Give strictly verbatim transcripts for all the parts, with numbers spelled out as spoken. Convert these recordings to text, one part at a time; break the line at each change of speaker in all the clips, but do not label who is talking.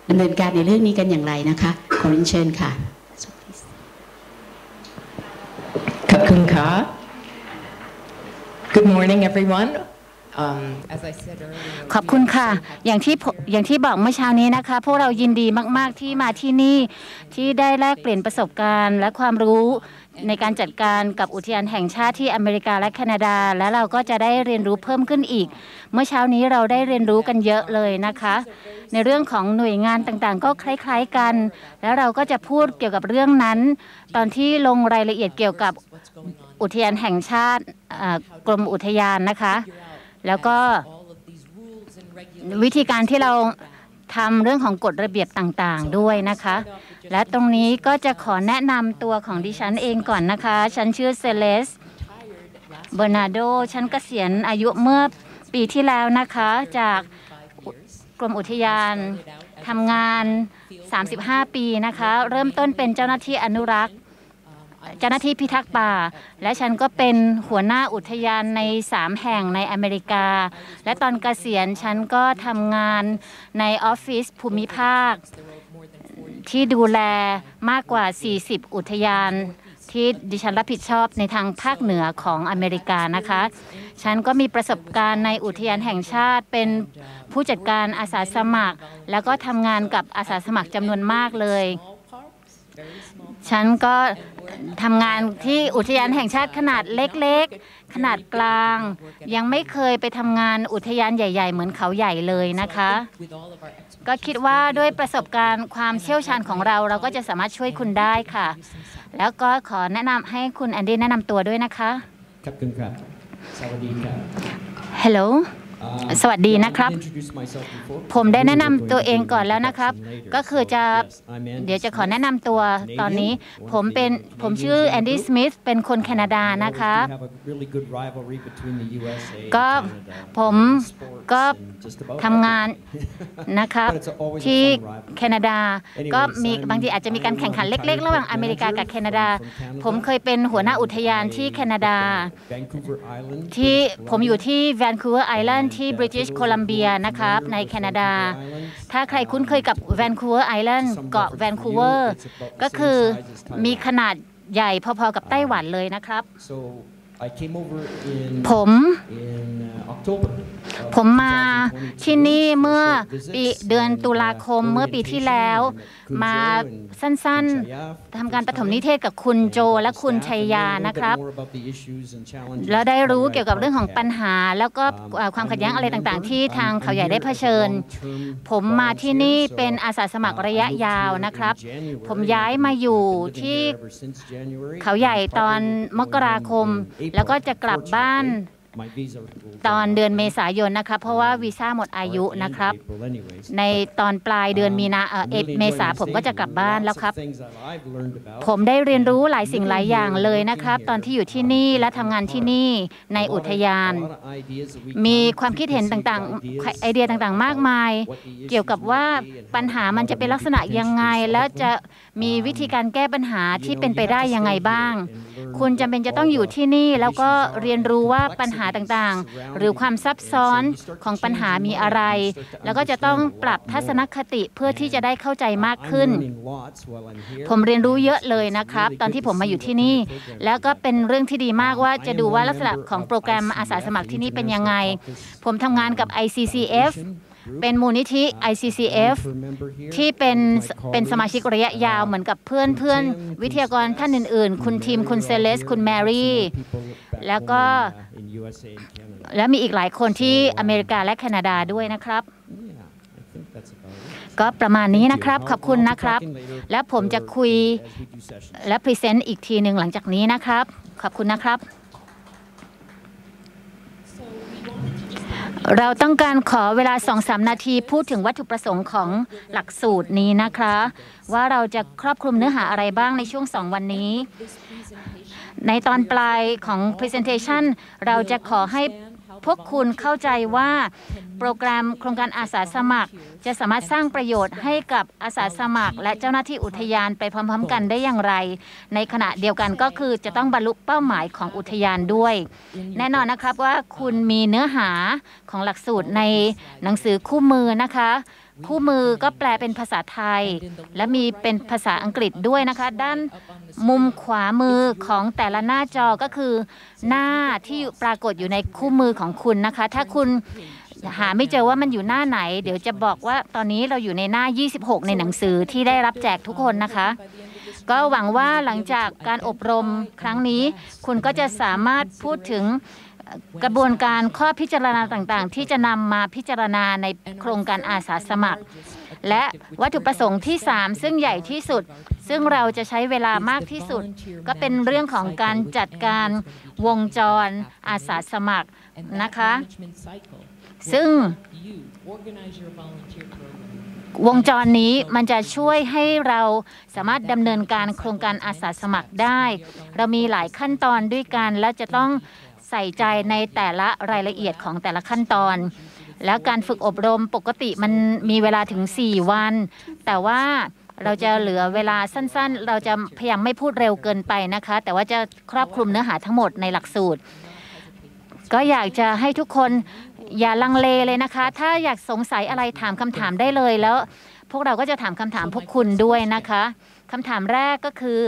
ดำเนินการในเรื่องนี้กันอย่างไรนะคะขอเรียนเชิญค่ะ
ขอบคุณค่ะ Good morning everyone
Um, ขอบคุณค่ะอย่างที่อย่างที่บอกเมื่อเช้านี้นะคะพวกเรายินดีมากๆที่มาที่นี่ที่ได้แลกเปลี่ยนประสบการณ์และความรู้ในการจัดการกับอุทยานแห่งชาติที่อเมริกาและแคนาดาและเราก็จะได้เรียนรู้เพิ่มขึ้นอีกเมื่อเช้านี้เราได้เรียนรู้กันเยอะเลยนะคะในเรื่องของหน่วยงานต่างๆก็คล้ายๆกันแล้วเราก็จะพูดเกี่ยวกับเรื่องนั้นตอนที่ลงรายละเอียดเกี่ยวกับอุทยานแห่งชาติกรมอุทยานนะคะแล้วก็วิธีการที่เราทำเรื่องของกฎระเบียบต่างๆด้วยนะคะและตรงนี้ก็จะขอแนะนำตัวของดิฉันเองก่อนนะคะฉันชื่อเซเลสเบอร์นาโดฉันเกษียณอายุเมื่อปีที่แล้วนะคะจากกรมอุทยานทำงานสามสิบห้าปีนะคะเริ่มต้นเป็นเจ้าหน้าที่อนุรักษ์เจ้าหน้าที่พิทักษ์ป่าและฉันก็เป็นหัวหน้าอุทยานในสามแห่งในอเมริกาและตอนเกษียณฉันก็ทำงานในออฟฟิศภูมิภาคที่ดูแลมากกว่าสี่สิบอุทยานที่ดิฉันรับผิดชอบในทางภาคเหนือของอเมริกานะคะฉันก็มีประสบการณ์ในอุทยานแห่งชาติเป็นผู้จัดการอาสาสมัครแล้วก็ทำงานกับอาสาสมัครจำนวนมากเลยฉันก็ทำงานที่อุทยานแห่งชาติขนาดเล็กๆขนาดกลางยังไม่เคยไปทำงานอุทยานใหญ่ๆเหมือนเขาใหญ่เลยนะคะก็คิดว่าด้วยประสบการณ์ความเชี่ยวชาญของเราเราก็จะสามารถช่วยคุณได้ค่ะแล้วก็ขอแนะนำให้คุณแอนดี้แนะนำตัวด้วยนะคะ
ครับคุณครับสวัสดีครับ
Helloสวัสดีนะครับผมได้แนะนำตัวเองก่อนแล้วนะครับก็คือจะเดี๋ยวจะขอแนะนำตัวตอนนี้ผมเป็นผมชื่อแอนดี้สมิธเป็นคนแคนาดานะคะก็ผมก็ทำงานนะครับที่แคนาดาก็มีบางทีอาจจะมีการแข่งขันเล็กๆระหว่างอเมริกากับแคนาดาผมเคยเป็นหัวหน้าอุทยานที่แคนาดาที่ผมอยู่ที่แวนคูเวอร์ไอแลนด์ที่บริติชโคลัมเบียนะครับในแคนาดาถ้าใครคุ้นเคยกับแวนคูเวอร์ไอแลนด์เกาะแวนคูเวอร์ก็คือมีขนาดใหญ่พอๆกับไต้หวันเลยนะครับผมผมมาที่นี่เมื่อปีเดือนตุลาคมเมื่อปีที่แล้วมาสั้นๆทำการปฐมนิเทศกับคุณโจและคุณชัยยานะครับแล้วได้รู้เกี่ยวกับเรื่องของปัญหาแล้วก็ความขัดแย้งอะไรต่างๆที่ทางเขาใหญ่ได้เผชิญผมมาที่นี่เป็นอาสาสมัครระยะยาวนะครับผมย้ายมาอยู่ที่เขาใหญ่ตอนมกราคมแล้วก็จะกลับบ้านตอนเดือนเมษายนนะคะเพราะว่าวีซ่าหมดอายุนะครับในตอนปลายเดือนมีนาเอเมษาผมก็จะกลับบ้านแล้วครับผมได้เรียนรู้หลายสิ่งหลายอย่างเลยนะครับตอนที่อยู่ที่นี่และทำงานที่นี่ในอุทยานมีความคิดเห็นต่างๆไอเดียต่างๆมากมายเกี่ยวกับว่าปัญหามันจะเป็นลักษณะยังไงแล้วจะมีวิธีการแก้ปัญหาที่เป็นไปได้ยังไงบ้างคุณจำเป็นจะต้องอยู่ที่นี่แล้วก็เรียนรู้ว่าปัญหาต่างๆหรือความซับซ้อนของปัญหามีอะไรแล้วก็จะต้องปรับทัศนคติเพื่อที่จะได้เข้าใจมากขึ้นผมเรียนรู้เยอะเลยนะครับตอนที่ผมมาอยู่ที่นี่แล้วก็เป็นเรื่องที่ดีมากว่าจะดูว่าลักษณะของโปรแกรมอาสาสมัครที่นี่เป็นยังไงผมทำงานกับ ไอ ซี ซี เอฟเป็นมูลนิธิ ไอ ซี ซี เอฟ ที่เป็นเป็นสมาชิกระยะยาวเหมือนกับเพื่อนเพื่อนวิทยากรท่านอื่นๆคุณทีมคุณเซเลสคุณแมรี่แล้วก็และมีอีกหลายคนที่อเมริกาและแคนาดาด้วยนะครับก็ประมาณนี้นะครับขอบคุณนะครับและผมจะคุยและพรีเซนต์อีกทีหนึ่งหลังจากนี้นะครับขอบคุณนะครับเราต้องการขอเวลา สองถึงสาม นาทีพูดถึงวัตถุประสงค์ของหลักสูตรนี้นะคะว่าเราจะครอบคลุมเนื้อหาอะไรบ้างในช่วงสองวันนี้ในตอนปลายของ Presentation เราจะขอให้พวกคุณเข้าใจว่าโปรแกรมโครงการอาสาสมัครจะสามารถสร้างประโยชน์ให้กับอาสาสมัครและเจ้าหน้าที่อุทยานไปพร้อมๆกันได้อย่างไรในขณะเดียวกันก็คือจะต้องบรรลุเป้าหมายของอุทยานด้วยแน่นอนนะครับว่าคุณมีเนื้อหาของหลักสูตรในหนังสือคู่มือนะคะคู่มือก็แปลเป็นภาษาไทยและมีเป็นภาษาอังกฤษด้วยนะคะด้านมุมขวามือของแต่ละหน้าจอก็คือหน้าที่ปรากฏอยู่ในคู่มือของคุณนะคะถ้าคุณหาไม่เจอว่ามันอยู่หน้าไหนเดี๋ยวจะบอกว่าตอนนี้เราอยู่ในหน้ายี่สิบหกในหนังสือที่ได้รับแจกทุกคนนะคะก็หวังว่าหลังจากการอบรมครั้งนี้คุณก็จะสามารถพูดถึงกระบวนการข้อพิจารณาต่างๆที่จะนำมาพิจารณาในโครงการอาสาสมัครและวัตถุประสงค์ที่สามซึ่งใหญ่ที่สุดซึ่งเราจะใช้เวลามากที่สุดก็เป็นเรื่องของการจัดการวงจรอาสาสมัครนะคะซึ่งวงจรนี้มันจะช่วยให้เราสามารถดำเนินการโครงการอาสาสมัครได้เรามีหลายขั้นตอนด้วยกันและจะต้องใส่ใจในแต่ละรายละเอียดของแต่ละขั้นตอนแล้วการฝึกอบรมปกติมันมีเวลาถึงสี่วันแต่ว่าเราจะเหลือเวลาสั้นๆเราจะพยายามไม่พูดเร็วเกินไปนะคะแต่ว่าจะครอบคลุมเนื้อหาทั้งหมดในหลักสูตรก็อยากจะให้ทุกคนอย่าลังเลเลยนะคะถ้าอยากสงสัยอะไรถามคำถามได้เลยแล้วพวกเราก็จะถามคำถามพวกคุณด้วยนะคะคำถามแรกก็คือ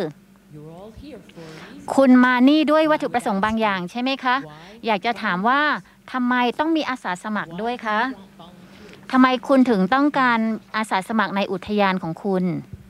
คุณมานี่ด้วยวัตถุประสงค์บางอย่างใช่ไหมคะอยากจะถามว่าทำไมต้องมีอาสาสมัครด้วยคะทำไมคุณถึงต้องการอาสาสมัครในอุทยานของคุณ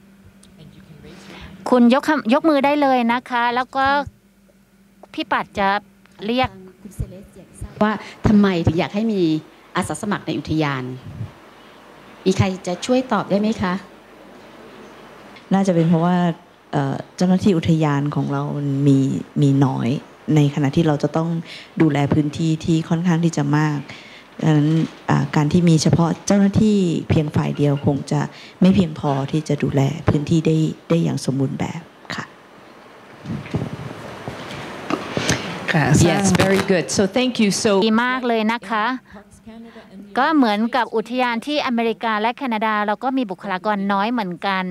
คุณยกยกมือได้เลยนะคะแล้วก็พี่ปัดจะเรียก
ว่าทำไมถึงอยากให้มีอาสาสมัครในอุทยานมีใครจะช่วยตอบได้ไหมคะ
น่าจะเป็นเพราะว่าเจ้าหน้าที่อุทยานของเรามีมีน้อยในขณะที่เราจะต้องดูแลพื้นที่ที่ค่อนข้างที่จะมากดังนั้นการที่มีเฉพาะเจ้าหน้าที่เพียงฝ่ายเดียวคงจะไม่เพียงพอที่จะดูแลพื้นที่ได้ได้อย่างสมบูรณ์แบบค่ะ
Yes, very good. So thank you so
ดีมากเลยนะคะก็เหมือนกับอุทยานที่อเมริกาและแคนาดาเราก็มีบุคลากรน้อยเหมือนกัน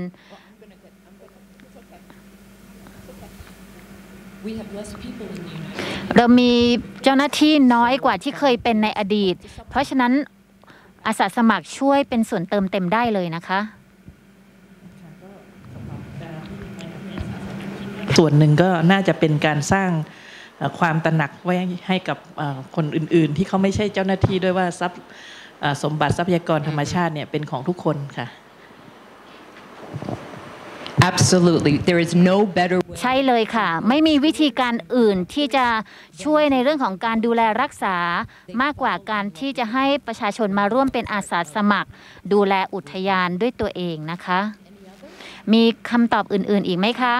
เรามีเจ้าหน้าที่น้อยกว่าที่เคยเป็นในอดีตเพราะฉะนั้นอาสาสมัครช่วยเป็นส่วนเติมเต็มได้เลยนะคะ
ส่วนหนึ่งก็น่าจะเป็นการสร้างความตระหนักไว้ให้กับคนอื่นๆที่เขาไม่ใช่เจ้าหน้าที่ด้วยว่าทรัพย์สมบัติทรัพยากรธรรมชาติเนี่ยเป็นของทุกคนค่ะ
Absolutely. There is no better way.
ใช่เลยค่ะไม่มีวิธีการอื่นที่จะช่วยในเรื่องของการดูแลรักษามากกว่าการที่จะให้ประชาชนมาร่วมเป็นอาสาสมัครดูแลอุทยานด้วยตัวเองนะคะมีคำตอบอื่นๆอีกไหมคะ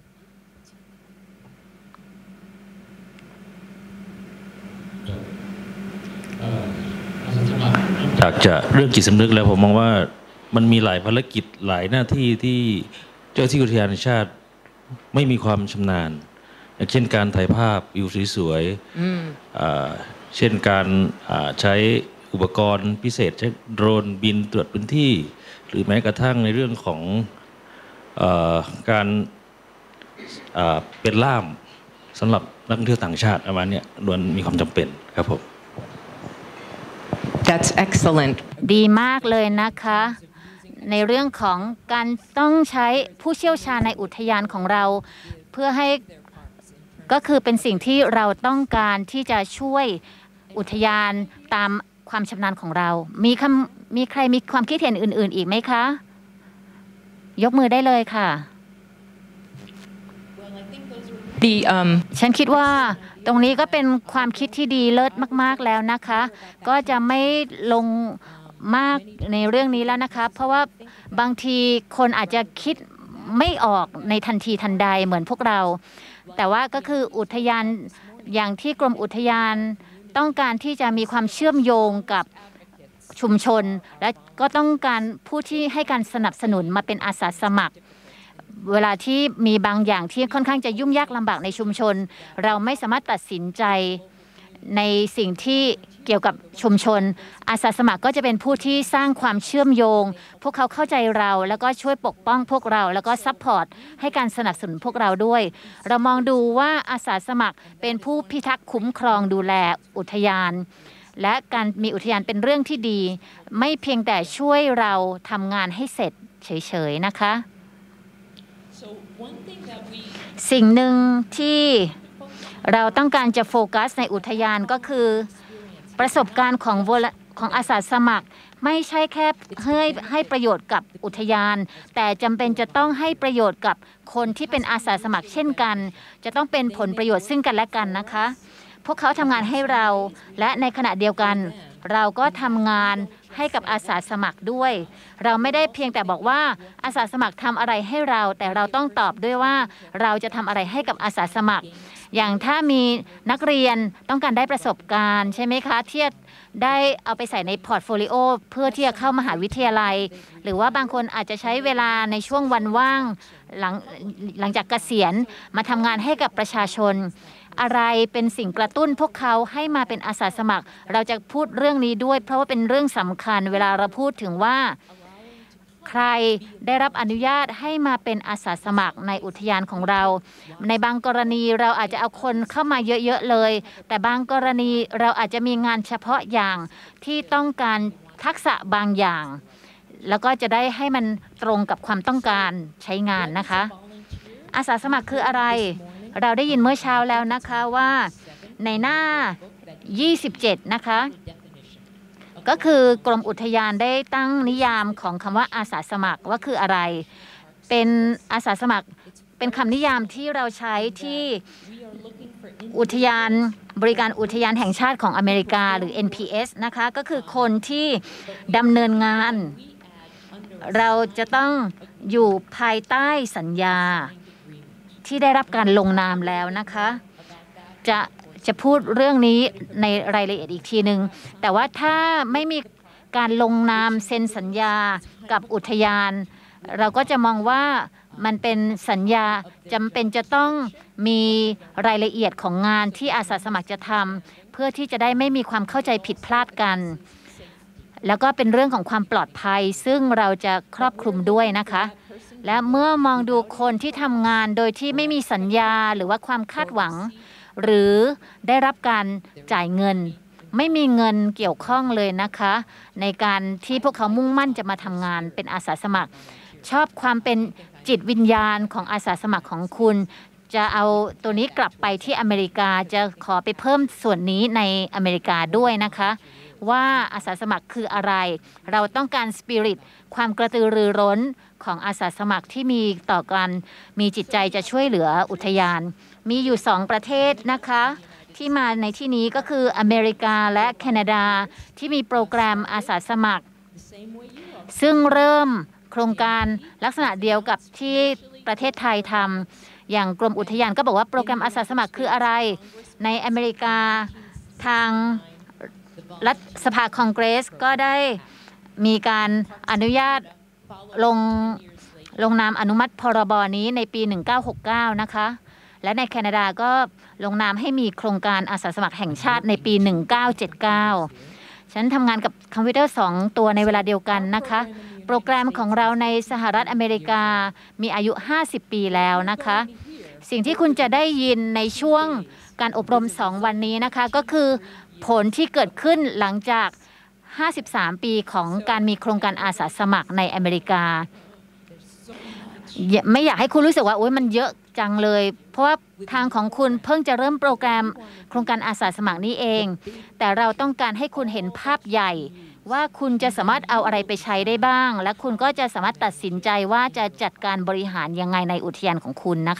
จากจะเรื่องจิตสำนึกแล้วผมมองว่ามันมีหลายภารกิจหลายหน้าที่ที่เจ้าที่อุทยานแห่งชาติไม่มีความชำนาญอย่างเช่นการถ่ายภาพวิวสวยๆเช่นการใช้อุปกรณ์พิเศษใช้โดรนบินตรวจพื้นที่หรือแม้กระทั่งในเรื่องของเอ่อการเป็นล่ามสำหรับนักท่องเที่ยวต่างชาติประมาณนี้ล้วนมีความจำเป็นครับผม
That's excellent.
ดีมากเลยนะคะในเรื่องของการต้องใช้ผู้เชี่ยวชาญในอุทยานของเราเพื่อให้ก็คือเป็นสิ่งที่เราต้องการที่จะช่วยอุทยานตามความชำนาญของเรามีคำมีใครมีความคิดเห็นอื่นๆอีกไหมคะยกมือได้เลยค่ะ
The um
ฉันคิดว่าตรงนี้ก็เป็นความคิดที่ดีเลิศมากๆแล้วนะคะก็จะไม่ลงมากในเรื่องนี้แล้วนะคะเพราะว่าบางทีคนอาจจะคิดไม่ออกในทันทีทันใดเหมือนพวกเราแต่ว่าก็คืออุทยานอย่างที่กรมอุทยานต้องการที่จะมีความเชื่อมโยงกับชุมชนและก็ต้องการผู้ที่ให้การสนับสนุนมาเป็นอาสาสมัครเวลาที่มีบางอย่างที่ค่อนข้างจะยุ่งยากลำบากในชุมชนเราไม่สามารถตัดสินใจในสิ่งที่เกี่ยวกับชุมชนอาสาสมัครก็จะเป็นผู้ที่สร้างความเชื่อมโยงพวกเขาเข้าใจเราแล้วก็ช่วยปกป้องพวกเราแล้วก็ซัพพอร์ตให้การสนับสนุนพวกเราด้วยเรามองดูว่าอาสาสมัครเป็นผู้พิทักษ์คุ้มครองดูแลอุทยานและการมีอุทยานเป็นเรื่องที่ดีไม่เพียงแต่ช่วยเราทำงานให้เสร็จเฉยๆนะคะสิ่งหนึ่งที่เราต้องการจะโฟกัสในอุทยานก็คือประสบการณ์ของของอาสาสมัครไม่ใช่แค่ให้ให้ประโยชน์กับอุทยานแต่จำเป็นจะต้องให้ประโยชน์กับคนที่เป็นอาสาสมัครเช่นกันจะต้องเป็นผลประโยชน์ซึ่งกันและกันนะคะพวกเขาทำงานให้เราและในขณะเดียวกันเราก็ทำงานให้กับอาสาสมัครด้วยเราไม่ได้เพียงแต่บอกว่าอาสาสมัครทำอะไรให้เราแต่เราต้องตอบด้วยว่าเราจะทำอะไรให้กับอาสาสมัครอย่างถ้ามีนักเรียนต้องการได้ประสบการณ์ใช่ไหมคะที่ได้เอาไปใส่ในพอร์ตโฟลิโอเพื่อที่จะเข้ามหาวิทยาลัยหรือว่าบางคนอาจจะใช้เวลาในช่วงวันว่างหลังหลังจากเกษียณมาทำงานให้กับประชาชนอะไรเป็นสิ่งกระตุ้นพวกเขาให้มาเป็นอาสาสมัครเราจะพูดเรื่องนี้ด้วยเพราะว่าเป็นเรื่องสำคัญเวลาเราพูดถึงว่าใครได้รับอนุญาตให้มาเป็นอาสาสมัครในอุทยานของเราในบางกรณีเราอาจจะเอาคนเข้ามาเยอะๆเลยแต่บางกรณีเราอาจจะมีงานเฉพาะอย่างที่ต้องการทักษะบางอย่างแล้วก็จะได้ให้มันตรงกับความต้องการใช้งานนะคะอาสาสมัครคืออะไรเราได้ยินเมื่อเช้าแล้วนะคะว่าในหน้ายี่สิบเจ็ดนะคะก็คือกรมอุทยานได้ตั้งนิยามของคำว่าอาสาสมัครว่าคืออะไรเป็นอาสาสมัครเป็นคำนิยามที่เราใช้ที่อุทยานบริการอุทยานแห่งชาติของอเมริกาหรือ เอ็น พี เอส นะคะก็คือคนที่ดำเนินงานเราจะต้องอยู่ภายใต้สัญญาที่ได้รับการลงนามแล้วนะคะจะจะพูดเรื่องนี้ในรายละเอียดอีกทีหนึ่งแต่ว่าถ้าไม่มีการลงนามเซ็นสัญญากับอุทยานเราก็จะมองว่ามันเป็นสัญญาจำเป็นจะต้องมีรายละเอียดของงานที่อาสาสมัครจะทำเพื่อที่จะได้ไม่มีความเข้าใจผิดพลาดกันแล้วก็เป็นเรื่องของความปลอดภัยซึ่งเราจะครอบคลุมด้วยนะคะและเมื่อมองดูคนที่ทำงานโดยที่ไม่มีสัญญาหรือว่าความคาดหวังหรือได้รับการจ่ายเงินไม่มีเงินเกี่ยวข้องเลยนะคะในการที่พวกเขามุ่งมั่นจะมาทำงานเป็นอาสาสมัครชอบความเป็นจิตวิญญาณของอาสาสมัครของคุณจะเอาตัวนี้กลับไปที่อเมริกาจะขอไปเพิ่มส่วนนี้ในอเมริกาด้วยนะคะว่าอาสาสมัครคืออะไรเราต้องการสปิริตความกระตือรือร้นของอาสาสมัครที่มีต่อกันมีจิตใจจะช่วยเหลืออุทยานมีอยู่สองประเทศนะคะที่มาในที่นี้ก็คืออเมริกาและแคนาดาที่มีโปรแกรมอาสาสมัครซึ่งเริ่มโครงการลักษณะเดียวกับที่ประเทศไทยทำอย่างกรมอุทยานก็บอกว่าโปรแกรมอาสาสมัครคืออะไรในอเมริกาทางรัฐสภาคองเกรสก็ได้มีการอนุญาตลงลงนามอนุมัติพรบนี้ในปีหนึ่งเก้าหกเก้านะคะและในแคนาดาก็ลงนามให้มีโครงการอาสาสมัครแห่งชาติในปีหนึ่งเก้าเจ็ดเก้าฉันทำงานกับคอมพิวเตอร์สองตัวในเวลาเดียวกันนะคะโปรแกรมของเราในสหรัฐอเมริกามีอายุห้าสิบปีแล้วนะคะสิ่งที่คุณจะได้ยินในช่วงการอบรมสองวันนี้นะคะก็คือผลที่เกิดขึ้นหลังจากห้าสิบสามปีของการมีโครงการอาสาสมัครในอเมริกาไม่อยากให้คุณรู้สึกว่าโอ๊ยมันเยอะจังเลยเพราะว่าทางของคุณเพิ่งจะเริ่มโปรแกรมโครงการอาสาสมัครนี้เองแต่เราต้องการให้คุณเห็นภาพใหญ่ว่าคุณจะสามารถเอาอะไรไปใช้ได้บ้างและคุณก็จะสามารถตัดสินใจว่าจะจัดการบริหารยังไงในอุทยานของคุณนะคะ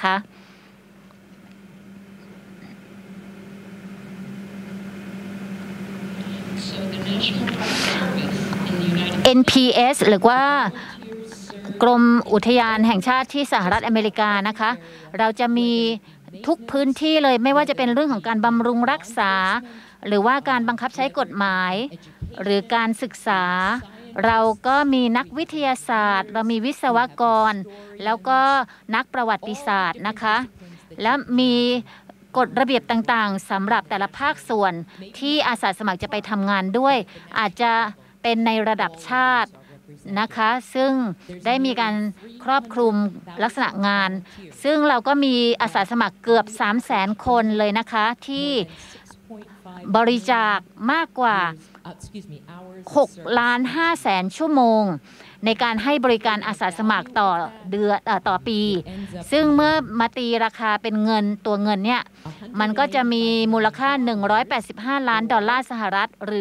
เอ็น พี เอส หรือว่ากรมอุทยานแห่งชาติที่สหรัฐอเมริกานะคะเราจะมีทุกพื้นที่เลยไม่ว่าจะเป็นเรื่องของการบำรุงรักษาหรือว่าการบังคับใช้กฎหมายหรือการศึกษาเราก็มีนักวิทยาศาสตร์เรามีวิศวกรแล้วก็นักประวัติศาสตร์นะคะและมีกฎระเบียบต่างๆสำหรับแต่ละภาคส่วนที่อาสาสมัครจะไปทำงานด้วยอาจจะเป็นในระดับชาตินะคะซึ่งได้มีการครอบคลุมลักษณะงานซึ่งเราก็มีอาสาสมัครเกือบ สามแสน คนเลยนะคะที่บริจาคมากกว่าหกล้านห้าแสนชั่วโมงในการให้บริการอาสาสมัครต่อเดือนต่อปีซึ่งเมื่อมาตีราคาเป็นเงินตัวเงินเนี่ยมันก็จะมีมูลค่าหนึ่งร้อยแปดสิบห้าล้านดอลลาร์สหรัฐหรือ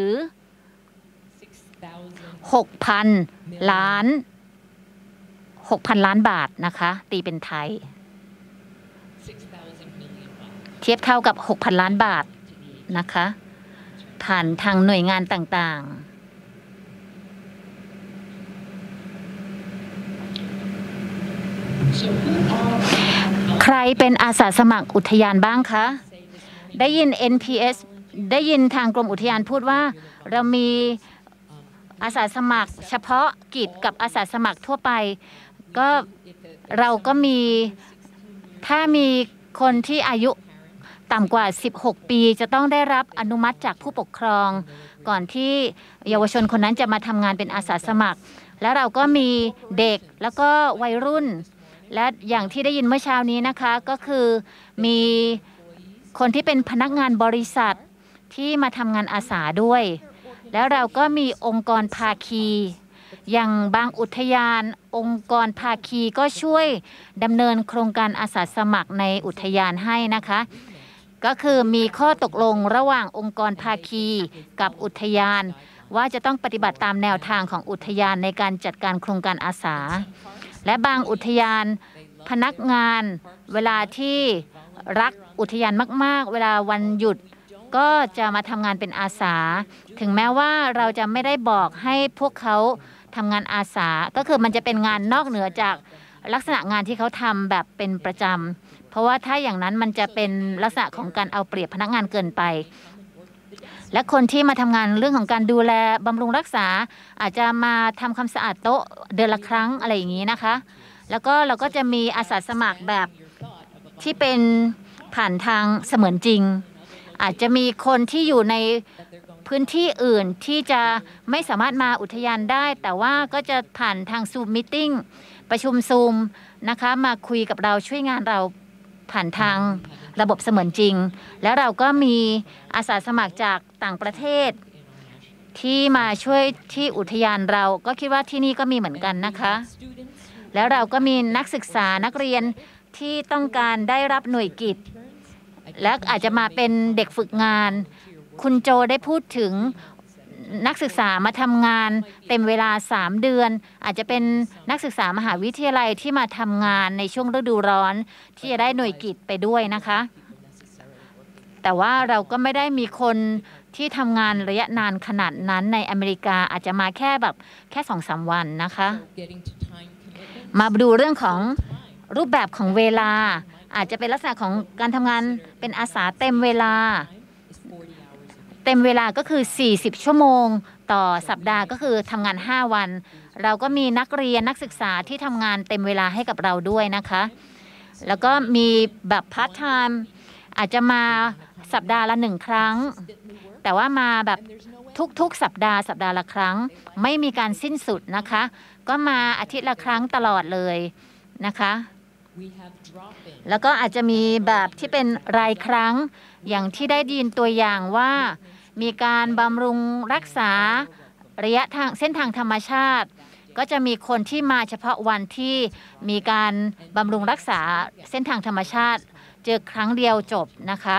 หกพัน ล้าน หกพัน ล้านบาทนะคะตีเป็นไทยเทียบเท่ากับ หกพัน ล้านบาทนะคะผ่านทางหน่วยงานต่างๆใครเป็นอาสาสมัครอุทยานบ้างคะได้ยิน เอ็น พี เอส ได้ยินทางกรมอุทยานพูดว่าเรามีอาสาสมัครเฉพาะกิจกับอาสาสมัครทั่วไปก็เราก็มีถ้ามีคนที่อายุต่ำกว่าสิบหกปีจะต้องได้รับอนุมัติจากผู้ปกครองก่อนที่เยาวชนคนนั้นจะมาทำงานเป็นอาสาสมัครแล้วเราก็มีเด็กแล้วก็วัยรุ่นและอย่างที่ได้ยินเมื่อเช้านี้นะคะก็คือมีคนที่เป็นพนักงานบริษัทที่มาทำงานอาสาด้วยแล้วเราก็มีองค์กรภาคีอย่างบางอุทยานองค์กรภาคีก็ช่วยดำเนินโครงการอาสาสมัครในอุทยานให้นะคะก็คือมีข้อตกลงระหว่างองค์กรภาคีกับอุทยานว่าจะต้องปฏิบัติตามแนวทางของอุทยานในการจัดการโครงการอาสาและบางอุทยานพนักงานเวลาที่รักอุทยานมากๆเวลาวันหยุดก็จะมาทำงานเป็นอาสาถึงแม้ว่าเราจะไม่ได้บอกให้พวกเขาทำงานอาสาก็คือมันจะเป็นงานนอกเหนือจากลักษณะงานที่เขาทำแบบเป็นประจำเพราะว่าถ้าอย่างนั้นมันจะเป็นลักษณะของการเอาเปรียบพนักงานเกินไปและคนที่มาทำงานเรื่องของการดูแลบำรุงรักษาอาจจะมาทำความสะอาดโต๊ะเดือนละครั้งอะไรอย่างนี้นะคะแล้วก็เราก็จะมีอาสาสมัครแบบที่เป็นผ่านทางเสมือนจริงอาจจะมีคนที่อยู่ในพื้นที่อื่นที่จะไม่สามารถมาอุทยานได้แต่ว่าก็จะผ่านทางซูมมีตติ้งประชุมซูมนะคะมาคุยกับเราช่วยงานเราผ่านทางระบบเสมือนจริงแล้วเราก็มีอาสาสมัครจากต่างประเทศที่มาช่วยที่อุทยานเราก็คิดว่าที่นี่ก็มีเหมือนกันนะคะแล้วเราก็มีนักศึกษานักเรียนที่ต้องการได้รับหน่วยกิจและอาจจะมาเป็นเด็กฝึกงานคุณโจได้พูดถึงนักศึกษามาทำงานเต็มเวลาสามเดือนอาจจะเป็นนักศึกษามหาวิทยาลัยที่มาทำงานในช่วงฤดูร้อนที่จะได้หน่วยกิจไปด้วยนะคะแต่ว่าเราก็ไม่ได้มีคนที่ทำงานระยะนานขนาดนั้นในอเมริกาอาจจะมาแค่แบบแค่สองสามวันนะคะมาดูเรื่องของรูปแบบของเวลาอาจจะเป็นลักษณะของการทำงานเป็นอาสาเต็มเวลาเต็มเวลาก็คือสี่สิบชั่วโมงต่อสัปดาห์ก็คือทำงานห้าวันเราก็มีนักเรียนนักศึกษาที่ทำงานเต็มเวลาให้กับเราด้วยนะคะแล้วก็มีแบบพาร์ทไทม์อาจจะมาสัปดาห์ละหนึ่งครั้งแต่ว่ามาแบบทุกๆสัปดาห์สัปดาห์ละครั้งไม่มีการสิ้นสุดนะคะก็มาอาทิตย์ละครั้งตลอดเลยนะคะแล้วก็อาจจะมีแบบที่เป็นรายครั้งอย่างที่ได้ยินตัวอย่างว่ามีการบำรุงรักษาระยะทางเส้นทางธรรมชาติก็จะมีคนที่มาเฉพาะวันที่มีการบำรุงรักษาเส้นทางธรรมชาติเจอครั้งเดียวจบนะคะ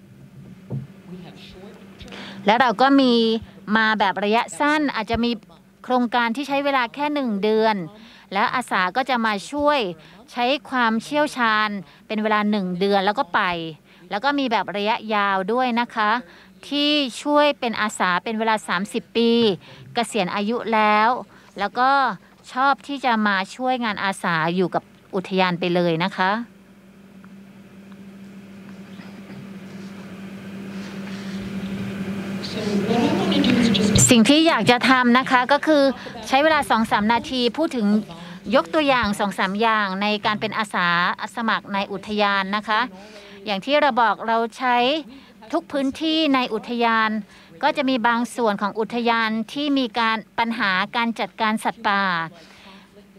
และเราก็มีมาแบบระยะสั้นอาจจะมีโครงการที่ใช้เวลาแค่หนึ่งเดือนแล้วอาสาก็จะมาช่วยใช้ความเชี่ยวชาญเป็นเวลาหนึ่งเดือนแล้วก็ไปแล้วก็มีแบบระยะยาวด้วยนะคะที่ช่วยเป็นอาสาเป็นเวลาสามสิบปีเกษียณอายุแล้วแล้วก็ชอบที่จะมาช่วยงานอาสาอยู่กับอุทยานไปเลยนะคะสิ่งที่อยากจะทำนะคะก็คือใช้เวลา สองถึงสาม นาทีพูดถึงยกตัวอย่าง สองถึงสาม อย่างในการเป็นอาสาสมัครในอุทยานนะคะอย่างที่เราบอกเราใช้ทุกพื้นที่ในอุทยานก็จะมีบางส่วนของอุทยานที่มีการปัญหาการจัดการสัตว์ป่า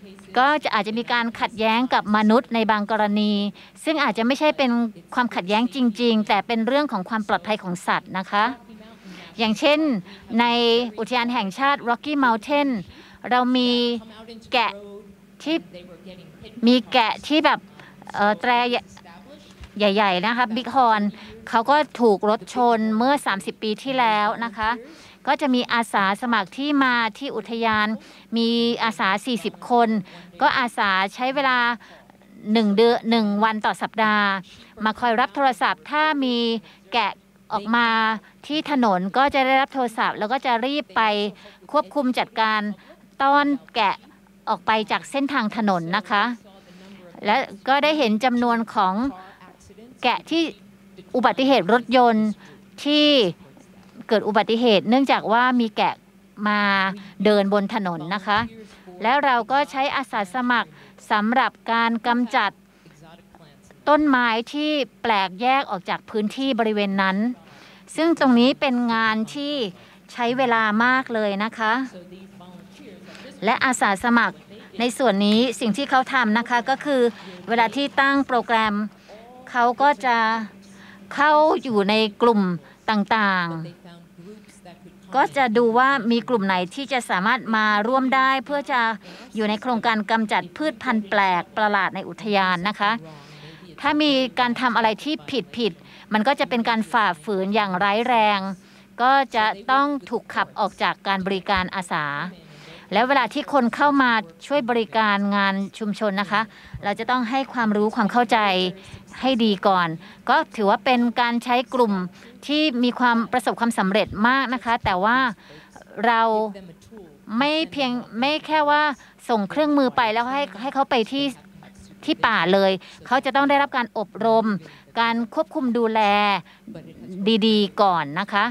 ก็จะอาจจะมีการขัดแย้งกับมนุษย์ในบางกรณีซึ่งอาจจะไม่ใช่เป็นความขัดแย้งจริงๆแต่เป็นเรื่องของความปลอดภัยของสัตว์นะคะอย่างเช่นในอุทยานแห่งชาติ Rocky Mountain เรามีแกะที่มีแกะที่แบบแตรใหญ่ๆนะคะบิ๊กฮอร์นเขาก็ถูกรถชนเมื่อสามสิบปีที่แล้วนะคะก็จะมีอาสาสมัครที่มาที่อุทยานมีอาสาสี่สิบคนก็อาสาใช้เวลาหนึ่งเดือนหนึ่งวันต่อสัปดาห์มาคอยรับโทรศัพท์ถ้ามีแกะออกมาที่ถนนก็จะได้รับโทรศัพท์แล้วก็จะรีบไปควบคุมจัดการต้อนแกะออกไปจากเส้นทางถนนนะคะและก็ได้เห็นจำนวนของแกะที่อุบัติเหตุรถยนต์ที่เกิดอุบัติเหตุเนื่องจากว่ามีแกะมาเดินบนถนนนะคะแล้วเราก็ใช้อาสาสมัครสำหรับการกำจัดต้นไม้ที่แปลกแยกออกจากพื้นที่บริเวณนั้นซึ่งตรงนี้เป็นงานที่ใช้เวลามากเลยนะคะและอาสาสมัครในส่วนนี้สิ่งที่เขาทำนะคะก็คือเวลาที่ตั้งโปรแกรมเขาก็จะเข้าอยู่ในกลุ่มต่างๆก็จะดูว่ามีกลุ่มไหนที่จะสามารถมาร่วมได้เพื่อจะอยู่ในโครงการกำจัดพืชพันธุ์แปลกประหลาดในอุทยานนะคะถ้ามีการทำอะไรที่ผิดผิดมันก็จะเป็นการฝ่าฝืนอย่างร้ายแรงก็จะต้องถูกขับออกจากการบริการอาสาแล้วเวลาที่คนเข้ามาช่วยบริการงานชุมชนนะคะเราจะต้องให้ความรู้ความเข้าใจให้ดีก่อนก็ถือว่าเป็นการใช้กลุ่มที่มีความประสบความสำเร็จมากนะคะแต่ว่าเราไม่เพียงไม่แค่ว่าส่งเครื่องมือไปแล้วให้ให้เขาไปที่ที่ป่าเลยเขาจะต้องได้รับการอบรมการควบคุมดูแลดีๆก่อนนะคะ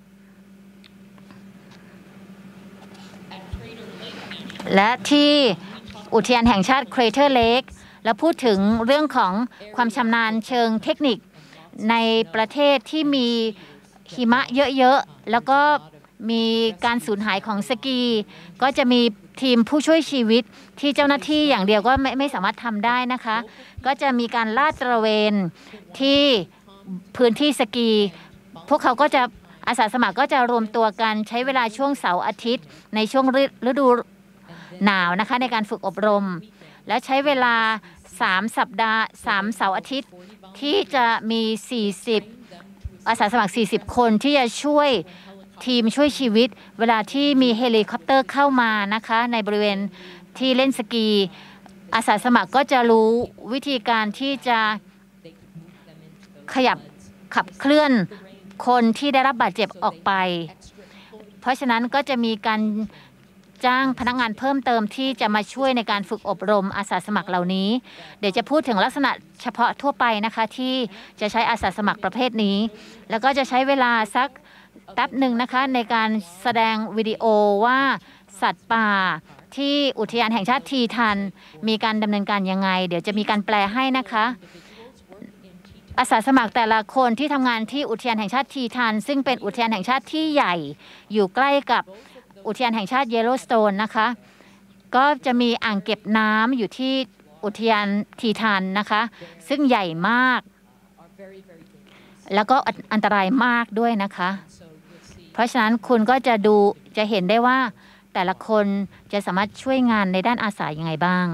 และที่อุทยานแห่งชาติ Crater Lake แล้วพูดถึงเรื่องของความชำนาญเชิงเทคนิคในประเทศที่มีหิมะเยอะๆแล้วก็มีการสูญหายของสกีก็จะมีทีมผู้ช่วยชีวิตที่เจ้าหน้าที่อย่างเดียวก็ไม่ไม่สามารถทำได้นะคะก็จะมีการลาดตระเวนที่พื้นที่สกีพวกเขาก็จะอาสาสมัครก็จะรวมตัวกันใช้เวลาช่วงเสาร์อาทิตย์ในช่วงฤดูหนาวนะคะในการฝึกอบรมและใช้เวลาสามสัปดาห์สามเสาร์อาทิตย์ที่จะมีสี่สิบอาสาสมัครสี่สิบคนที่จะช่วยทีมช่วยชีวิตเวลาที่มีเฮลิคอปเตอร์เข้ามานะคะในบริเวณที่เล่นสกีอาสาสมัครก็จะรู้วิธีการที่จะขยับขับเคลื่อนคนที่ได้รับบาดเจ็บออกไปเพราะฉะนั้นก็จะมีการจ้างพนักงานเพิ่มเติมที่จะมาช่วยในการฝึกอบรมอาสาสมัครเหล่านี้เดี๋ยวจะพูดถึงลักษณะเฉพาะทั่วไปนะคะที่จะใช้อาสาสมัครประเภทนี้แล้วก็จะใช้เวลาสักแป๊บหนึ่งนะคะในการแสดงวิดีโอว่าสัตว์ป่าที่อุทยานแห่งชาติทีทันมีการดำเนินการยังไงเดี๋ยวจะมีการแปลให้นะคะอาสาสมัครแต่ละคนที่ทำงานที่อุทยานแห่งชาติทีทันซึ่งเป็นอุทยานแห่งชาติที่ใหญ่อยู่ใกล้กับอุทยานแห่งชาติเยลโลสโตนนะคะก็จะมีอ่างเก็บน้ำอยู่ที่อุทยานทีทันนะคะซึ่งใหญ่มากแล้วก็อันตรายมากด้วยนะคะเพราะฉะนั้นคุณก็จะดูจะเห็นได้ว่าแต่ละคนจะสามารถช่วยงานในด้านอาสายังไงบ้าง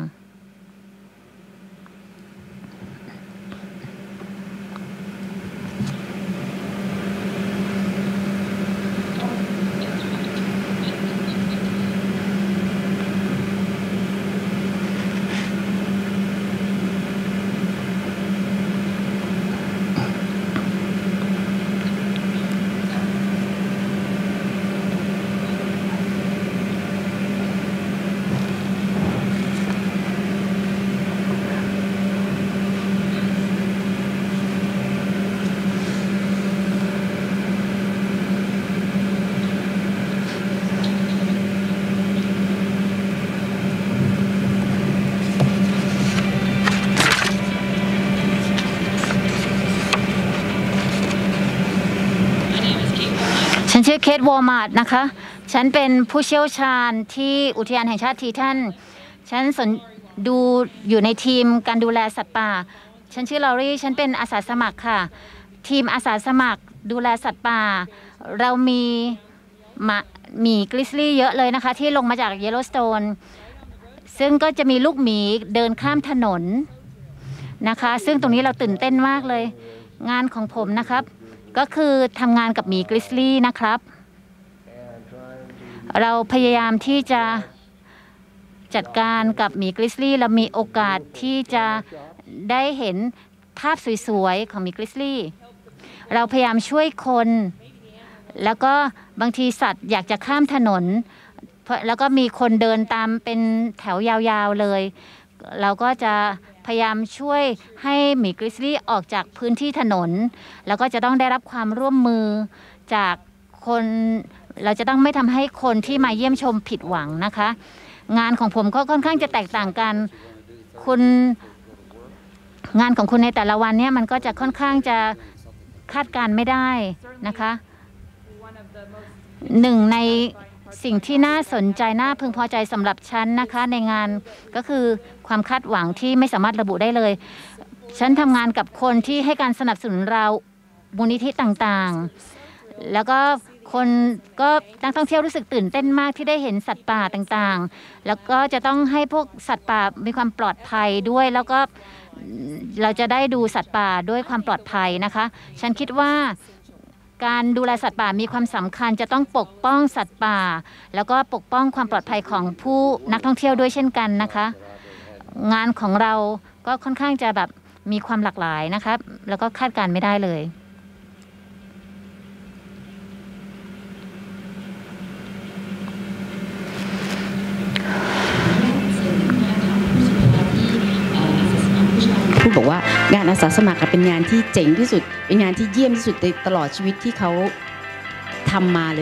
ฉันชื่อเคท วอลมาร์ทนะคะฉันเป็นผู้เชี่ยวชาญที่อุทยานแห่งชาติทีทันฉันสนดูอยู่ในทีมการดูแลสัตว์ป่าฉันชื่อลอรี่ฉันเป็นอาสาสมัครค่ะทีมอาสาสมัครดูแลสัตว์ป่าเรามีหมาหมีกริซลี่เยอะเลยนะคะที่ลงมาจากเยลโลสโตนซึ่งก็จะมีลูกหมีเดินข้ามถนนนะคะซึ่งตรงนี้เราตื่นเต้นมากเลยงานของผมนะครับก็คือทำงานกับหมีกริซลี่นะครับเราพยายามที่จะจัดการกับหมีกริซลี่เรามีโอกาสที่จะได้เห็นภาพสวยๆของหมีกริซลี่เราพยายามช่วยคนแล้วก็บางทีสัตว์อยากจะข้ามถนนแล้วก็มีคนเดินตามเป็นแถวยาวๆเลยเราก็จะพยายามช่วยให้หมีกริซลี่ออกจากพื้นที่ถนนแล้วก็จะต้องได้รับความร่วมมือจากคนเราจะต้องไม่ทำให้คนที่มาเยี่ยมชมผิดหวังนะคะงานของผมก็ค่อนข้างจะแตกต่างกันคุณงานของคุณในแต่ละวันเนี่ยมันก็จะค่อนข้างจะคาดการไม่ได้นะคะหนึ่งในสิ่งที่น่าสนใจน่าพึงพอใจสำหรับฉันนะคะในงานก็คือความคาดหวังที่ไม่สามารถระบุได้เลยฉันทำงานกับคนที่ให้การสนับสนุนเรามูลนิธิต่างๆแล้วก็คนก็นักท่องเที่ยวรู้สึกตื่นเต้นมากที่ได้เห็นสัตว์ป่าต่างๆแล้วก็จะต้องให้พวกสัตว์ป่ามีความปลอดภัยด้วยแล้วก็เราจะได้ดูสัตว์ป่าด้วยความปลอดภัยนะคะฉันคิดว่าการดูแลสัตว์ป่ามีความสำคัญจะต้องปกป้องสัตว์ป่าแล้วก็ปกป้องความปลอดภัยของผู้นักท่องเที่ยวด้วยเช่นกันนะคะงานของเราก็ค่อนข้างจะแบบมีความหลากหลายนะคะแล้วก็คาดการไม่ได้เลย
พูดบอกว่างานอาสาสมัครเป็นงานที่เจ๋งที่สุดเป็นงานที่เยี่ยมที่สุดในตลอดชีวิตที่เขาทำมาเลย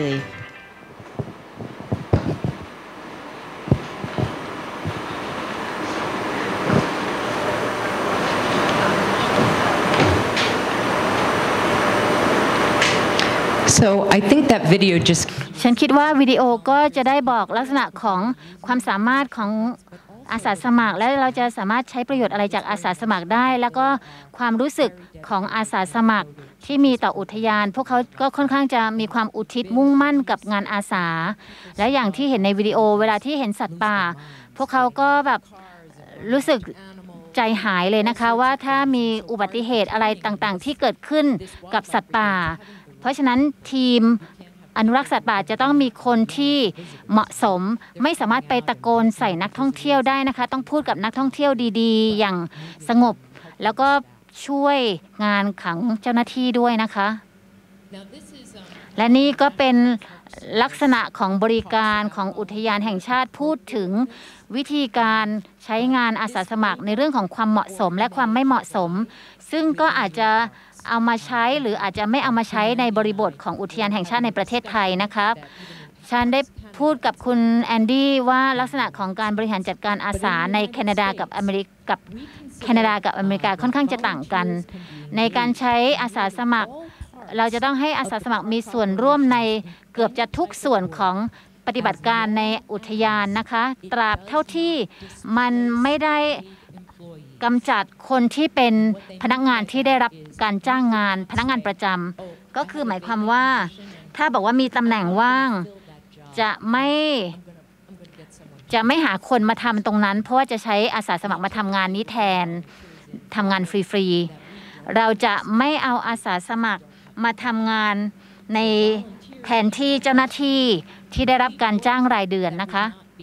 So I think that video just
ฉันคิดว่าวิดีโอก็จะได้บอกลักษณะของความสามารถของอาสาสมัครและเราจะสามารถใช้ประโยชน์อะไรจากอาสาสมัครได้แล้วก็ความรู้สึกของอาสาสมัครที่มีต่ออุทยานพวกเขาก็ค่อนข้างจะมีความอุทิศมุ่งมั่นกับงานอาสาและอย่างที่เห็นในวิดีโอเวลาที่เห็นสัตว์ป่าพวกเขาก็แบบรู้สึกใจหายเลยนะคะว่าถ้ามีอุบัติเหตุอะไรต่างๆที่เกิดขึ้นกับสัตว์ป่าเพราะฉะนั้นทีมอนุรักษ์สัตว์ป่าจะต้องมีคนที่เหมาะสมไม่สามารถไปตะโกนใส่นักท่องเที่ยวได้นะคะต้องพูดกับนักท่องเที่ยวดีๆอย่างสงบแล้วก็ช่วยงานของเจ้าหน้าที่ด้วยนะคะและนี่ก็เป็นลักษณะของบริการของอุทยานแห่งชาติพูดถึงวิธีการใช้งานอาสาสมัครในเรื่องของความเหมาะสมและความไม่เหมาะสมซึ่งก็อาจจะเอามาใช้หรืออาจจะไม่เอามาใช้ในบริบทของอุทยานแห่งชาติในประเทศไทยนะครับฉันได้พูดกับคุณแอนดี้ว่าลักษณะของการบริหารจัดการอาสาในแคนาดากับอเมริกกับแคนาดากับอเมริกาค่อนข้างจะต่างกันในการใช้อาสาสมัครเราจะต้องให้อาสาสมัครมีส่วนร่วมในเกือบจะทุกส่วนของปฏิบัติการในอุทยานนะคะตราบเท่าที่มันไม่ได้กำจัดคนที่เป็นพนักงานที่ได้รับการจ้างงานพนักงานประจำก็คือหมายความว่าถ้าบอกว่ามีตำแหน่งว่างจะไม่จะไม่หาคนมาทำตรงนั้นเพราะว่าจะใช้อาสาสมัครมาทำงานนี้แทนทำงานฟรีๆเราจะไม่เอาอาสาสมัครมาทำงานในแทนที่เจ้าหน้าที่ที่ได้รับการจ้างรายเดือนนะคะ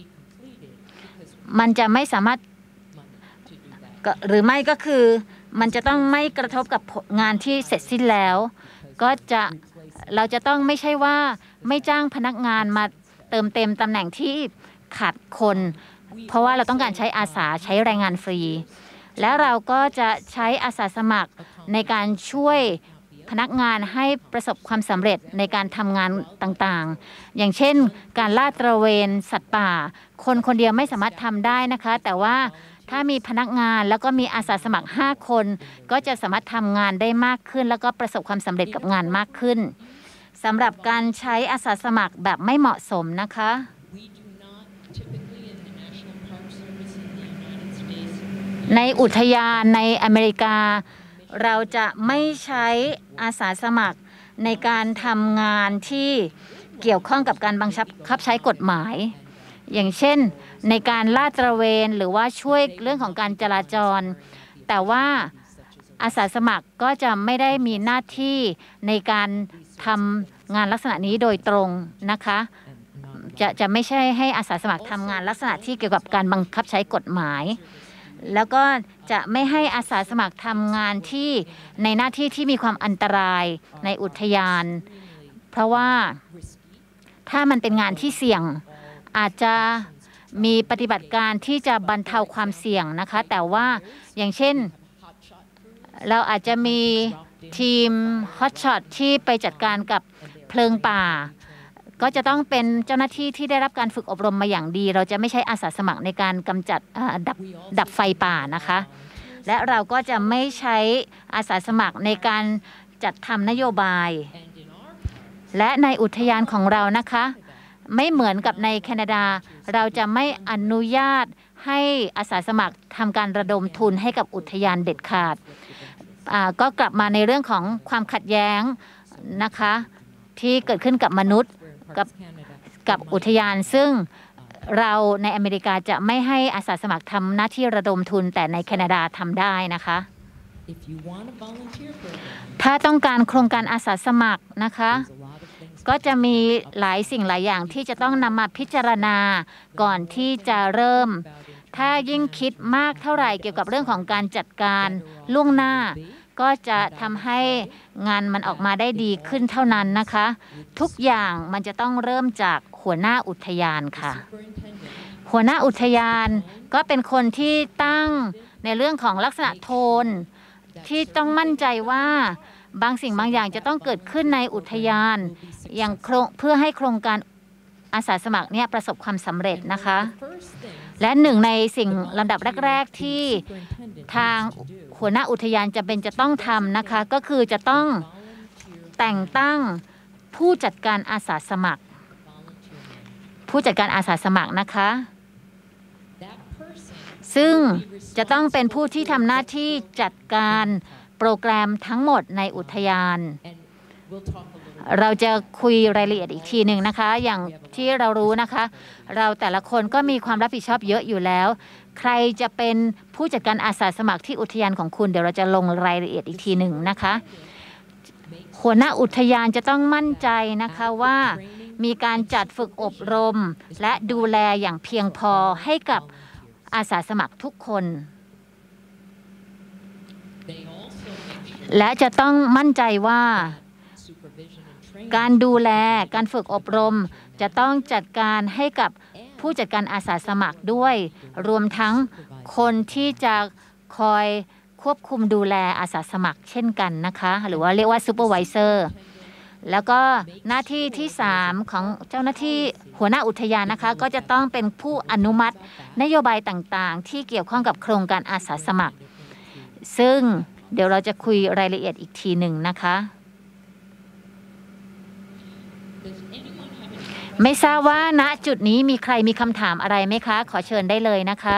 มันจะไม่สามารถหรือไม่ก็คือมันจะต้องไม่กระทบกับงานที่เสร็จสิ้นแล้วก็จะเราจะต้องไม่ใช่ว่าไม่จ้างพนักงานมาเติมเต็มตำแหน่งที่ขาดคนเพราะว่าเราต้องการใช้อาสาใช้แรงงานฟรีแล้วเราก็จะใช้อาสาสมัครในการช่วยพนักงานให้ประสบความสำเร็จในการทำงานต่างๆอย่างเช่นการลาดตระเวนสัตว์ป่าคนคนเดียวไม่สามารถทำได้นะคะแต่ว่าถ้ามีพนักงานแล้วก็มีอาสาสมัครห้าคนก็จะสามารถทำงานได้มากขึ้นแล้วก็ประสบความสำเร็จกับงานมากขึ้นสำหรับการใช้อาสาสมัครแบบไม่เหมาะสมนะคะในอุทยานในอเมริกาเราจะไม่ใช้อาสาสมัครในการทำงานที่เกี่ยวข้องกับการบังคับใช้กฎหมายอย่างเช่นในการลาดตระเวนหรือว่าช่วยเรื่องของการจราจรแต่ว่าอาสาสมัครก็จะไม่ได้มีหน้าที่ในการทำงานลักษณะนี้โดยตรงนะคะจะจะไม่ใช่ให้อาสาสมัครทำงานลักษณะที่เกี่ยวกับการบังคับใช้กฎหมายแล้วก็จะไม่ให้อาสาสมัครทำงานที่ในหน้าที่ที่มีความอันตรายในอุทยานเพราะว่าถ้ามันเป็นงานที่เสี่ยงอาจจะมีปฏิบัติการที่จะบรรเทาความเสี่ยงนะคะแต่ว่าอย่างเช่นเราอาจจะมีทีมฮอตช็อตที่ไปจัดการกับเพลิงป่าก็จะต้องเป็นเจ้าหน้าที่ที่ได้รับการฝึกอบรมมาอย่างดีเราจะไม่ใช้อาสาสมัครในการกำจัดดับดับไฟป่านะคะและเราก็จะไม่ใช้อาสาสมัครในการจัดทำนโยบายและในอุทยานของเรานะคะไม่เหมือนกับในแคนาดาเราจะไม่อนุญาตให้อาสาสมัครทำการระดมทุนให้กับอุทยานเด็ดขาดก็กลับมาในเรื่องของความขัดแย้งนะคะที่เกิดขึ้นกับมนุษย์กับกับอุทยานซึ่งเราในอเมริกาจะไม่ให้อาสาสมัครทำหน้าที่ระดมทุนแต่ในแคนาดาทำได้นะคะถ้าต้องการโครงการอาสาสมัครนะคะก็จะมีหลายสิ่งหลายอย่างที่จะต้องนำมาพิจารณาก่อนที่จะเริ่มถ้ายิ่งคิดมากเท่าไหร่เกี่ยวกับเรื่องของการจัดการล่วงหน้าก็จะทำให้งานมันออกมาได้ดีขึ้นเท่านั้นนะคะทุกอย่างมันจะต้องเริ่มจากหัวหน้าอุทยานค่ะหัวหน้าอุทยานก็เป็นคนที่ตั้งในเรื่องของลักษณะโทนที่ต้องมั่นใจว่าบางสิ่งบางอย่างจะต้องเกิดขึ้นในอุทยานอย่างเพื่อให้โครงการอาสาสมัครเนี่ยประสบความสำเร็จนะคะและหนึ่งในสิ่งลำดับแรกๆที่ทางหัวหน้าอุทยานจะเป็นจะต้องทำนะคะก็คือจะต้องแต่งตั้งผู้จัดการอาสาสมัครผู้จัดการอาสาสมัครนะคะซึ่งจะต้องเป็นผู้ที่ทำหน้าที่จัดการโปรแกรมทั้งหมดในอุทยานเราจะคุยรายละเอียดอีกทีหนึ่งนะคะอย่างที่เรารู้นะคะเราแต่ละคนก็มีความรับผิดชอบเยอะอยู่แล้วใครจะเป็นผู้จัดการอาสาสมัครที่อุทยานของคุณเดี๋ยวเราจะลงรายละเอียดอีกทีหนึ่งนะคะหัวหน้าอุทยานจะต้องมั่นใจนะคะว่ามีการจัดฝึกอบรมและดูแลอย่างเพียงพอให้กับอาสาสมัครทุกคนและจะต้องมั่นใจว่าการดูแลการฝึกอบรมจะต้องจัดการให้กับผู้จัดการอาสาสมัครด้วยรวมทั้งคนที่จะคอยควบคุมดูแลอาสาสมัครเช่นกันนะคะหรือว่าเรียกว่าซูเปอร์ไวเซอร์แล้วก็หน้าที่ที่สามของเจ้าหน้าที่หัวหน้าอุทยานนะคะก็จะต้องเป็นผู้อนุมัตินโยบายต่างๆที่เกี่ยวข้องกับโครงการอาสาสมัครซึ่งเดี๋ยวเราจะคุยรายละเอียดอีกทีหนึ่งนะคะไม่ทราบว่าณจุดนี้มีใครมีคำถามอะไรไหมคะขอเชิญได้เลยนะคะ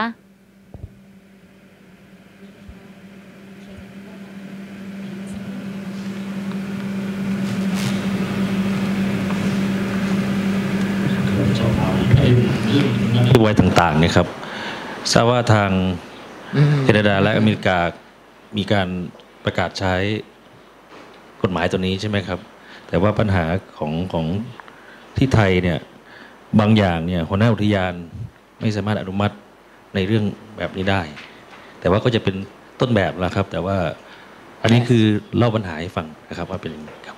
นโยบายต่างๆเนี่ยครับทราบว่าทางแคนาดาและอเมริกามีการประกาศใช้กฎหมายตัวนี้ใช่ไหมครับแต่ว่าปัญหาของของที่ไทยเนี่ยบางอย่างเนี่ยหัวหน้าอุทยานไม่สามารถอนุมัติในเรื่องแบบนี้ได้แต่ว่าก็จะเป็นต้นแบบแล้วครับแต่ว่าอันนี้คือเล่าปัญหาให้ฟังนะครับว่าเป็นยังไงครับ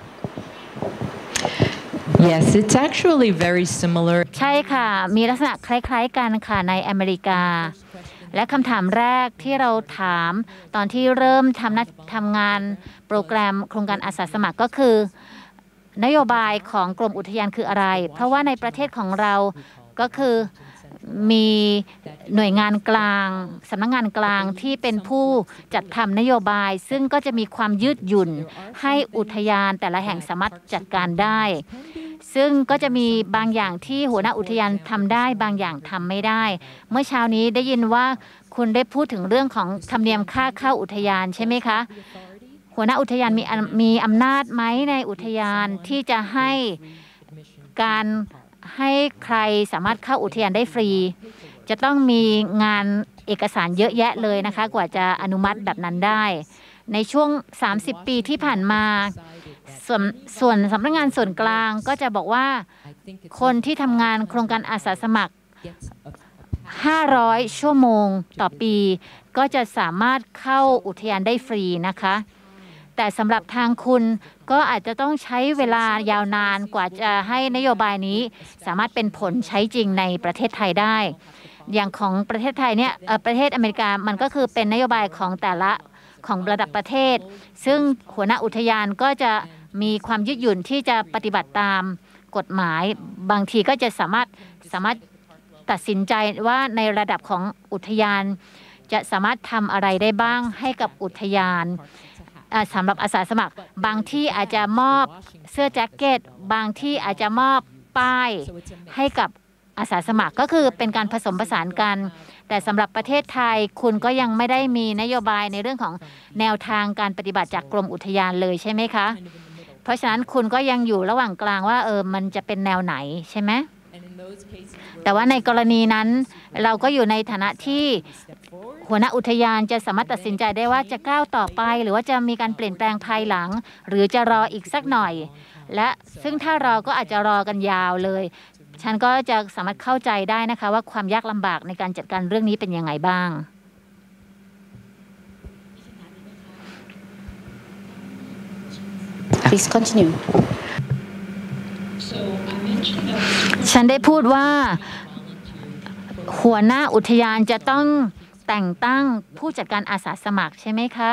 Yes, it's actually very similar.
ใช่ค่ะมีลักษณะคล้ายๆกันค่ะในอเมริกาและคำถามแรกที่เราถามตอนที่เริ่มทำทำงานโปรแกรมโครงการอาสาสมัครก็คือนโยบายของกรมอุทยานคืออะไรเพราะว่าในประเทศของเราก็คือมีหน่วยงานกลางสำนักงานกลางที่เป็นผู้จัดทำนโยบายซึ่งก็จะมีความยืดหยุ่นให้อุทยานแต่ละแห่งสามารถจัดการได้ซึ่งก็จะมีบางอย่างที่หัวหน้าอุทยานทำได้บางอย่างทำไม่ได้เมื่อเช้านี้ได้ยินว่าคุณได้พูดถึงเรื่องของธรรมเนียมค่าเข้าอุทยานใช่ไหมคะหัวหน้าอุทยานมีมีอำนาจไหมในอุทยานที่จะให้การให้ใครสามารถเข้าอุทยานได้ฟรีจะต้องมีงานเอกสารเยอะแยะเลยนะคะกว่าจะอนุมัติแบบนั้นได้ในช่วงสามสิบปีที่ผ่านมาส่วนส่วนสำนักงานส่วนกลางก็จะบอกว่าคนที่ทำงานโครงการอาสาสมัครห้าร้อยชั่วโมงต่อปีก็จะสามารถเข้าอุทยานได้ฟรีนะคะแต่สำหรับทางคุณก็อาจจะต้องใช้เวลายาวนานกว่าจะให้นโยบายนี้สามารถเป็นผลใช้จริงในประเทศไทยได้อย่างของประเทศไทยเนี่ยประเทศอเมริกามันก็คือเป็นนโยบายของแต่ละของระดับประเทศซึ่งหัวหน้าอุทยานก็จะมีความยืดหยุ่นที่จะปฏิบัติตามกฎหมายบางทีก็จะสามารถสามารถตัดสินใจว่าในระดับของอุทยานจะสามารถทำอะไรได้บ้างให้กับอุทยานสำหรับอาสาสมัครบางที่อาจจะมอบเสื้อแจ็คเก็ตบางที่อาจจะมอบป้ายให้กับอาสาสมัครก็คือเป็นการผสมผสานกันแต่สำหรับประเทศไทยคุณก็ยังไม่ได้มีนโยบายในเรื่องของแนวทางการปฏิบัติจากกรมอุทยานเลยใช่ไหมคะเพราะฉะนั้นคุณก็ยังอยู่ระหว่างกลางว่าเออมันจะเป็นแนวไหนใช่ไหมแต่ว่าในกรณีนั้นเราก็อยู่ในฐานะที่หัวหน้าอุทยานจะสามารถตัดสินใจได้ว่าจะก้าวต่อไปหรือว่าจะมีการเปลี่ยนแปลงภายหลังหรือจะรออีกสักหน่อยและซึ่งถ้ารอก็อาจจะรอกันยาวเลยฉันก็จะสามารถเข้าใจได้นะคะว่าความยากลำบากในการจัดการเรื่องนี้เป็นยังไงบ้าง
Please continue
ฉันได้พูดว่าหัวหน้าอุทยานจะต้องแต่งตั้งผู้จัดการอาสาสมัครใช่ไหมคะ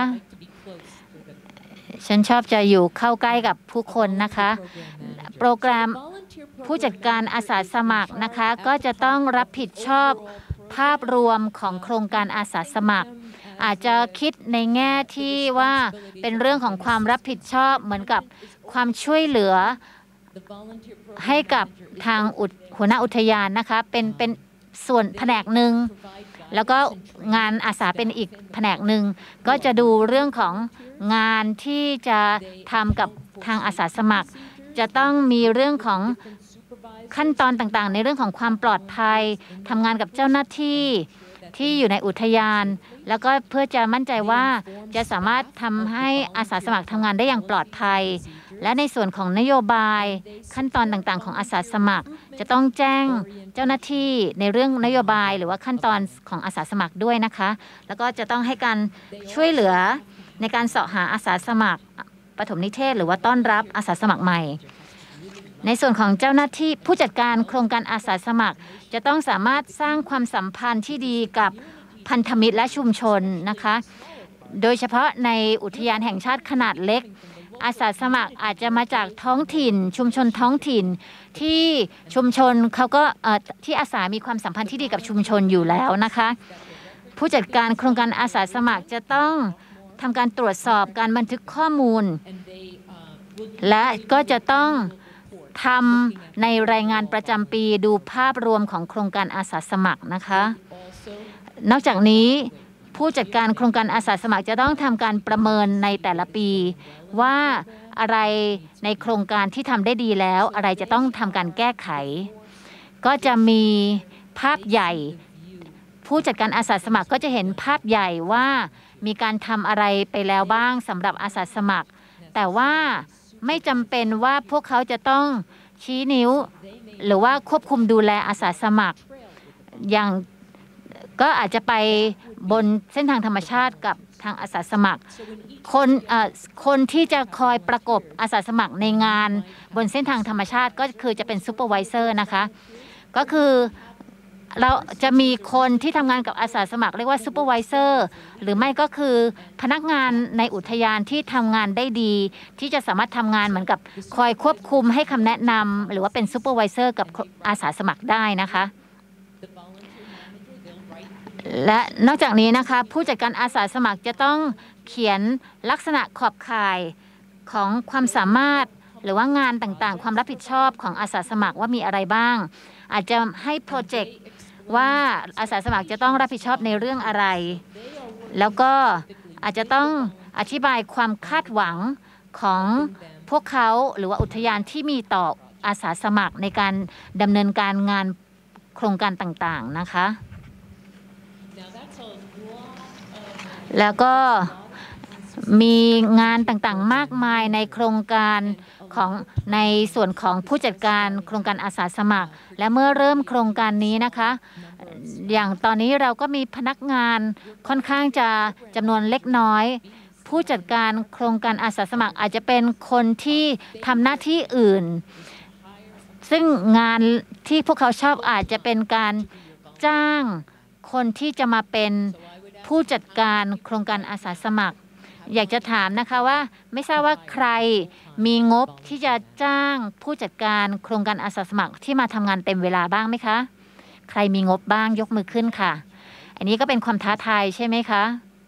ฉันชอบจะอยู่เข้าใกล้กับผู้คนนะคะโปรแกรมผู้จัดการอาสาสมัครนะคะก็จะต้องรับผิดชอบภาพรวมของโครงการอาสาสมัครอาจจะคิดในแง่ที่ว่าเป็นเรื่องของความรับผิดชอบเหมือนกับความช่วยเหลือให้กับทางหัวหน้าอุทยานนะคะเป็นเป็นส่วนแผนกหนึ่งแล้วก็งานอาสาเป็นอีกแผนกหนึ่งก็จะดูเรื่องของงานที่จะทำกับทางอาสาสมัครจะต้องมีเรื่องของขั้นตอนต่างๆในเรื่องของความปลอดภัยทำงานกับเจ้าหน้าที่ที่อยู่ในอุทยานแล้วก็เพื่อจะมั่นใจว่าจะสามารถทำให้อาสาสมัครทำงานได้อย่างปลอดภัยและในส่วนของนโยบายขั้นตอนต่างๆของอาสาสมัครจะต้องแจ้งเจ้าหน้าที่ในเรื่องนโยบายหรือว่าขั้นตอนของอาสาสมัครด้วยนะคะแล้วก็จะต้องให้การช่วยเหลือในการเสาะหาอาสาสมัครปฐมนิเทศหรือว่าต้อนรับอาสาสมัครใหม่ในส่วนของเจ้าหน้าที่ผู้จัดการโครงการอาสาสมัครจะต้องสามารถสร้างความสัมพันธ์ที่ดีกับพันธมิตรและชุมชนนะคะโดยเฉพาะในอุทยานแห่งชาติขนาดเล็กอาสาสมัครอาจจะมาจากท้องถิ่นชุมชนท้องถิ่นที่ชุมชนเขาก็ที่อาสามีความสัมพันธ์ที่ดีกับชุมชนอยู่แล้วนะคะผู้จัดการโครงการอาสาสมัครจะต้องทำการตรวจสอบการบันทึกข้อมูลและก็จะต้องทำในรายงานประจำปีดูภาพรวมของโครงการอาสาสมัครนะคะนอกจากนี้ผู้จัดการโครงการอาสาสมัครจะต้องทำการประเมินในแต่ละปีว่าอะไรในโครงการที่ทำได้ดีแล้วอะไรจะต้องทำการแก้ไขก็จะมีภาพใหญ่ผู้จัดการอาสาสมัครก็จะเห็นภาพใหญ่ว่ามีการทำอะไรไปแล้วบ้างสำหรับอาสาสมัครแต่ว่าไม่จำเป็นว่าพวกเขาจะต้องชี้นิ้วหรือว่าควบคุมดูแลอาสาสมัครอย่างก็อาจจะไปบนเส้นทางธรรมชาติกับทางอาสาสมัครคนคนที่จะคอยประกบอาสาสมัครในงานบนเส้นทางธรรมชาติก็คือจะเป็นซูเปอร์วิเซอร์นะคะก็คือเราจะมีคนที่ทำงานกับอาสาสมัครเรียกว่าซูเปอร์วิเซอร์หรือไม่ก็คือพนักงานในอุทยานที่ทำงานได้ดีที่จะสามารถทำงานเหมือนกับคอยควบคุมให้คำแนะนำหรือว่าเป็นซูเปอร์วิเซอร์กับอาสาสมัครได้นะคะและนอกจากนี้นะคะผู้จัดการอาสาสมัครจะต้องเขียนลักษณะขอบข่ายของความสามารถหรือว่างานต่างๆความรับผิดชอบของอาสาสมัครว่ามีอะไรบ้างอาจจะให้โปรเจกต์ว่าอาสาสมัครจะต้องรับผิดชอบในเรื่องอะไรแล้วก็อาจจะต้องอธิบายความคาดหวังของพวกเขาหรือว่าอุทยานที่มีต่ออาสาสมัครในการดำเนินการงานโครงการต่างๆนะคะแล้วก็มีงานต่างๆมากมายในโครงการของในส่วนของผู้จัดการโครงการอาสาสมัครและเมื่อเริ่มโครงการนี้นะคะอย่างตอนนี้เราก็มีพนักงานค่อนข้างจะจำนวนเล็กน้อยผู้จัดการโครงการอาสาสมัครอาจจะเป็นคนที่ทำหน้าที่อื่นซึ่งงานที่พวกเขาชอบอาจจะเป็นการจ้างคนที่จะมาเป็นผู้จัดการโครงการอาสาสมัครอยากจะถามนะคะว่าไม่ทราบว่าใครมีงบที่จะจ้างผู้จัดการโครงการอาสาสมัครที่มาทำงานเต็มเวลาบ้างไหมคะใครมีงบบ้างยกมือขึ้นค่ะอันนี้ก็เป็นความท้าทายใช่ไหมคะ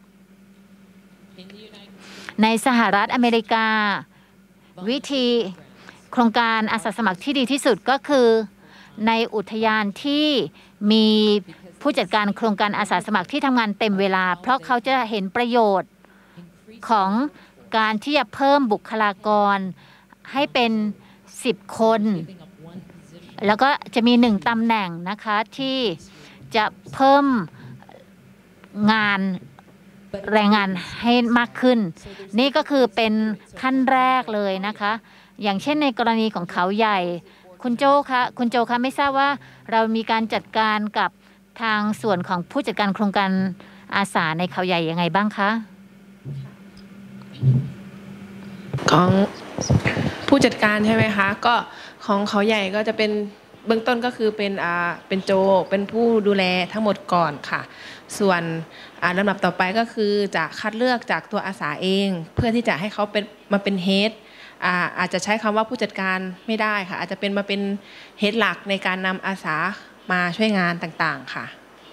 ในสหรัฐอเมริกาวิธีโครงการอาสาสมัครที่ดีที่สุดก็คือในอุทยานที่มีผู้จัดการโครงการอาสาสมัครที่ทำงานเต็มเวลาเพราะเขาจะเห็นประโยชน์ของการที่จะเพิ่มบุคลากรให้เป็นสิบคนแล้วก็จะมีหนึ่งตำแหน่งนะคะที่จะเพิ่มงานแรงงานให้มากขึ้นนี่ก็คือเป็นขั้นแรกเลยนะคะอย่างเช่นในกรณีของเขาใหญ่คุณโจคะคุณโจคะไม่ทราบว่าเรามีการจัดการกับทางส่วนของผู้จัดการโครงการอาสาในเขาใหญ่ยังไงบ้างคะ
ของผู้จัดการใช่ไหมคะก็ของเขาใหญ่ก็จะเป็นเบื้องต้นก็คือเป็นอ่าเป็นโจเป็นผู้ดูแลทั้งหมดก่อนค่ะส่วนอ่าลำดับต่อไปก็คือจะคัดเลือกจากตัวอาสาเองเพื่อที่จะให้เขาเป็นมาเป็นเฮดอ่าอาจจะใช้คำว่าผู้จัดการไม่ได้ค่ะอาจจะเป็นมาเป็นเฮดหลักในการนำอาสามาช่วยงานต่างๆค่ะ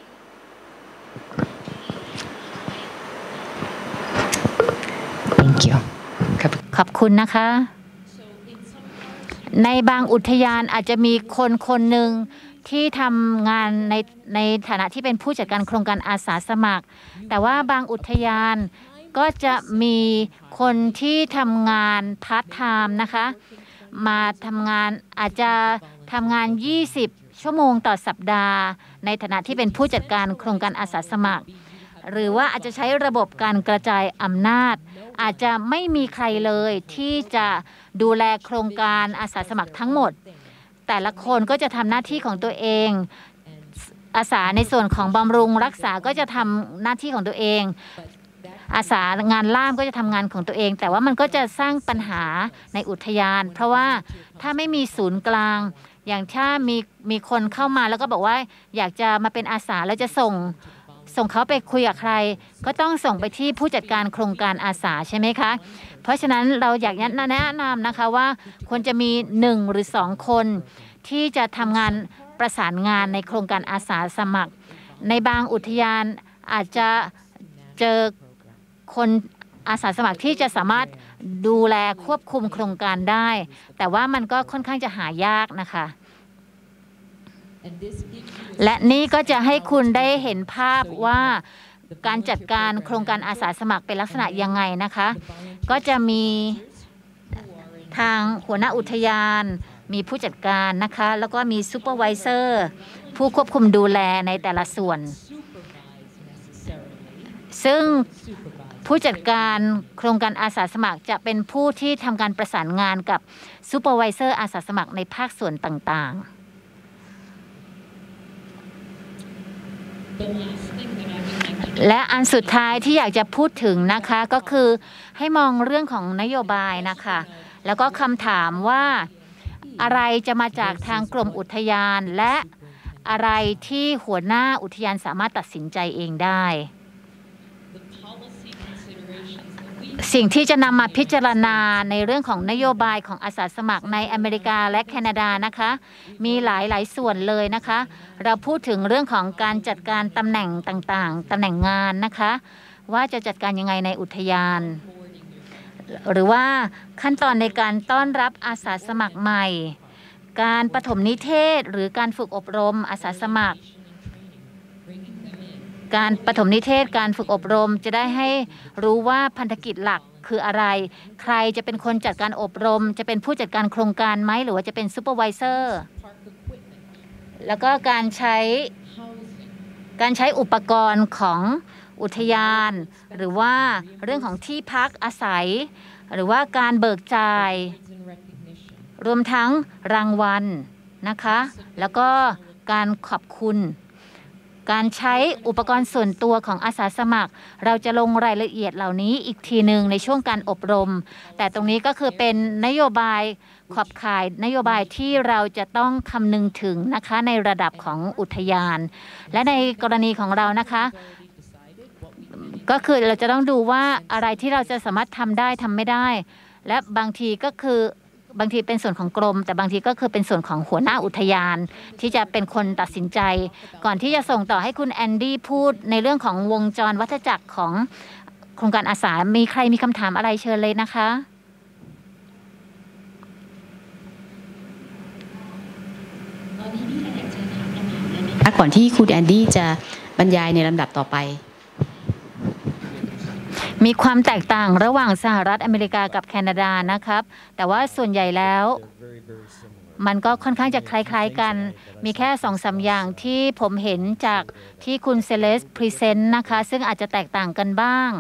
ขอบคุณนะคะในบางอุทยานอาจจะมีคนคนหนึ่งที่ทำงานในในฐานะที่เป็นผู้จัดการโครงการอาสาสมัครแต่ว่าบางอุทยานก็จะมีคนที่ทำงานพาร์ทไทม์นะคะมาทำงานอาจจะทำงานยี่สิบชั่วโมงต่อสัปดาห์ในฐานะที่เป็นผู้จัดการโครงการอาสาสมัครหรือว่าอาจจะใช้ระบบการกระจายอำนาจอาจจะไม่มีใครเลยที่จะดูแลโครงการอาสาสมัครทั้งหมดแต่ละคนก็จะทำหน้าที่ของตัวเองอาสาในส่วนของบำรุงรักษาก็จะทำหน้าที่ของตัวเองอาสางานล่ามก็จะทำงานของตัวเองแต่ว่ามันก็จะสร้างปัญหาในอุทยานเพราะว่าถ้าไม่มีศูนย์กลางอย่างถ้ามีมีคนเข้ามาแล้วก็บอกว่าอยากจะมาเป็นอาสาแล้วจะส่งส่งเขาไปคุยกับใครก็ต้องส่งไปที่ผู้จัดการโครงการอาสาใช่ไหมคะเพราะฉะนั้นเราอยากแนะนำนะคะว่าควรจะมีหนึ่งหรือสองคนที่จะทำงานประสานงานในโครงการอาสาสมัครในบางอุทยานอาจจะเจอคนอาสาสมัครที่จะสามารถดูแลควบคุมโครงการได้แต่ว่ามันก็ค่อนข้างจะหายากนะคะและนี่ก็จะให้คุณได้เห็นภาพว่าการจัดการโครงการอาสาสมัครเป็นลักษณะยังไงนะคะก็จะมีทางหัวหน้าอุทยานมีผู้จัดการนะคะแล้วก็มีซูเปอร์ไวเซอร์ผู้ควบคุมดูแลในแต่ละส่วนซึ่งผู้จัดการโครงการอาสาสมัครจะเป็นผู้ที่ทำการประสานงานกับซูเปอร์ไวเซอร์อาสาสมัครในภาคส่วนต่างๆและอันสุดท้ายที่อยากจะพูดถึงนะคะก็คือให้มองเรื่องของนโยบายนะคะแล้วก็คำถามว่าอะไรจะมาจากทางกรมอุทยานและอะไรที่หัวหน้าอุทยานสามารถตัดสินใจเองได้สิ่งที่จะนำมาพิจารณาในเรื่องของนโยบายของอาสาสมัครในอเมริกาและแคนาดานะคะมีหลายหลายส่วนเลยนะคะเราพูดถึงเรื่องของการจัดการตำแหน่งต่างๆตำแหน่งงานนะคะว่าจะจัดการยังไงในอุทยานหรือว่าขั้นตอนในการต้อนรับอาสาสมัครใหม่การปฐมนิเทศหรือการฝึกอบรมอาสาสมัครการปฐมนิเทศการฝึกอบรมจะได้ให้รู้ว่าพันธกิจหลักคืออะไรใครจะเป็นคนจัดการอบรมจะเป็นผู้จัดการโครงการไหมหรือว่าจะเป็นซูเปอร์วิเซอร์แล้วก็การใช้การใช้อุปกรณ์ของอุทยานหรือว่าเรื่องของที่พักอาศัยหรือว่าการเบิกจ่ายรวมทั้งรางวัลนะคะแล้วก็การขอบคุณการใช้อุปกรณ์ส่วนตัวของอาสาสมัครเราจะลงรายละเอียดเหล่านี้อีกทีหนึ่งในช่วงการอบรมแต่ตรงนี้ก็คือเป็นนโยบายขอบข่ายนโยบายที่เราจะต้องคำนึงถึงนะคะในระดับของอุทยานและในกรณีของเรานะคะก็คือเราจะต้องดูว่าอะไรที่เราจะสามารถทำได้ทำไม่ได้และบางทีก็คือบางทีเป็นส่วนของกรมแต่บางทีก็คือเป็นส่วนของหัวหน้าอุทยานที่จะเป็นคนตัดสินใจก่อนที่จะส่งต่อให้คุณแอนดี้พูดในเรื่องของวงจรวัฏจักรของโครงการอาสามีใครมีคำถามอะไรเชิญเลยนะคะ
ก่อนที่คุณแอนดี้จะบรรยายในลำดับต่อไป
มีความแตกต่างระหว่างสหรัฐอเมริกากับแคนาดานะครับแต่ว่าส่วนใหญ่แล้วมันก็ค่อนข้างจะคล้ายๆกันมีแค่สองสามอย่างที่ผมเห็นจากที่คุณเซเลสพรีเซนต์นะคะซึ่งอาจจะแตกต่างกันบ้าง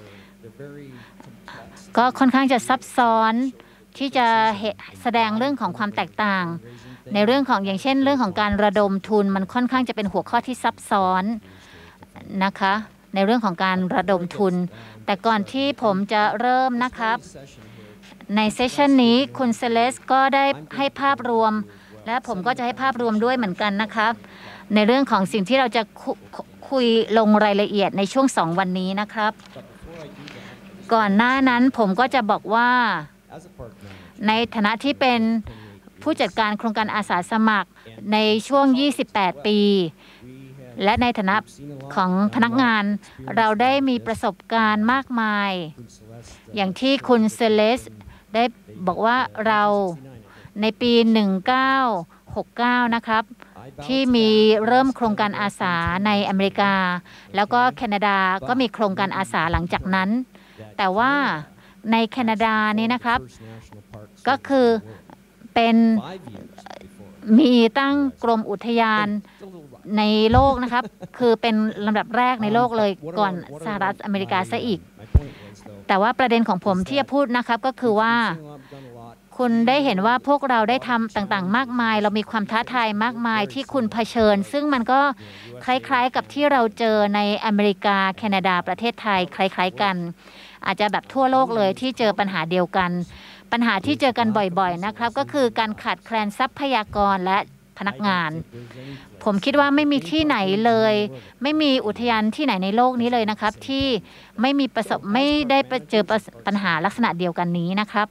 ก็ค่อนข้างจะซับซ้อนที่จะแสดงเรื่องของความแตกต่างในเรื่องของอย่างเช่นเรื่องของการระดมทุนมันค่อนข้างจะเป็นหัวข้อที่ซับซ้อนนะคะในเรื่องของการระดมทุนแต่ก่อนที่ผมจะเริ่มนะครับในเซสชันนี้คุณเซเลสก็ได้ให้ภาพรวมและผมก็จะให้ภาพรวมด้วยเหมือนกันนะครับในเรื่องของสิ่งที่เราจะคุยลงรายละเอียดในช่วงสองวันนี้นะครับก่อนหน้านั้นผมก็จะบอกว่าในฐานะที่เป็นผู้จัดการโครงการอาสาสมัครในช่วงยี่สิบแปดปีและในฐานะของพนักงานเราได้มีประสบการณ์มากมายอย่างที่คุณเซเลสได้บอกว่าเราในปีหนึ่งพันเก้าร้อยหกสิบเก้านะครับที่มีเริ่มโครงการอาสาในอเมริกาแล้วก็แคนาดาก็มีโครงการอาสาหลังจากนั้นแต่ว่าในแคนาดานี่นะครับก็คือเป็นมีตั้งกรมอุทยานในโลกนะครับคือเป็นลำดับแรกในโลกเลยก่อนสหรัฐอเมริกาซะอีกแต่ว่าประเด็นของผมที่จะพูดนะครับก็คือว่าคุณได้เห็นว่าพวกเราได้ทำต่างๆมากมายเรามีความท้าทายมากมายที่คุณเผชิญซึ่งมันก็คล้ายๆกับที่เราเจอในอเมริกาแคนาดาประเทศไทยคล้ายๆกันอาจจะแบบทั่วโลกเลยที่เจอปัญหาเดียวกันปัญหาที่เจอกันบ่อยๆนะครับก็คือการขาดแคลนทรัพยากรและพนักงานผมคิดว่าไม่มีที่ไหนเลยไม่มีอุทยานที่ไหนในโลกนี้เลยนะครับที่ไม่มีประสบไม่ได้เจอปัญหาลักษณะเดียวกันนี้นะครับ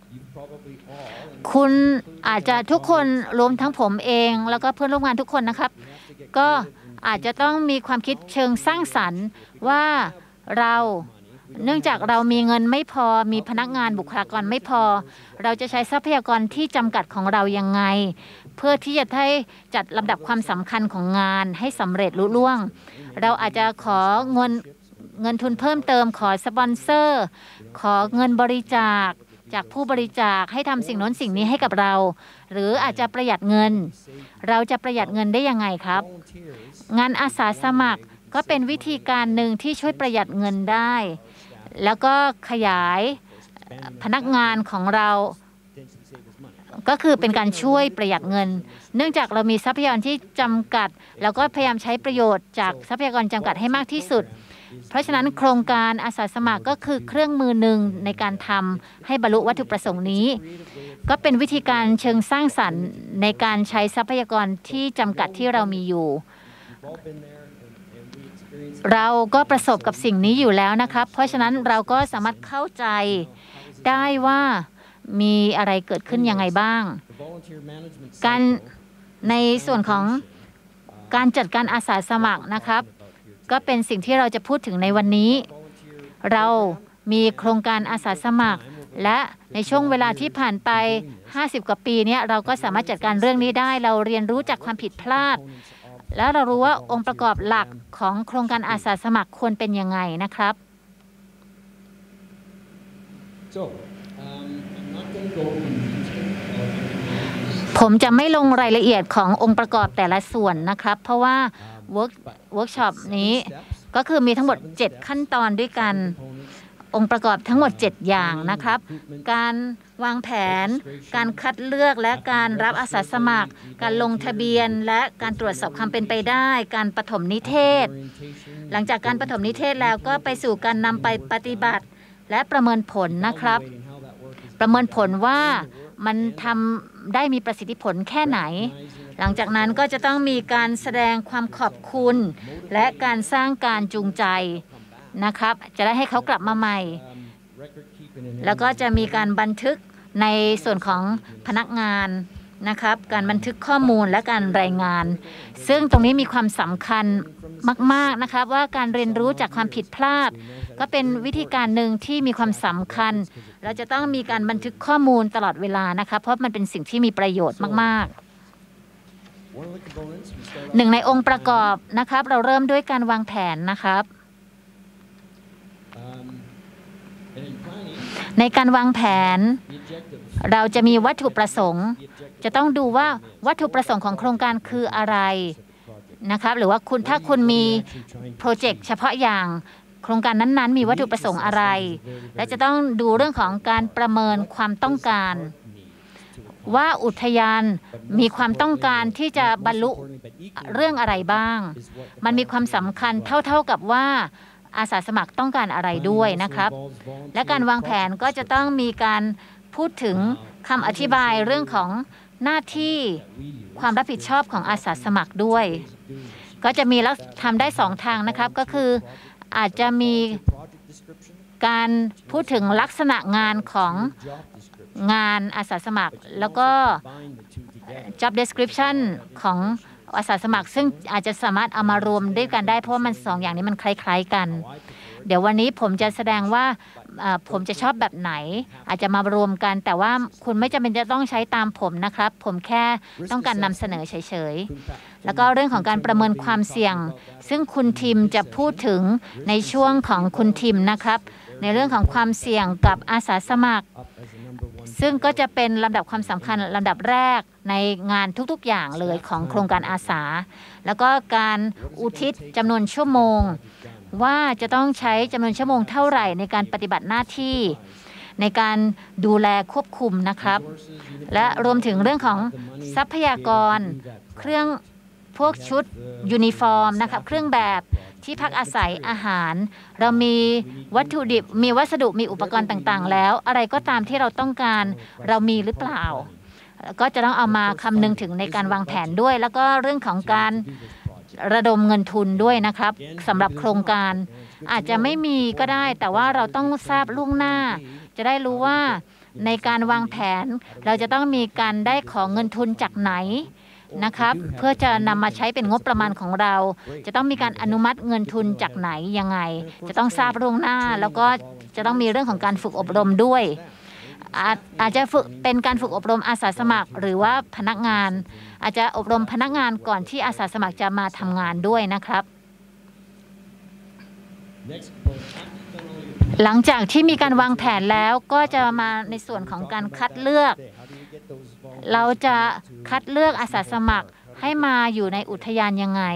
คุณอาจจะทุกคนรวมทั้งผมเองแล้วก็เพื่อนร่วมงานทุกคนนะครับก็อาจจะต้องมีความคิดเชิงสร้างสรรค์ว่าเราเนื่องจากเรามีเงินไม่พอมีพนักงานบุคลากรไม่พอเราจะใช้ทรัพยากรที่จำกัดของเรายังไงเพื่อที่จะให้จัดลำดับความสำคัญของงานให้สำเร็จลุล่วงเราอาจจะขอเงินเงินทุนเพิ่มเติมขอสปอนเซอร์ขอเงินบริจาคจากผู้บริจาคให้ทำสิ่งโน้นสิ่งนี้ให้กับเราหรืออาจจะประหยัดเงินเราจะประหยัดเงินได้ยังไงครับงานอาสาสมัครก็เป็นวิธีการหนึ่งที่ช่วยประหยัดเงินได้แล้วก็ขยายพนักงานของเราก็คือเป็นการช่วยประหยัดเงินเนื่องจากเรามีทรัพยากรที่จำกัดแล้วก็พยายามใช้ประโยชน์จากทรัพยากรจำกัดให้มากที่สุดเพราะฉะนั้นโครงการอาสาสมัครก็คือเครื่องมือหนึ่งในการทำให้บรรลุวัตถุประสงค์นี้ก็เป็นวิธีการเชิงสร้างสรรค์ในการใช้ทรัพยากรที่จำกัดที่เรามีอยู่เราก็ประสบกับสิ่งนี้อยู่แล้วนะครับเพราะฉะนั้นเราก็สามารถเข้าใจได้ว่ามีอะไรเกิดขึ้นยังไงบ้างการในส่วนของการจัดการอาสาสมัครนะครับก็เป็นสิ่งที่เราจะพูดถึงในวันนี้เรามีโครงการอาสาสมัครและในช่วงเวลาที่ผ่านไปห้าสิบกว่าปีนี้เราก็สามารถจัดการเรื่องนี้ได้เราเรียนรู้จากความผิดพลาดแล้วเรารู้ว่าองค์ประกอบหลักของโครงการอาสาสมัครควรเป็นยังไงนะครับ
So, um, I'm not going to go into detail.
ผมจะไม่ลงรายละเอียดขององค์ประกอบแต่ละส่วนนะครับเพราะว่าเวิร์กเวิร์กช็อปนี้ก็คือมีทั้งหมดเจ็ดขั้นตอนด้วยกันองค์ประกอบทั้งหมดเจ็ดอย่างนะครับการวางแผนการคัดเลือกและการรับอาสาสมัครการลงทะเบียนและการตรวจสอบความเป็นไปได้การปฐมนิเทศหลังจากการปฐมนิเทศแล้วก็ไปสู่การนำไปปฏิบัติและประเมินผลนะครับประเมินผลว่ามันทำได้มีประสิทธิผลแค่ไหนหลังจากนั้นก็จะต้องมีการแสดงความขอบคุณและการสร้างการจูงใจนะครับจะได้ให้เขากลับมาใหม่แล้วก็จะมีการบันทึกในส่วนของพนักงานนะครับการบันทึกข้อมูลและการรายงานซึ่งตรงนี้มีความสำคัญมากๆนะครับว่าการเรียนรู้จากความผิดพลาดก็เป็นวิธีการหนึ่งที่มีความสำคัญเราจะต้องมีการบันทึกข้อมูลตลอดเวลานะคะเพราะมันเป็นสิ่งที่มีประโยชน์มากๆหนึ่งในองค์ประกอบนะครับเราเริ่มด้วยการวางแผนนะครับในการวางแผนเราจะมีวัตถุประสงค์จะต้องดูว่าวัตถุประสงค์ของโครงการคืออะไรนะครับหรือว่าคุณถ้าคุณมีโปรเจกต์เฉพาะอย่างโครงการนั้นๆมีวัตถุประสงค์อะไรและจะต้องดูเรื่องของการประเมินความต้องการว่าอุทยานมีความต้องการที่จะบรรลุเรื่องอะไรบ้างมันมีความสำคัญเท่าๆกับว่าอาสาสมัครต้องการอะไรด้วยนะครับและการวางแผนก็จะต้องมีการพูดถึงคำอธิบายเรื่องของหน้าที่ความรับผิดชอบของอาสาสมัครด้วยก็จะมีแล้วทำได้สองทางนะครับก็คืออาจจะมีการพูดถึงลักษณะงานของงานอาสาสมัครแล้วก็ job description ของอาสาสมัครซึ่งอาจจะสามารถเอามารวมด้วยกันได้เพราะว่ามันสองอย่างนี้มันคล้ายๆกันเดี๋ยววันนี้ผมจะแสดงว่าผมจะชอบแบบไหนอาจจะมารวมกันแต่ว่าคุณไม่จำเป็นจะต้องใช้ตามผมนะครับผมแค่ต้องการนำเสนอเฉยๆแล้วก็เรื่องของการประเมินความเสี่ยงซึ่งคุณทิมจะพูดถึงในช่วงของคุณทิมนะครับในเรื่องของความเสี่ยงกับอาสาสมัครซึ่งก็จะเป็นลำดับความสำคัญลำดับแรกในงานทุกๆอย่างเลยของโครงการอาสาแล้วก็การอุทิศจำนวนชั่วโมงว่าจะต้องใช้จำนวนชั่วโมงเท่าไหร่ในการปฏิบัติหน้าที่ในการดูแลควบคุมนะครับและรวมถึงเรื่องของทรัพยากรเครื่องพวกชุดยูนิฟอร์มนะครับเครื่องแบบที่พักอาศัยอาหารเรามีวัตถุดิบมีวัสดุมีอุปกรณ์ต่างๆแล้วอะไรก็ตามที่เราต้องการเรามีหรือเปล่าก็จะต้องเอามาคำนึงถึงในการวางแผนด้วยแล้วก็เรื่องของการระดมเงินทุนด้วยนะครับสำหรับโครงการอาจจะไม่มีก็ได้แต่ว่าเราต้องทราบล่วงหน้าจะได้รู้ว่าในการวางแผนเราจะต้องมีการได้ของเงินทุนจากไหนนะครับเพื่อจะนำมาใช้เป็นงบประมาณของเราจะต้องมีการอนุมัติเงินทุนจากไหนยังไงจะต้องทราบล่วงหน้าแล้วก็จะต้องมีเรื่องของการฝึกอบรมด้วยอาจอาจจะฝึกเป็นการฝึกอบรมอาสาสมัครหรือว่าพนักงานอาจจะอบรมพนักงานก่อนที่อาสาสมัครจะมาทำงานด้วยนะครับหลังจากที่มีการวางแผนแล้วก็จะมาในส่วนของการคัดเลือกเราจะคัดเลือกอาสาสมัครให้มาอยู่ในอุทยานยังไง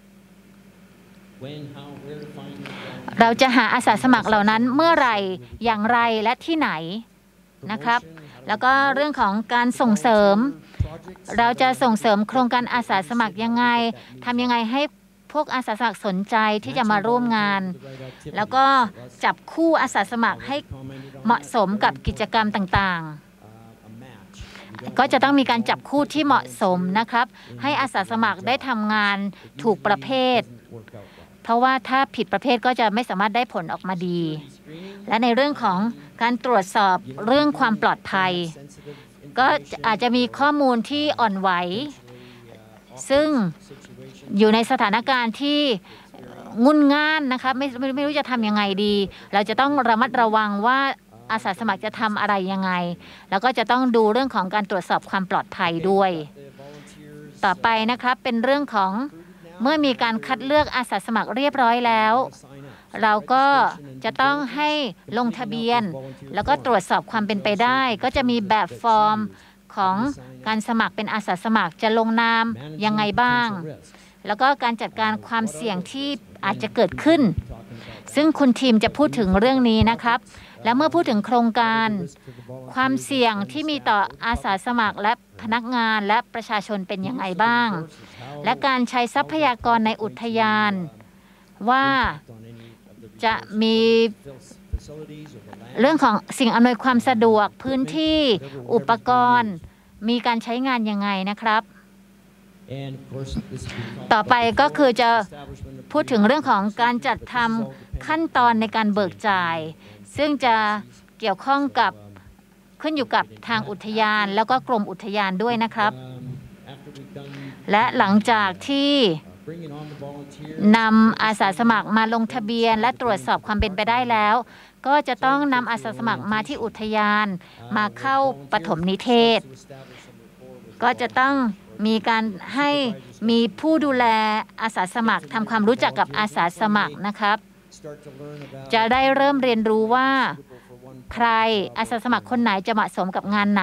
เราจะหาอาสาสมัครเหล่านั้นเมื่อไหร่อย่างไรและที่ไหนนะครับแล้วก็เรื่องของการส่งเสริมเราจะส่งเสริมโครงการอาสาสมัครยังไงทำยังไงให้พวกอาสาสมัครสนใจที่จะมาร่วมงานแล้วก็จับคู่อาสาสมัครให้เหมาะสมกับกิจกรรมต่างๆก็จะต้องมีการจับคู่ที่เหมาะสมนะครับให้อาสาสมัครได้ทำงานถูกประเภทเพราะว่าถ้าผิดประเภทก็จะไม่สามารถได้ผลออกมาดีและในเรื่องของการตรวจสอบเรื่องความปลอดภัยก็อาจจะมีข้อมูลที่อ่อนไหวซึ่งอยู่ในสถานการณ์ที่งุ่นง่านนะคะไม่ไม่ไม่รู้จะทำยังไงดีเราจะต้องระมัดระวังว่าอาสาสมัครจะทำอะไรยังไงแล้วก็จะต้องดูเรื่องของการตรวจสอบความปลอดภัยด้วยต่อไปนะครับเป็นเรื่องของเมื่อมีการคัดเลือกอาสาสมัครเรียบร้อยแล้วเราก็จะต้องให้ลงทะเบียนแล้วก็ตรวจสอบความเป็นไปได้ก็จะมีแบบฟอร์มของการสมัครเป็นอาสาสมัครจะลงนามยังไงบ้างแล้วก็การจัดการความเสี่ยงที่อาจจะเกิดขึ้นซึ่งคุณทีมจะพูดถึงเรื่องนี้นะครับและเมื่อพูดถึงโครงการความเสี่ยงที่มีต่ออาสาสมัครและพนักงานและประชาชนเป็นยังไงบ้างและการใช้ทรัพยากรในอุทยานว่าจะมีเรื่องของสิ่งอำนวยความสะดวกพื้นที่อุปกรณ์มีการใช้งานยังไงนะครับต่อไปก็คือจะพูดถึงเรื่องของการจัดทำขั้นตอนในการเบิกจ่ายซึ่งจะเกี่ยวข้องกับขึ้นอยู่กับทางอุทยานแล้วก็กรมอุทยานด้วยนะครับและหลังจากที่นำอาสาสมัครมาลงทะเบียนและตรวจสอบความเป็นไปได้แล้วก็จะต้องนำอาสาสมัครมาที่อุทยานมาเข้าปฐมนิเทศก็จะต้องมีการให้มีผู้ดูแลอาสาสมัครทำความรู้จักกับอาสาสมัครนะครับจะได้เริ่มเรียนรู้ว่าใครอาสาสมัครคนไหนจะเหมาะสมกับงานไหน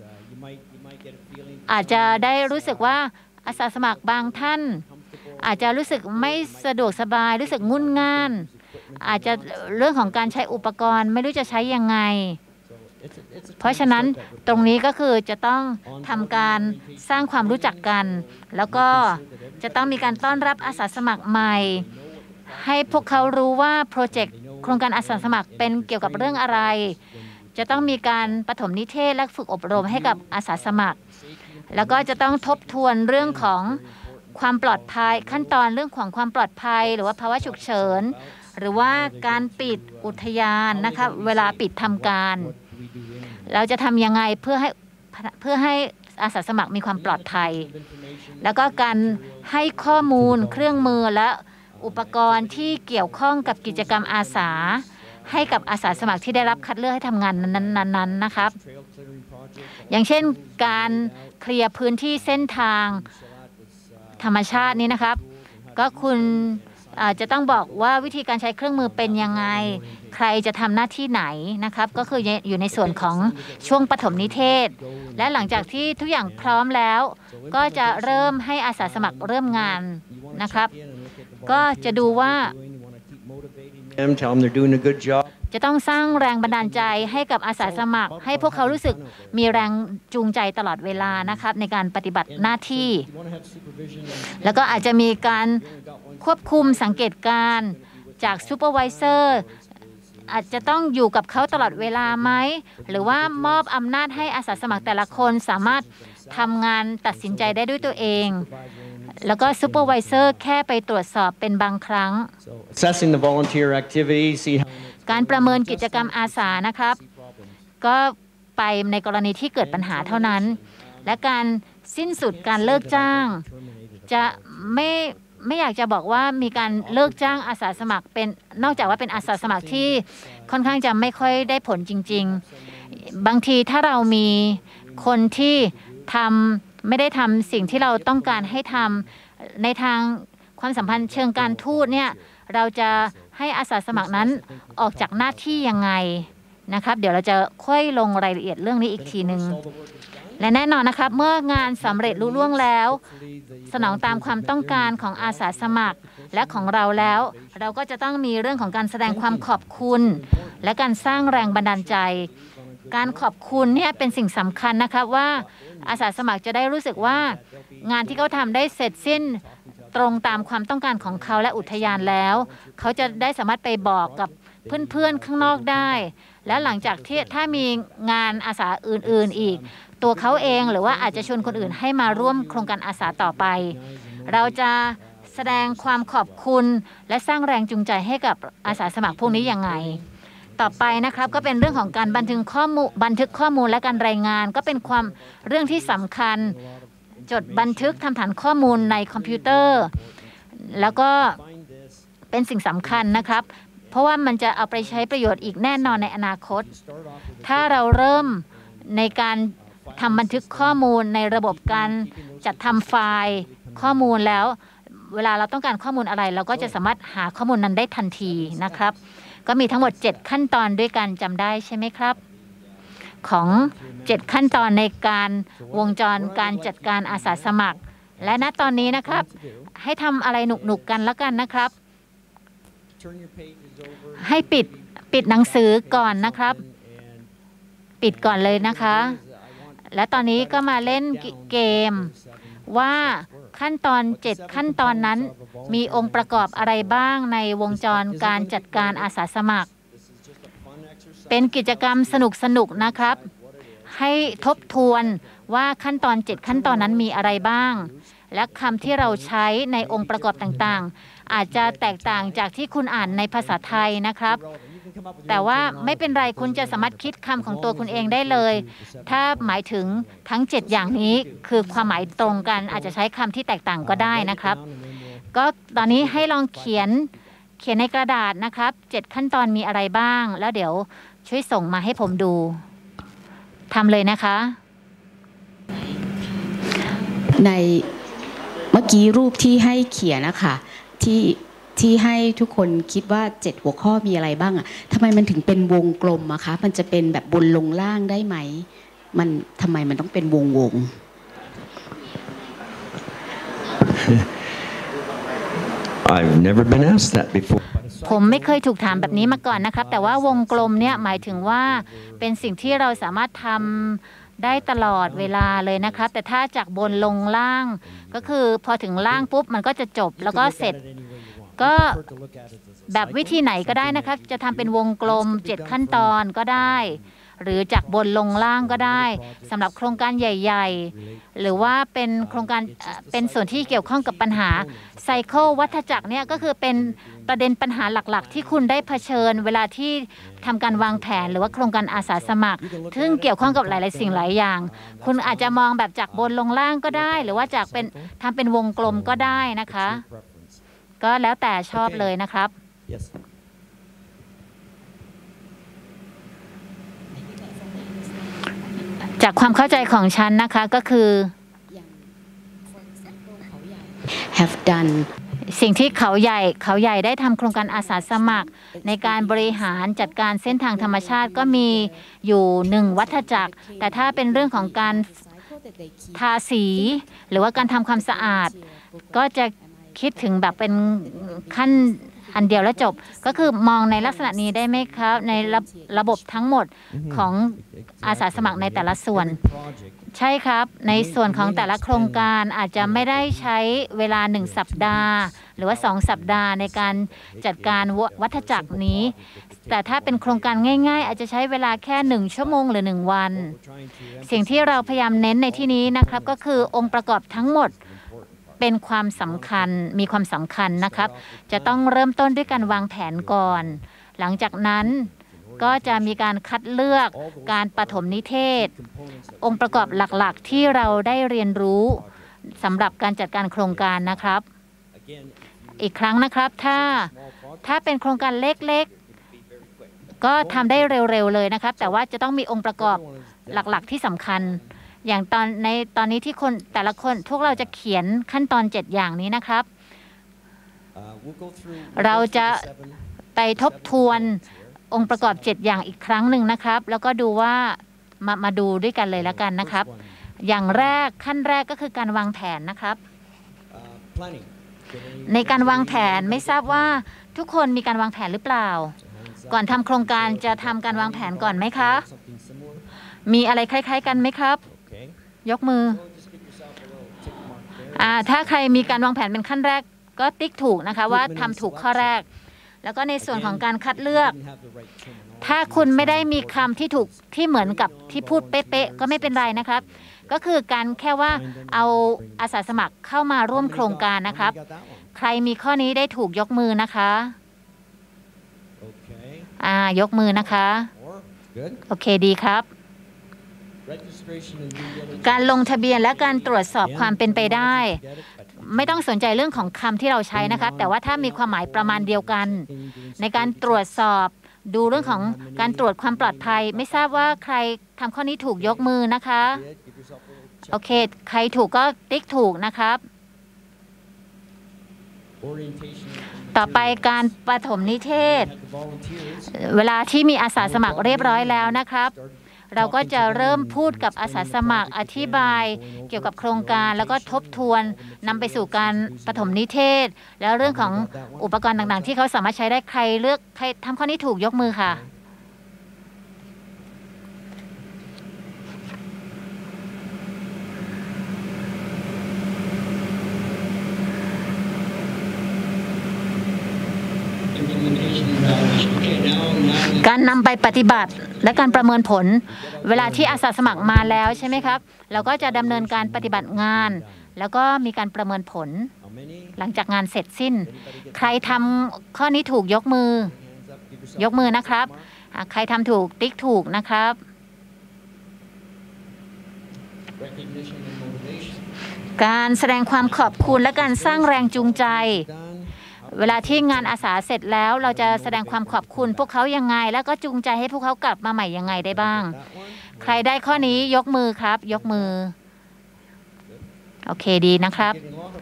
อาจจะได้รู้สึกว่าอาสาสมัครบางท่านอาจจะรู้สึกไม่สะดวกสบายรู้สึกงุ่นง่านอาจจะเรื่องของการใช้อุปกรณ์ไม่รู้จะใช้ยังไงเพราะฉะนั้นตรงนี้ก็คือจะต้องทำการสร้างความรู้จักกันแล้วก็จะต้องมีการต้อนรับอาสาสมัครใหม่ให้พวกเขารู้ว่าโปรเจกต์โครงการอาสาสมัครเป็นเกี่ยวกับเรื่องอะไรจะต้องมีการปฐมนิเทศและฝึกอบรมให้กับอาสาสมัครแล้วก็จะต้องทบทวนเรื่องของความปลอดภัยขั้นตอนเรื่องของความปลอดภัยหรือว่าภาวะฉุกเฉินหรือว่าการปิดอุทยานนะคะเวลาปิดทำการเราจะทำยังไงเพื่อให้เพื่อให้อาสาสมัครมีความปลอดภัยแล้วก็การให้ข้อมูลเครื่องมือและอุปกรณ์ที่เกี่ยวข้องกับกิจกรรมอาสาให้กับอาสาสมัครที่ได้รับคัดเลือกให้ทำงานนั้นๆนะครับอย่างเช่นการเคลียร์พื้นที่เส้นทางธรรมชาตินี้นะครับก็คุณอาจจะต้องบอกว่าวิธีการใช้เครื่องมือเป็นยังไงใครจะทำหน้าที่ไหนนะครับก็คืออยู่ในส่วนของช่วงปฐมนิเทศและหลังจากที่ทุกอย่างพร้อมแล้วก็จะเริ่มให้อาสาสมัครเริ่มงานนะครับก็จะดูว่าจะต้องสร้างแรงบันดาลใจให้กับอาสาสมัครให้พวกเขารู้สึกมีแรงจูงใจตลอดเวลานะครับในการปฏิบัติหน้าที่แล้วก็อาจจะมีการควบคุมสังเกตการจากซูเปอร์วิเซอร์อาจจะต้องอยู่กับเขาตลอดเวลาไหมหรือว่ามอบอำนาจให้อาสาสมัครแต่ละคนสามารถทำงานตัดสินใจได้ด้วยตัวเองแล้วก็ซูเปอร์วิเซอร์แค่ไปตรวจสอบเป็นบางครั้งการประเมินกิจกรรมอาสานะครับก็ไปในกรณีที่เกิดปัญหาเท่านั้นและการสิ้นสุดการเลิกจ้างจะไม่ไม่อยากจะบอกว่ามีการเลิกจ้างอาสาสมัครเป็นนอกจากว่าเป็นอาสาสมัครที่ค่อนข้างจะไม่ค่อยได้ผลจริงๆบางทีถ้าเรามีคนที่ทำไม่ได้ทำสิ่งที่เราต้องการให้ทำในทางความสัมพันธ์เชิงการทูตเนี่ยเราจะให้อาสาสมัครนั้นออกจากหน้าที่ยังไงนะครับเดี๋ยวเราจะค่อยลงรายละเอียดเรื่องนี้อีกทีหนึ่งและแน่นอนนะครับเมื่องานสำเร็จลุล่วงแล้วสนองตามความต้องการของอาสาสมัครและของเราแล้วเราก็จะต้องมีเรื่องของการแสดงความขอบคุณและการสร้างแรงบันดาลใจการขอบคุณเนี่ยเป็นสิ่งสำคัญนะครับว่าอาสาสมัครจะได้รู้สึกว่างานที่เขาทำได้เสร็จสิ้นตรงตามความต้องการของเขาและอุทยานแล้วเขาจะได้สามารถไปบอกกับเพื่อนๆข้างนอกได้และหลังจากที่ถ้ามีงานอาสาอื่นๆอีกตัวเขาเองหรือว่าอาจจะชวนคนอื่นให้มาร่วมโครงการอาสาต่อไปเราจะแสดงความขอบคุณและสร้างแรงจูงใจให้กับอาสาสมัครพวกนี้ยังไงต่อไปนะครับก็เป็นเรื่องของการบันทึกข้อมูลบันทึกข้อมูลและการรายงานก็เป็นความเรื่องที่สำคัญจดบันทึกทำฐานข้อมูลในคอมพิวเตอร์แล้วก็เป็นสิ่งสำคัญนะครับเพราะว่ามันจะเอาไปใช้ประโยชน์อีกแน่นอนในอนาคตถ้าเราเริ่มในการทำบันทึกข้อมูลในระบบการจัดทำไฟล์ข้อมูลแล้วเวลาเราต้องการข้อมูลอะไรเราก็จะสามารถหาข้อมูลนั้นได้ทันทีนะครับก็มีทั้งหมดเจ็ดขั้นตอนด้วยกันจำได้ใช่ไหมครับของเจ็ดขั้นตอนในการวงจรการจัดการอาสาสมัครและณตอนนี้นะครับให้ทำอะไรหนุกๆกันแล้วกันนะครับให้ปิดปิดหนังสือก่อนนะครับปิดก่อนเลยนะคะและตอนนี้ก็มาเล่นเกมว่าขั้นตอนเจ็ดขั้นตอนนั้นมีองค์ประกอบอะไรบ้างในวงจรการจัดการอาสาสมัครเป็นกิจกรรมสนุกๆนะครับให้ทบทวนว่าขั้นตอนเจ็ดขั้นตอนนั้นมีอะไรบ้างและคำที่เราใช้ในองค์ประกอบต่างๆอาจจะแตกต่างจากที่คุณอ่านในภาษาไทยนะครับแต่ว่าไม่เป็นไรคุณจะสามารถคิดคำของตัวคุณเองได้เลยถ้าหมายถึงทั้งเจ็ดอย่างนี้คือความหมายตรงกันอาจจะใช้คำที่แตกต่างก็ได้นะครับก็ตอนนี้ให้ลองเขียนเขียนในกระดาษนะครับเจ็ดขั้นตอนมีอะไรบ้างแล้วเดี๋ยวช่วยส่งมาให้ผมดูทำเลยนะคะ
ในเมื่อกี้รูปที่ให้เขียนนะคะที่ที่ให้ทุกคนคิดว่าเจ็ดหัวข้อมีอะไรบ้างอ่ะทำไมมันถึงเป็นวงกลมอะคะมันจะเป็นแบบบนลงล่างได้ไหมมันทำไมมันต้องเป็นวงวง
I've never been asked that before.
ผมไม่เคยถูกถามแบบนี้มาก่อนนะครับแต่ว่าวงกลมเนี่ยหมายถึงว่าเป็นสิ่งที่เราสามารถทำได้ตลอดเวลาเลยนะครับแต่ถ้าจากบนลงล่างก็คือพอถึงล่างปุ๊บมันก็จะจบแล้วก็เสร็จก็แบบวิธีไหนก็ได้นะคะจะทำเป็นวงกลมเจ็ดขั้นตอนก็ได้หรือจากบนลงล่างก็ได้สำหรับโครงการใหญ่ๆหรือว่าเป็นโครงการเป็นส่วนที่เกี่ยวข้องกับปัญหาไซเคิลวัฏจักรเนี่ยก็คือเป็นประเด็นปัญหาหลักๆที่คุณได้เผชิญเวลาที่ทำการวางแผนหรือว่าโครงการอาสาสมัครซึ่งเกี่ยวข้องกับหลายๆสิ่งหลายอย่างคุณอาจจะมองแบบจากบนลงล่างก็ได้หรือว่าจากเป็นทำเป็นวงกลมก็ได้นะคะก็แล้วแต่ชอบเลยนะครับจากความเข้าใจของฉันนะคะก็คือ
have done
สิ่งที่เขาใหญ่เขาใหญ่ได้ทำโครงการอาสาสมัครในการบริหารจัดการเส้นทางธรรมชาติก็มีอยู่หนึ่งวัฏจักรแต่ถ้าเป็นเรื่องของการทาสีหรือว่าการทำความสะอาดก็จะคิดถึงแบบเป็นขั้นอันเดียวแล้วจบก็คือมองในลักษณะนี้ได้ไหมครับในระระบบทั้งหมดของอาสาสมัครในแต่ละส่วนใช่ครับในส่วนของแต่ละโครงการอาจจะไม่ได้ใช้เวลาหนึ่งสัปดาห์หรือว่าสองสัปดาห์ในการจัดการวัฏจักรนี้แต่ถ้าเป็นโครงการง่ายๆอาจจะใช้เวลาแค่หนึ่งชั่วโมงหรือหนึ่งวันสิ่งที่เราพยายามเน้นในที่นี้นะครับก็คือองค์ประกอบทั้งหมดเป็นความสำคัญมีความสำคัญนะครับจะต้องเริ่มต้นด้วยการวางแผนก่อนหลังจากนั้นก็จะมีการคัดเลือกการปฐมนิเทศองค์ประกอบหลักๆที่เราได้เรียนรู้สำหรับการจัดการโครงการนะครับอีกครั้งนะครับถ้าถ้าเป็นโครงการเล็กๆก็ทำได้เร็วๆเลยนะครับแต่ว่าจะต้องมีองค์ประกอบหลักๆที่สำคัญอย่างตอนในตอนนี้ที่คนแต่ละคนพวกเราจะเขียนขั้นตอนเจ็ดอย่างนี้นะครับเราจะไปทบทวนองค์ประกอบเจ็ดอย่างอีกครั้งหนึ่งนะครับแล้วก็ดูว่ามามาดูด้วยกันเลยแล้วกันนะครับอย่างแรกขั้นแรกก็คือการวางแผนนะครับในการวางแผนไม่ทราบว่าทุกคนมีการวางแผนหรือเปล่าก่อนทำโครงการจะทำการวางแผนก่อนไหมคะมีอะไรคล้ายๆกันไหมครับยกมืออ่าถ้าใครมีการวางแผนเป็นขั้นแรกก็ติ๊กถูกนะคะว่าทำถูกข้อแรกแล้วก็ในส่วนของการคัดเลือกถ้าคุณไม่ได้มีคำที่ถูกที่เหมือนกับที่พูดเป๊ะๆก็ไม่เป็นไรนะครับก็คือการแค่ว่าเอาอาสาสมัครเข้ามาร่วมโครงการนะครับใครมีข้อนี้ได้ถูกยกมือนะคะอ่ายกมือนะคะโอเคดีครับการลงทะเบียนและการตรวจสอบความเป็นไปได้ไม่ต้องสนใจเรื่องของคำที่เราใช้นะคะแต่ว่าถ้ามีความหมายประมาณเดียวกันในการตรวจสอบดูเรื่องของการตรวจความปลอดภัยไม่ทราบว่าใครทำข้อนี้ถูกยกมือนะคะโอเคใครถูกก็ติ๊กถูกนะครับต่อไปการปฐมนิเทศเวลาที่มีอาสาสมัครเรียบร้อยแล้วนะครับเราก็จะเริ่มพูดกับอาสาสมัครอธิบายเกี่ยวกับโครงการแล้วก็ทบทวนนำไปสู่การปฐมนิเทศแล้วเรื่องของอุปกรณ์ต่างๆที่เขาสามารถใช้ได้ใครเลือกใครทำข้อนี้ถูกยกมือค่ะการนำไปปฏิบัติและการประเมินผลเวลาที่อาสาสมัครมาแล้วใช่ไหมครับเราก็จะดำเนินการปฏิบัติงานแล้วก็มีการประเมินผลหลังจากงานเสร็จสิ้นใครทำข้อนี้ถูกยกมือยกมือนะครับใครทำถูกติ๊กถูกนะครับการแสดงความขอบคุณและการสร้างแรงจูงใจเวลาที่งานอาสาเสร็จแล้วเราจะแสดงความขอบคุณพวกเขายังไงแล้วก็จูงใจให้พวกเขากลับมาใหม่ยังไงได้บ้างใครได้ข้อนี้ยกมือครับยกมือโอเคดีนะครับ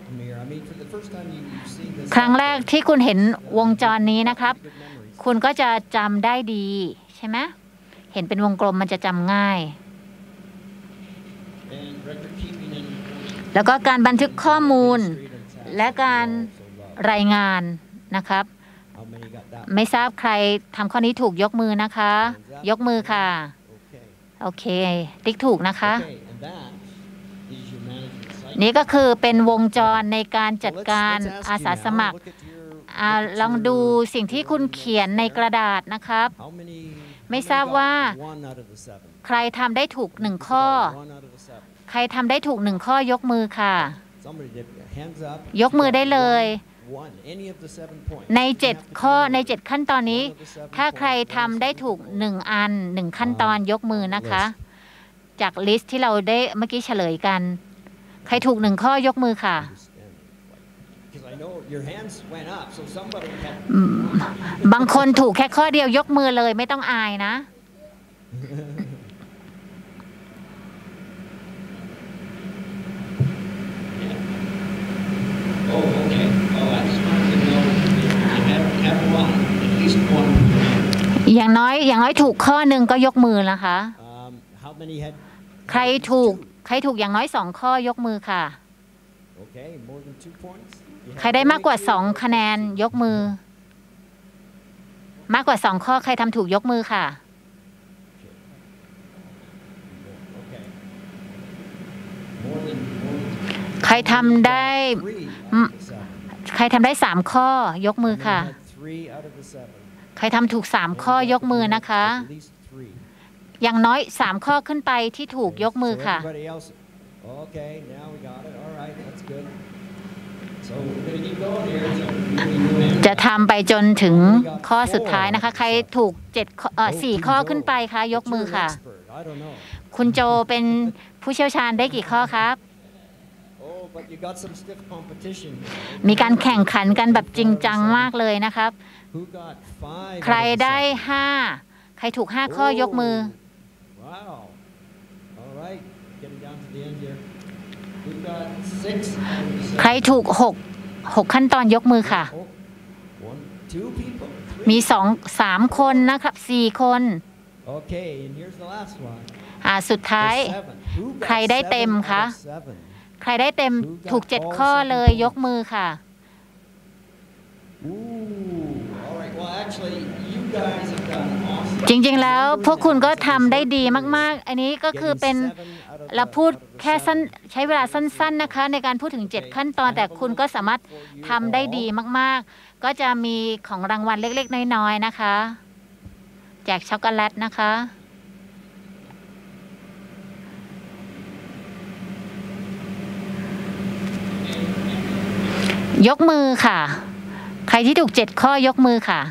ครั้งแรกที่คุณเห็นวงจรนี้นะครับคุณก็จะจำได้ดีใช่ไหมเห็นเป็นวงกลมมันจะจำง่ายแล้วก็การบันทึกข้อมูลและการรายงานนะครับไม่ทราบใครทำข้อนี้ถูกยกมือนะคะยกมือค่ะโอเคติ๊กถูกนะคะนี่ก็คือเป็นวงจรในการจัดการอาสาสมัครลองดูสิ่งที่คุณเขียนในกระดาษนะครับไม่ทราบว่าใครทำได้ถูกหนึ่งข้อใครทำได้ถูกหนึ่งข้อยกมือค่ะยกมือได้เลยในเจ็ดข้อในเจ็ดขั้นตอนนี้ถ้าใครทำได้ถูกหนึ่งอันหนึ่งขั้นตอนยกมือนะคะจากลิสต์ที่เราได้เมื่อกี้เฉลยกันใครถูกหนึ่งข้อยกมือค่ะบางคนถูกแค่ข้อเดียวยกมือเลยไม่ต้องอายนะอย่างน้อยอย่างน้อยถูกข้อหนึ่งก็ยกมือนะคะใครถูกใครถูกอย่างน้อยสองข้อยกมือค่ะใครได้มากกว่าสองคะแนนยกมือมากกว่าสองข้อใครทำถูกยกมือค่ะใครทำได้ใครทำได้สามข้อยกมือค่ะใครทำถูกสามข้อยกมือนะคะอย่างน้อยสามข้อขึ้นไปที่ถูกยกมือค่ะจะทำไปจนถึงข้อสุดท้ายนะคะใครถูกเจ็ดเอ่อสี่ข้อขึ้นไปคะยกมือค่ะคุณโจเป็นผู้เชี่ยวชาญได้กี่ข้อครับมีการแข่งขันกันแบบจริงจังมากเลยนะครับใครได้ห้าใครถูกห้าข้อยกมือใครถูกหกหกขั้นตอนยกมือค่ะมีสองสามคนนะครับสี่คนอ่าสุดท้ายใครได้เต็มคะใครได้เต็มถูกเจ็ดข้อเลยยกมือค่ะจริงๆแล้วพวกคุณก็ทำได้ดีมากๆอันนี้ก็คือเป็นเราพูดแค่สั้นใช้เวลาสั้นๆนะคะในการพูดถึงเจ็ดขั้นตอนแต่คุณก็สามารถทำได้ดีมากๆก็จะมีของรางวัลเล็กๆน้อยๆนะคะแจกช็อกโกแลตนะคะยกมือค่ะใครที่ถูกเจ็ดข้อยกมือค่ะ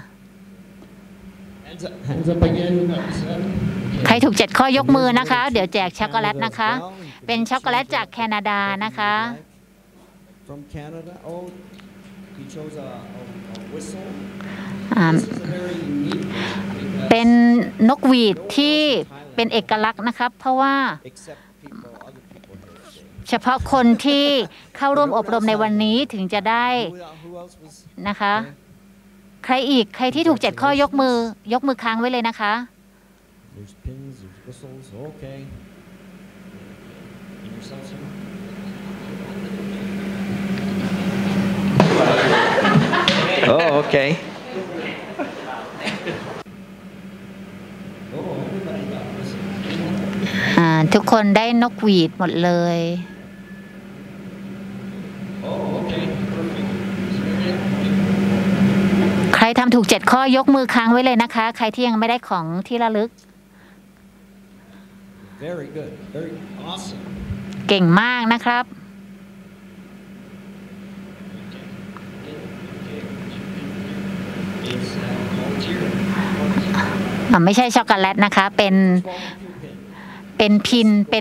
ใครถูกเจ็ดข้อยกมือนะคะเดี๋ยวแจกช็อกโกแลตนะคะเป็นช็อกโกแลตจากแคนาดานะคะ
from Canada. Oh, he chose a, a, a whistle.
อ่า
This is a very unique one
เป็นนกหวีดที่เป็นเอกลักษณ์นะครับเพราะว่า
except people, other people here today.
เฉพาะคนที่เข้าร่วมอบรมในวันนี้ถึงจะได้
Who, who else was
นะคะใครอีกใครที่ถูกเจ็ดข้อยกมือยกมือค้างไว้เลยนะคะ
There's pins, there's whistles. Okay. And yourself, sir?
Oh, okay.
Oh, everybody got whistles.
อ่าทุกคนได้นกหวีดหมดเลย
Oh, okay. Perfect.
ใครทำถูกเจ็ดข้อยกมือค้างไว้เลยนะคะ ใครที่ยังไม่ได้ของที่ระลึก
Very good. Very awesome.
เก่งมากนะครับ
It's uh, volunteer.
อ่าไม่ใช่ช็อกโกแลตนะคะ เป็น เป็นพิน เป็น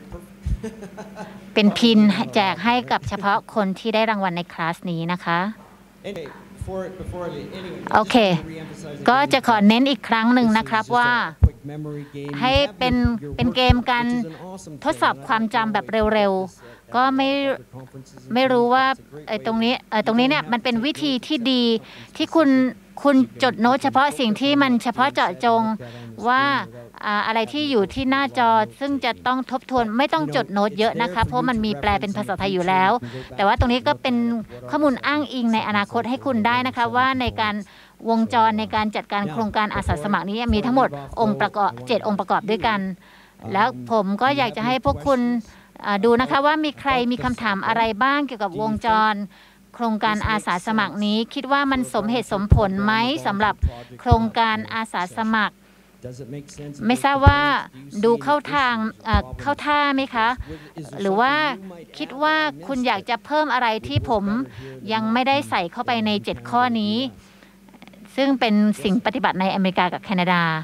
เป็นพินแจกให้กับเฉพาะคนที่ได้รางวัลในคลาสนี้นะคะ
Anyway, before, before I leave, anyway,
โอเค
just wanna reemphasize
ก็
again,
จะขอเน้นอีกครั้งหนึ่งนะครับว่า
quick memory game.
ให้
You have
เป็น
your- your
เป็น
work
เกม
book,
การ
which is an awesome
ทดสอบ
thing.
ความจำแบบเร็ว
At-
ๆ ก็ไม่
at other conferences and
ไม่รู้
things.
ว่า
It's a great
ไอ้
way
ตรงนี้
to-
เอ่อตรงนี้เนี่ยมันเป็นวิธีที่ดีที่คุณคุณจดโน้ตเฉพาะสิ่งที่มันเฉพาะเจาะจงว่าอ่าอะไรที่อยู่ที่หน้าจอซึ่งจะต้องทบทวนไม่ต้องจดโน้ตเยอะนะคะเพราะมันมีแปลเป็นภาษาไทยอยู่แล้ว แต่ว่าตรงนี้ก็เป็นข้อมูลอ้างอิงในอนาคตให้คุณได้นะคะว่าในการวงจรในการจัดการโครงการอาสาสมัครนี้มีทั้งหมดองค์ประกอบเจ็ดองค์ประกอบด้วยกัน แล้วผมก็อยากจะให้พวกคุณอ่าดูนะคะว่ามีใครมีคำถามอะไรบ้างเกี่ยวกับวงจร โครงการอาสาสมัครนี้คิดว่ามันสมเหตุสมผลไหมสำหรับโครงการอาสาสมัคร
Does it make sense?
ไม่ทราบว่าดูเข้าทางเอ่อเข้าท่าไหมคะ หรือว่าคิดว่าคุณอยากจะเพิ่มอะไรที่ผมยังไม่ได้ใส่เข้าไปในเจ็ดข้อนี้ ซึ่งเป็นสิ่งปฏิบัติในอเมริกากับแคนาดา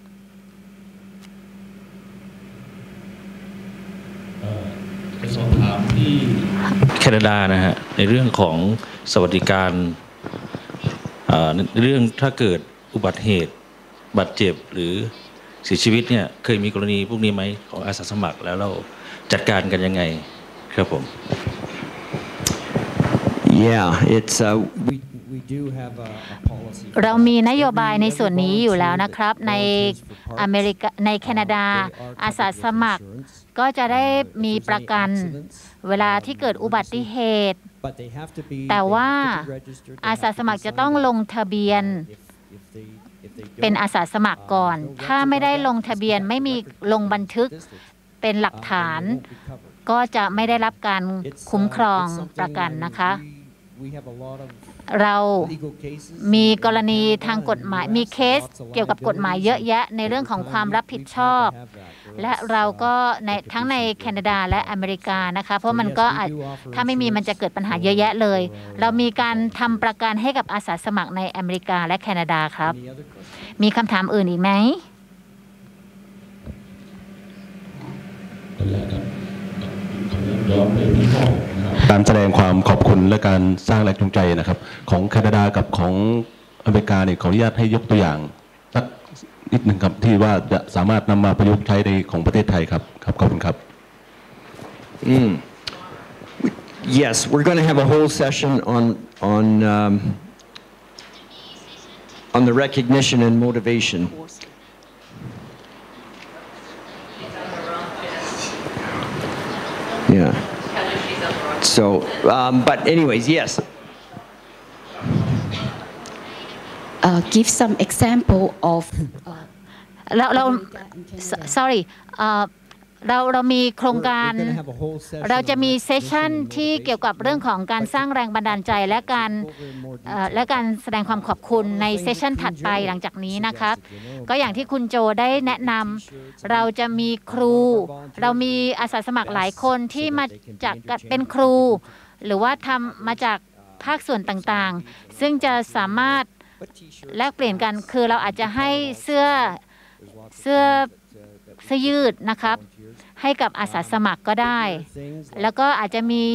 จะสอบถามที่แคนาดานะฮะในเรื่องของสวัสดิการอ่าในเรื่องถ้าเกิดอุบัติเหตุบาดเจ็บหรือเสียชีวิตเนี่ยเคยมีกรณีพวกนี้ไหมของอาสาสมัครแล้วเราจัดการกันยังไงครับผม
Yeah, it's uh,
We, we do have a, a policy.
เรามีนโยบายในส่วนนี้อยู่แล้วนะครับในอเมริกาในแคนาดาอาสาสมัครก็จะได้มีประกันเวลาที่เกิดอุบัติเหตุ
But they have to be,
แต่
they
ว่า
have to be registered, they
อา
have
สา
to
ส
be
มัครจะ
signed
ต้อง
up.
ลงทะเบียน
If, if they, if they
เป็น
don't,
อาสาสมัครก่อน ถ้าไม่ได้ลงทะเบียนไม่มีลงบันทึกเป็นหลักฐาน
uh, then they won't be covered.
ก็จะไม่ได้รับการ
It's,
คุ้ม
uh,
ครอง
it's something
ประกัน
I-
นะคะ
we- we have a lot of
เรา
legal cases
มีกร
in
ณี
Canada
ทางกฎหมาย
and
มี
U S,
เคส
lots of
เกี่ยวกับกฎหมายเยอะแยะในเรื่องของความรับผิดชอบ
We've had to have that, or
และ
else,
เรา
uh,
ก็ใน
there could be
ทั้งใน
some
แคนาดาและอเมริกานะคะ เพราะมัน
So yes,
ก็
we
อาจ
do offer
ถ้าไม่มีมันจะเกิดปัญหาเยอะแยะเลย เรามีการทำประกันให้กับอาสาสมัครในอเมริกาและแคนาดาครับ
Any other questions?
มีคำถามอื่นอีกไหม
การแสดงความขอบคุณและการสร้างแรงจูงใจนะครับของแคนาดากับของอเมริกาเนี่ยขออนุญาตให้ยกตัวอย่างสักนิดหนึ่งครับที่ว่าจะสามารถนำมาประยุกต์ใช้ในของประเทศไทยครับครับขอบคุณครับ
Mm. Yes, we're going to have a whole session on on um, on the recognition and motivation. Yeah. So, um, but anyways, yes.
uh, give some example of uh,
เราเรา
America and Canada.
sorry เอ่อเราเรามีโครง
We're-
การ
we're gonna have a whole session
เราจะ
on
มี
recognition
เซสชัน
and
ที่เกี่ยวกับเรื่องของการสร้างแรงบันดาลใจและการ
over in more
เอ่อ
detail.
และการแสดงความขอบคุณในเซสชันถัดไปหลังจากนี้นะครับ ก็อย่างที่คุณโจได้แนะนำเราจะมีครู เรามีอาสาสมัครหลายคนที่มาจากเป็นครู หรือว่าทำมาจากภาคส่วนต่างๆ ซึ่งจะสามารถ
But t-shirts,
แลกเปลี่ยนกันคือเราอาจจะให้เสื้อ
there's lots of
เสื้อ
things that, uh, that we
เสื้อยืดนะครับ
volunteers.
ให้กับอาสาสมัครก็ได้
Things like
แล้วก็อาจจะมี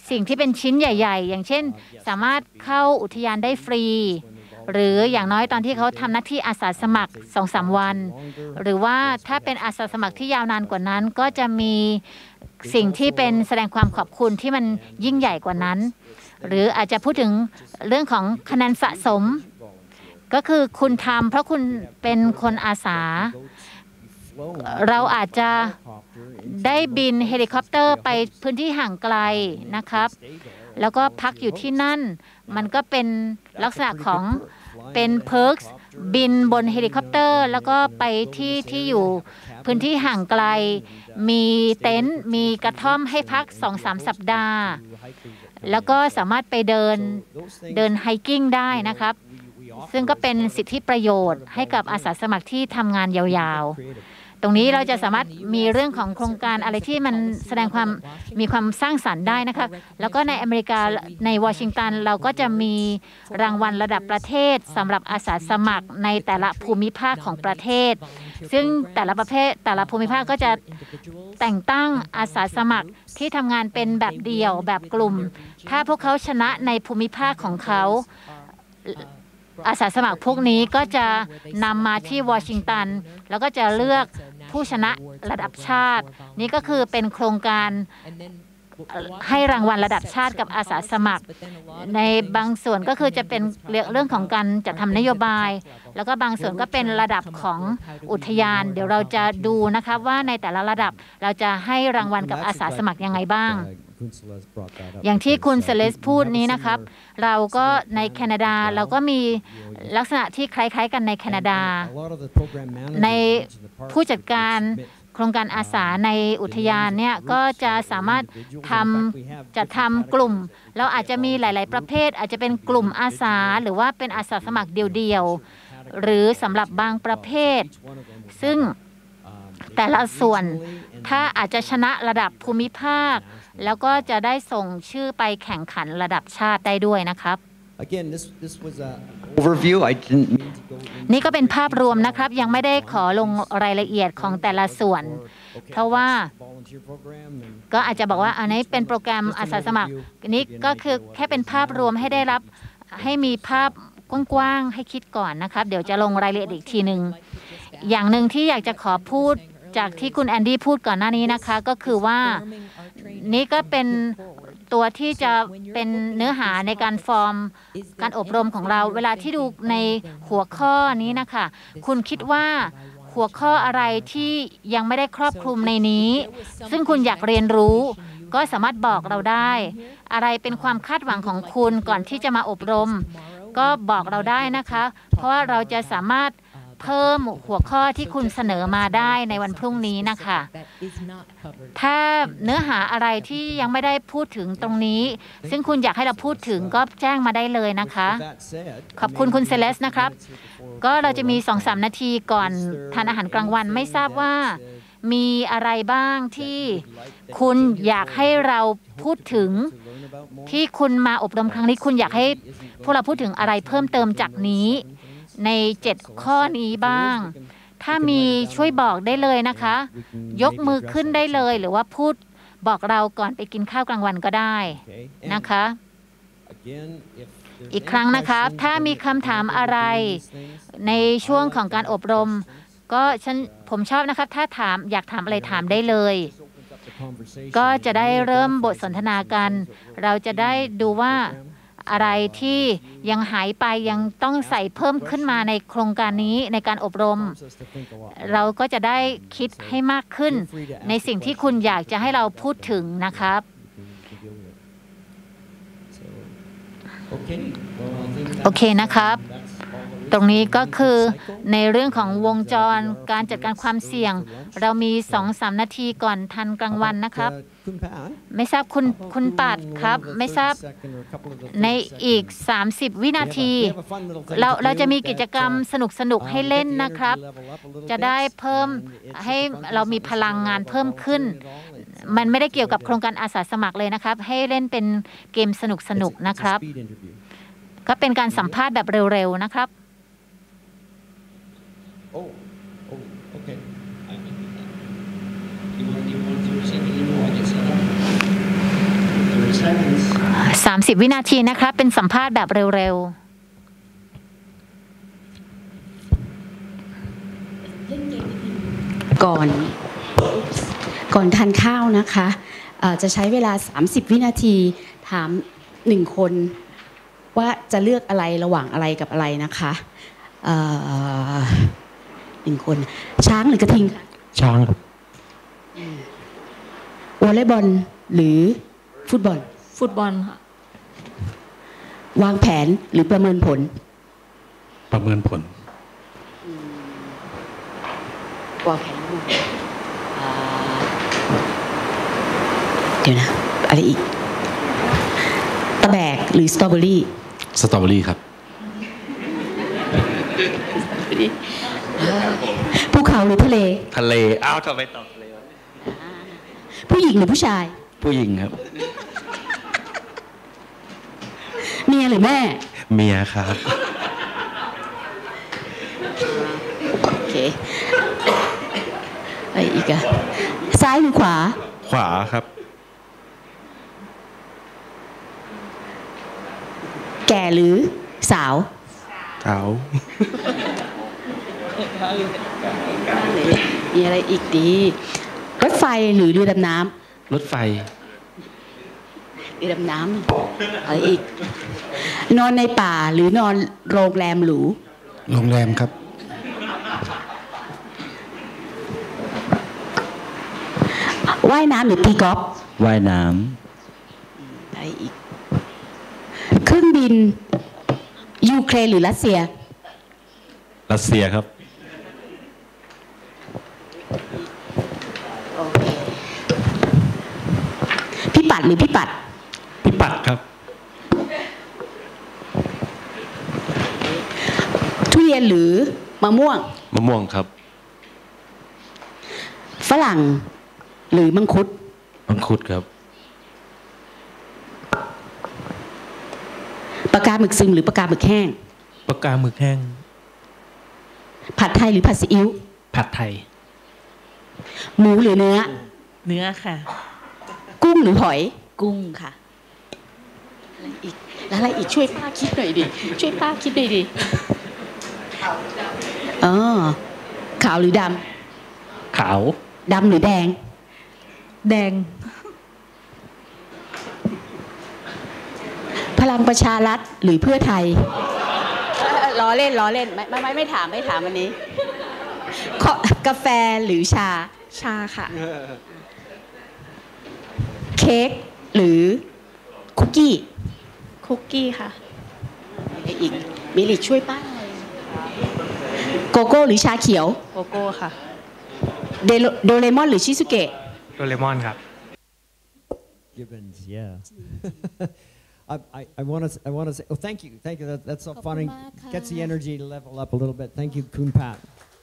สิ่งที่เป็นชิ้นใหญ่ๆอย่างเช่นสามารถเข้าอุทยานได้ฟรีหรืออย่างน้อยตอนที่เขาทำหน้าที่อาสาสมัคร สองถึงสาม วันหรือว่าถ้าเป็นอาสาสมัครที่ยาวนานกว่านั้นก็จะมีสิ่งที่เป็นแสดงความขอบคุณที่มันยิ่งใหญ่กว่านั้นหรืออาจจะพูดถึงเรื่องของคะแนนสะสมก็คือคุณทำเพราะคุณเป็นคนอาสาเราอาจจะได้บินเฮลิคอปเตอร์ไปพื้นที่ห่างไกลนะครับแล้วก็พักอยู่ที่นั่นมันก็เป็นลักษณะของเป็นเพิร์กบินบนเฮลิคอปเตอร์แล้วก็ไปที่ที่อยู่พื้นที่ห่างไกลมีเต็นท์มีกระท่อมให้พัก สองถึงสาม สัปดาห์แล้วก็สามารถไปเดินเดินไฮกิ้งได้นะครับซึ่งก็เป็นสิทธิประโยชน์ให้กับอาสาสมัครที่ทำงานยาวๆตรงนี้เราจะสามารถมีเรื่องของโครงการอะไรที่มันแสดงความมีความสร้างสรรค์ได้นะคะแล้วก็ในอเมริกาในวอชิงตันเราก็จะมีรางวัลระดับประเทศสำหรับอาสาสมัครในแต่ละภูมิภาคของประเทศซึ่งแต่ละประเภทแต่ละภูมิภาคก็จะแต่งตั้งอาสาสมัครที่ทำงานเป็นแบบเดี่ยวแบบกลุ่มถ้าพวกเขาชนะในภูมิภาคของเขาอาสาสมัครพวกนี้ก็จะนำมาที่วอชิงตันแล้วก็จะเลือกผู้ชนะระดับชาตินี่ก็คือเป็นโครงการให้รางวัลระดับชาติกับอาสาสมัครในบางส่วนก็คือจะเป็นเรื่องของการจัดทำนโยบายแล้วก็บางส่วนก็เป็นระดับของอุทยานเดี๋ยวเราจะดูนะคะว่าในแต่ละระดับเราจะให้รางวัลกับอาสาสมัครยังไงบ้างอย่างที่คุณเซเลสพูดนี้นะครับเราก็ในแคนาดาเราก็มีลักษณะที่คล้ายๆกันในแคนาดาในผู้จัดการโครงการอาสาในอุทยานเนี่ยก็จะสามารถทำจะทำกลุ่มเราอาจจะมีหลายๆประเภทอาจจะเป็นกลุ่มอาสาหรือว่าเป็นอาสาสมัครเดียวๆหรือสำหรับบางประเภทซึ่งแต่ละส่วนถ้าอาจจะชนะระดับภูมิภาคแล้วก็จะได้ส่งชื่อไปแข่งขันระดับชาติได้ด้วยนะครับ นี่ก็เป็นภาพรวมนะครับยังไม่ได้ขอลงรายละเอียดของแต่ละส่วนเพราะว่าก็อาจจะบอกว่าอันนี้เป็นโปรแกรมอาสาสมัครนี่ก็คือแค่เป็นภาพรวมให้ได้รับให้มีภาพกว้างๆให้คิดก่อนนะครับเดี๋ยวจะลงรายละเอียดอีกทีหนึ่งอย่างหนึ่งที่อยากจะขอพูดจากที่คุณแอนดี้พูดก่อนหน้านี้นะคะก็คือว่านี่ก็เป็นตัวที่จะเป็นเนื้อหาในการฟอร์มการอบรมของเราเวลาที่ดูในหัวข้อนี้นะคะคุณคิดว่าหัวข้ออะไรที่ยังไม่ได้ครอบคลุมในนี้ซึ่งคุณอยากเรียนรู้ก็สามารถบอกเราได้อะไรเป็นความคาดหวังของคุณก่อนที่จะมาอบรมก็บอกเราได้นะคะเพราะว่าเราจะสามารถเพิ่มหัวข้อที่คุณเสนอมาได้ในวันพรุ่งนี้นะคะถ้าเนื้อหาอะไรที่ยังไม่ได้พูดถึงตรงนี้ซึ่งคุณอยากให้เราพูดถึงก็แจ้งมาได้เลยนะคะขอบคุณคุณเซเลสนะครับก็เราจะมี สองถึงสาม นาทีก่อนทานอาหารกลางวันไม่ทราบว่ามีอะไรบ้างที่คุณอยากให้เราพูดถึงที่คุณมาอบรมครั้งนี้คุณอยากให้พวกเราพูดถึงอะไรเพิ่มเติมจากนี้ในเจ็ดข้อนี้บ้างถ้ามีช่วยบอกได้เลยนะคะยกมือขึ้นได้เลยหรือว่าพูดบอกเราก่อนไปกินข้าวกลางวันก็ได้นะคะอีกครั้งนะคะถ้ามีคำถามอะไรในช่วงของการอบรมก็ฉันผมชอบนะคะถ้าถามอยากถามอะไรถามได้เลยก็จะได้เริ่มบทสนทนากันเราจะได้ดูว่าอะไรที่ยังหายไปยังต้องใส่เพิ่มขึ้นมาในโครงการนี้ในการอบรมเราก็จะได้คิดให้มากขึ้นในสิ่งที่คุณอยากจะให้เราพูดถึงนะครับโอเคนะครับตรงนี้ก็คือในเรื่องของวงจรการจัดการความเสี่ยงเรามี สองถึงสาม นาทีก่อนทานกลางวันนะครับไม่ทราบคุณคุณปัดครับไม่ทราบในอีกสามสิบวินาทีเราเราจะมีกิจกรรมสนุกๆให้เล่นนะครับจะได้เพิ่มให้เรามีพลังงานเพิ่มขึ้นมันไม่ได้เกี่ยวกับโครงการอาสาสมัครเลยนะครับให้เล่นเป็นเกมสนุกๆนะครับก็เป็นการสัมภาษณ์แบบเร็วๆนะครับ
Oh, oh, okay. I can do that. You want, you want thirty seconds? You know I can set up. thirty seconds.
ามสิบวินาทีนะครับเป็นสัมภาษณ์แบบเร็ว
ๆก่อนก่อนทานข้าวนะคะจะใช้เวลาสามสิบวินาทีถามหนึ่งคนว่าจะเลือกอะไรระหว่างอะไรกับอะไรนะคะหนึ่งคนช้างหรือกระทิงคะ
ช้างครับ
วอลเลย์บอลหรือฟุตบอล
ฟุตบอลค่ะ
วางแผนหรือประเมินผล
ประเมินผล
วางแผนเดี๋ยวนะอะไรอีกตะแบกหรือสตรอเบอรี่
สตรอเบอรี่ครับ
ภูเขาหรือทะเล
ทะเลอ้าวทำไมตอบทะเล
ผู้หญิงหรือผู้ชาย
ผู้หญิงครับ
เมียหรือแม่
เมียครับ
โอเคอะไรอีกอะซ้ายหรือขวา
ขวาครับ
แก่หรือสาว
สาว
มีอะไรอีกดีรถไฟหรือเรือดำน้
ำรถไฟ
เรือดำน้ำอะไรอีกนอนในป่าหรือนอนโรงแรมหรู
โรงแรมครับ
ว่ายน้ำหรือตีกอล์ฟ
ว่ายน้
ำอะไรอีกเครื่องบินยูเครนหรือรัสเซีย
รัสเซียครับ
พี่ปัดหรือพี่ปัด
พี่ปัดครับ
ทุเรียนหรือมะม่วง
มะม่วงครับ
ฝรั่งหรือมังคุด
มังคุดครับ
ปลากาหมึกซึมหรือปลากาหมึกแห้ง
ปลากาหมึกแห้ง
ผัดไทยหรือผัดซีอิ๊ว
ผัดไทย
หมูหรือเนื้อ
เนื้อค่ะ
กุ้งหรือหอย
กุ้งค่ะ
อะไรอีกแล้วอะไรอีกช่วยป้าคิดหน่อยดิช่วยป้าคิดหน่อยดิอ๋อขาวหรือด
ำขาว
ดำหรือแดง
แดง
พลังประชารัฐหรือเพื่อไทยล้อเล่นล้อเล่นไม่ไม่ไม่ถามไม่ถามวันนี้กาแฟหรือชา
ชาค่ะ
เค้กหรือคุกกี้
คุกกี้ค่ะ
อะไรอีกมิลิช่วยป้าโกโก้หรือชาเขียว
โกโก้ค่ะ
โดเรมอนหรือชิซุเกะ
โดเรมอนครับ
Gibbons yeah I, I, I want to I want to say oh thank you thank you that, that's so funny gets the energy to level up a little bit thank you Kun Pat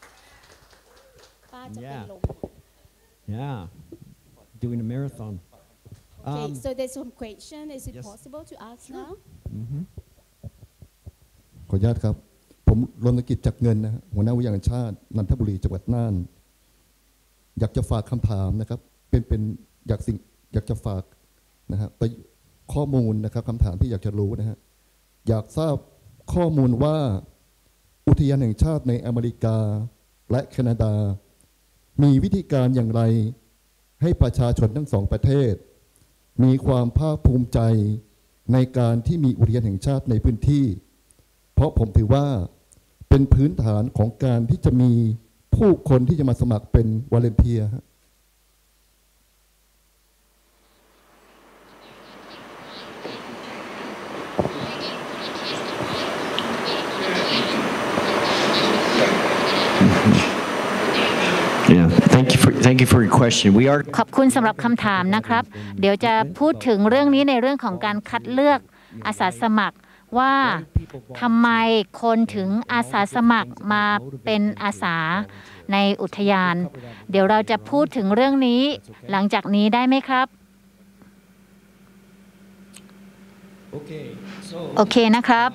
yeah yeah doing a marathon
okay um, so there's some question is it yes. possible to ask now
ขออนุญาตครับผมรณกิจจักเงินนะหัวหน้าวิทยาการชาตินันทบุรีจังหวัดน่านอยากจะฝากคำถามนะครับเป็นเป็นอยากสิ่งอยากจะฝากนะฮะไปข้อมูลนะครับคำถามที่อยากจะรู้นะฮะอยากทราบข้อมูลว่าอุทยานแห่งชาติในอเมริกาและแคนาดามีวิธีการอย่างไรให้ประชาชนทั้งสองประเทศมีความภาคภูมิใจในการที่มีอุทยานแห่งชาติในพื้นที่เพราะผมถือว่าเป็นพื้นฐานของการที่จะมีผู้คนที่จะมาสมัครเป็นวอลเลนเทียร์
Yeah, thank you for thank you for your question. We are
ขอบคุณสำหรับคำถามนะครับเดี๋ยวจะพูดถึงเรื่องนี้ในเรื่องของการคัดเลือกอาสาสมัครว่าทำไมคนถึงอาสาสมัครมาเป็นอาสาในอุทยานเดี๋ยวเราจะพูดถึงเรื่องนี้หลังจากนี้ได้ไหมครับโอเคนะครับ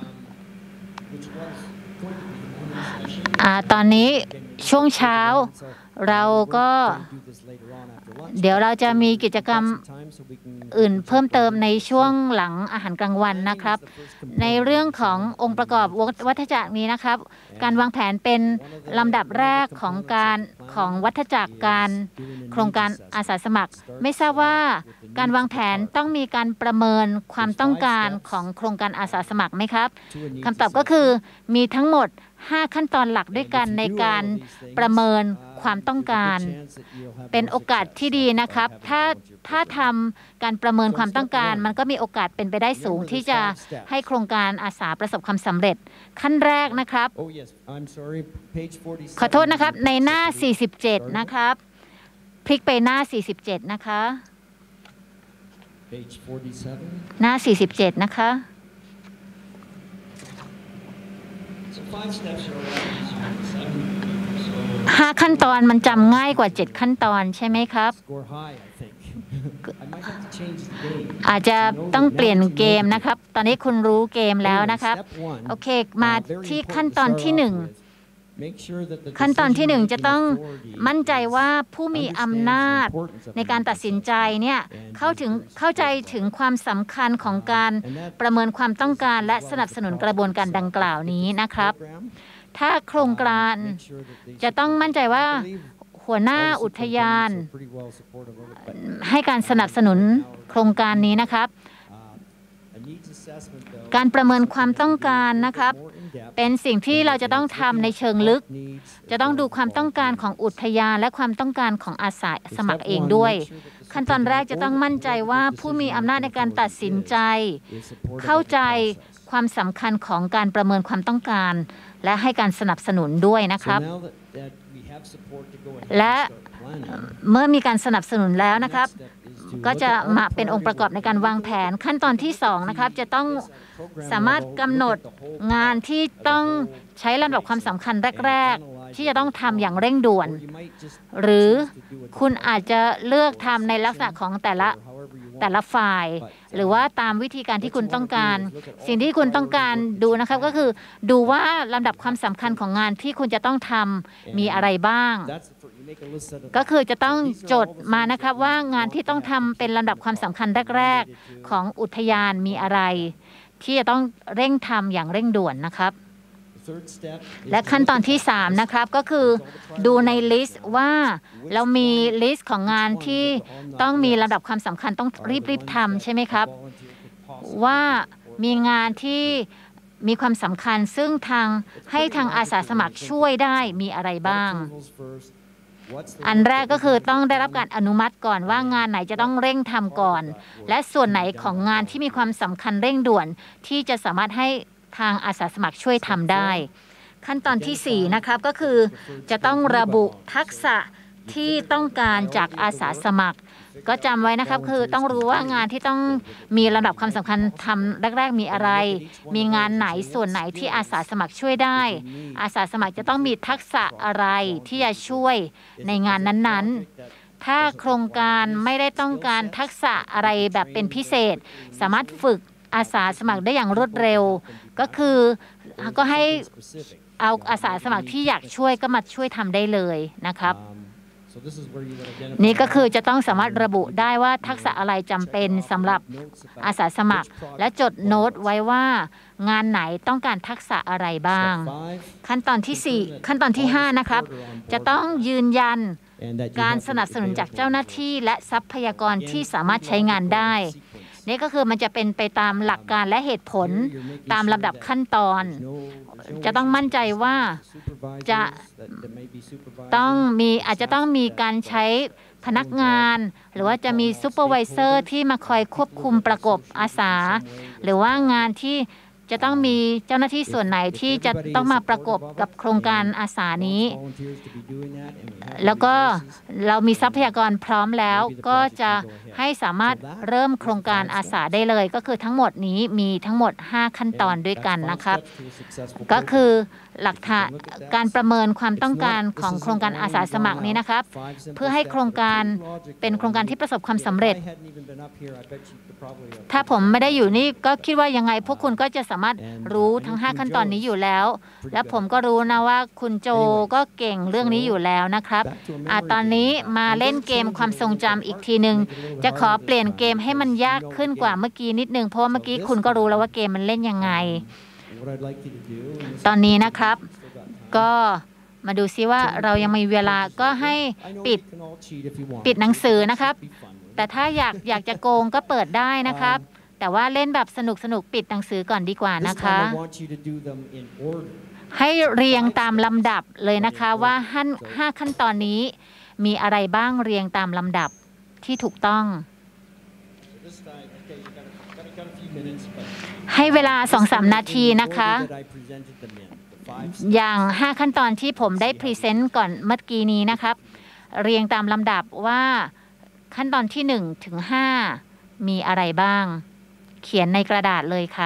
อ่าตอนนี้ช่วงเช้าเราก็เดี๋ยวเราจะมีกิจกรรมอื่นเพิ่มเติมในช่วงหลังอาหารกลางวันนะครับในเรื่องขององค์ประกอบวัฏจักรนี้นะครับการวางแผนเป็นลำดับแรกของการของวัฏจักรการโครงการอาสาสมัครไม่ทราบว่าการวางแผนต้องมีการประเมินความต้องการของโครงการอาสาสมัครไหมครับคำตอบก็คือมีทั้งหมดห้าขั้นตอนหลักด้วยกันในการประเมินความต้องการเป็นโอกาสที่ดีนะครับถ้าถ้าทำการประเมินความต้องการมันก็มีโอกาสเป็นไปได้สูงที่จะให้โครงการอาสาประสบความสำเร็จขั้นแรกนะครับขอโทษนะครับในหน้าสี่สิบเจ็ดนะครับพลิกไปหน้าสี่สิบเจ็ดนะคะหน้าสี่สิบเจ็ดนะคะห้าขั้นตอนมันจำง่ายกว่าเจ็ดขั้นตอนใช่ไหมครับอาจจะต้องเปลี่ยนเกมนะครับตอนนี้คุณรู้เกมแล้วนะครับโอเคมาที่ขั้นตอนที่หนึ่งขั้นตอนที่หนึ่งจะต้องมั่นใจว่าผู้มีอำนาจในการตัดสินใจเนี่ยเข้าถึงเข้าใจถึงความสำคัญของการประเมินความต้องการและสนับสนุนกระบวนการดังกล่าวนี้นะครับถ้าโครงการจะต้องมั่นใจว่าหัวหน้าอุทยานให้การสนับสนุนโครงการนี้นะครับการประเมินความต้องการนะครับเป็นสิ่งที่เราจะต้องทำในเชิงลึกจะต้องดูความต้องการของอุทยานและความต้องการของอาสาสมัครเองด้วยขั้นตอนแรกจะต้องมั่นใจว่าผู้มีอำนาจในการตัดสินใจเข้าใจความสำคัญของการประเมินความต้องการและให้การสนับสนุนด้วยนะครับและเมื่อมีการสนับสนุนแล้วนะครับก็จะมาเป็นองค์ประกอบในการวางแผนขั้นตอนที่สองนะครับจะต้องสามารถกำหนดงานที่ต้องใช้ลำดับความสำคัญแรกๆที่จะต้องทำอย่างเร่งด่วนหรือคุณอาจจะเลือกทำในลักษณะของแต่ละแต่ละฝ่ายหรือว่าตามวิธีการที่คุณต้องการสิ่งที่คุณต้องการดูนะครับก็คือดูว่าลำดับความสำคัญของงานที่คุณจะต้องทำมีอะไรบ้างก็คือจะต้องจดมานะครับว่างานที่ต้องทำเป็นลำดับความสำคัญแรกๆของอุทยานมีอะไรที่จะต้องเร่งทำอย่างเร่งด่วนนะครับและขั้นตอนที่สามนะครับก็คือดูในลิสต์ว่าเรามีลิสต์ของงานที่ต้องมีลำดับความสำคัญต้องรีบๆทำใช่ไหมครับว่ามีงานที่มีความสำคัญซึ่งทางให้ทางอาสาสมัครช่วยได้มีอะไรบ้างอันแรกก็คือต้องได้รับการอนุมัติก่อนว่างานไหนจะต้องเร่งทำก่อนและส่วนไหนของงานที่มีความสำคัญเร่งด่วนที่จะสามารถให้ทางอาสาสมัครช่วยทำได้ขั้นตอนที่สี่นะครับก็คือจะต้องระบุทักษะที่ต้องการจากอาสาสมัครก็จำไว้นะครับคือต้องรู้ว่างานที่ต้องมีระดับความสำคัญทำแรกๆมีอะไรมีงานไหนส่วนไหนที่อาสาสมัครช่วยได้อาสาสมัครจะต้องมีทักษะอะไรที่จะช่วยในงานนั้นๆถ้าโครงการไม่ได้ต้องการทักษะอะไรแบบเป็นพิเศษสามารถฝึกอาสาสมัครได้อย่างรวดเร็วก็คือก็ให้เอาอาสาสมัครที่อยากช่วยก็มาช่วยทำได้เลยนะครับนี่ก็คือจะต้องสามารถระบุได้ว่าทักษะอะไรจำเป็นสำหรับอาสาสมัครและจดโน้ตไว้ว่างานไหนต้องการทักษะอะไรบ้างขั้นตอนที่สี่ขั้นตอนที่ห้านะครับจะต้องยืนยันการสนับสนุนจากเจ้าหน้าที่และทรัพยากรที่สามารถใช้งานได้นี่ก็คือมันจะเป็นไปตามหลักการและเหตุผลตามลำดับขั้นตอนจะต้องมั่นใจว่าจะต้องมีอาจจะต้องมีการใช้พนักงานหรือว่าจะมีซูเปอร์วิเซอร์ที่มาคอยควบคุมประกบอาสาหรือว่างานที่จะต้องมีเจ้าหน้าที่ส่วนไหนที่จะต้องมาประกบกับโครงการอาสานี้แล้วก็เรามีทรัพยากรพร้อมแล้วก็จะให้สามารถเริ่มโครงการอาสาได้เลยก็คือทั้งหมดนี้มีทั้งหมดห้าขั้นตอนด้วยกันนะครับก็คือหลักฐานการประเมินความต้องการของโครงการอาสาสมัครนี้นะครับเพื่อให้โครงการเป็นโครงการที่ประสบความสำเร็จถ้าผมไม่ได้อยู่นี่ก็คิดว่ายังไงพวกคุณก็จะสามารถรู้ทั้งห้าขั้นตอนนี้อยู่แล้วและผมก็รู้นะว่าคุณโจก็เก่งเรื่องนี้อยู่แล้วนะครับอ่ะตอนนี้มาเล่นเกมความทรงจำอีกทีหนึ่งจะขอเปลี่ยนเกมให้มันยากขึ้นกว่าเมื่อกี้นิดนึงเพราะว่าเมื่อกี้คุณก็รู้แล้วว่าเกมมันเล่นยังไงตอนนี้นะครับก็มาดูซิว่าเรายังมีเวลาก็ให้ปิดปิดหนังสือนะครับแต่ถ้าอยากอยากจะโกงก็เปิดได้นะครับแต่ว่าเล่นแบบสนุกสนุกปิดหนังสือก่อนดีกว่านะคะให้เรียงตามลำดับเลยนะคะว่าห้าขั้นตอนนี้มีอะไรบ้างเรียงตามลำดับที่ถูกต้องให้เวลา สองถึงสาม นาทีนะคะอย่างห้าขั้นตอนที่ผมได้พรีเซนต์ก่อนเมื่อกี้นี้นะครับเรียงตามลำดับว่าขั้นตอนที่หนึ่งถึงห้ามีอะไรบ้างเขียนในกระดาษเลยค่ะ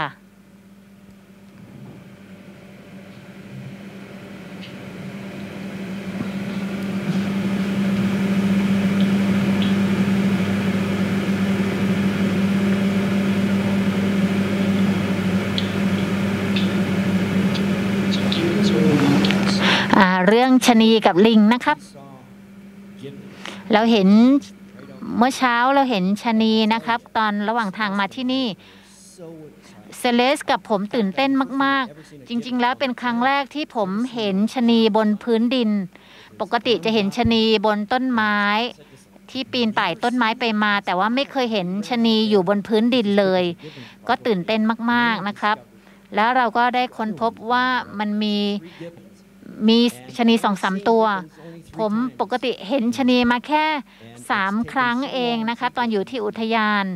เรื่องชะนีกับลิงนะครับเราเห็นเมื่อเช้าเราเห็นชะนีนะครับตอนระหว่างทางมาที่นี่เซเลสกับผมตื่นเต้นมากๆจริงๆแล้วเป็นครั้งแรกที่ผมเห็นชะนีบนพื้นดินปกติจะเห็นชะนีบนต้นไม้ที่ปีนป่ายต้นไม้ไปมาแต่ว่าไม่เคยเห็นชะนีอยู่บนพื้นดินเลยก็ตื่นเต้นมากๆนะครับแล้วเราก็ได้ค้นพบว่ามันมีมีชะนีสองสามตัวผมปกติเห็นชะนีมาแค่สามครั้งเองนะคะตอนอยู่ที่อุทยาน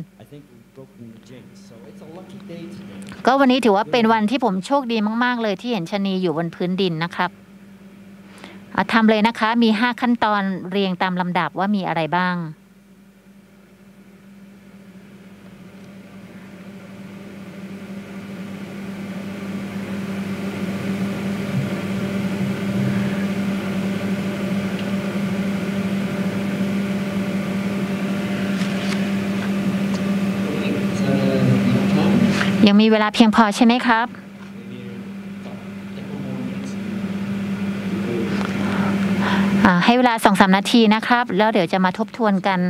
ก็วันนี้ถือว่าเป็นวันที่ผมโชคดีมากๆเลยที่เห็นชะนีอยู่บนพื้นดินนะครับทำเลยนะคะมีห้าขั้นตอนเรียงตามลำดับว่ามีอะไรบ้างยังมีเวลาเพียงพอใช่ไหมครับให้เวลา สองถึงสาม นาทีนะครับแล้วเดี๋ยวจะมาทบทวนกัน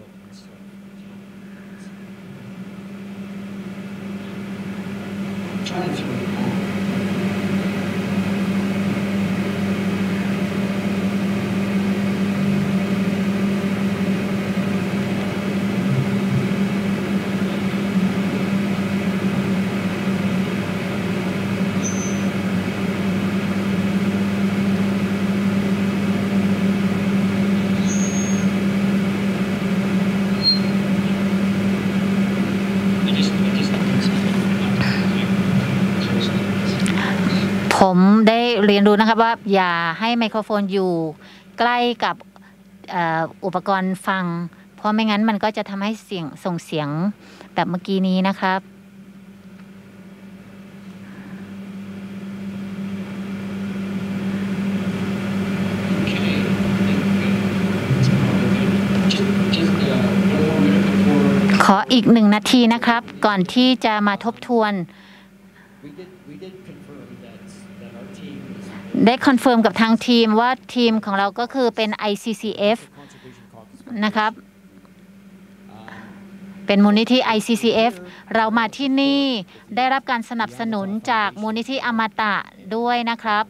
ผมได้เรียนรู้นะครับว่าอย่าให้ไมโครโฟนอยู่ใกล้กับอุปกรณ์ฟังเพราะไม่งั้นมันก็จะทำให้เสียงส่งเสียงแบบเมื่อกี้นี้นะครับขออีกหนึ่งนาทีนะครับก่อนที่จะมาทบทวนได้คอนเฟิร์มกับทางทีมว่าทีมของเราก็คือเป็น ไอ ซี ซี เอฟ นะครับเป็นมูลนิธิ ไอ ซี ซี เอฟ เรามาที่นี่ได้รับการสนับสนุนจากมูลนิธิอมตะด้วยนะครับ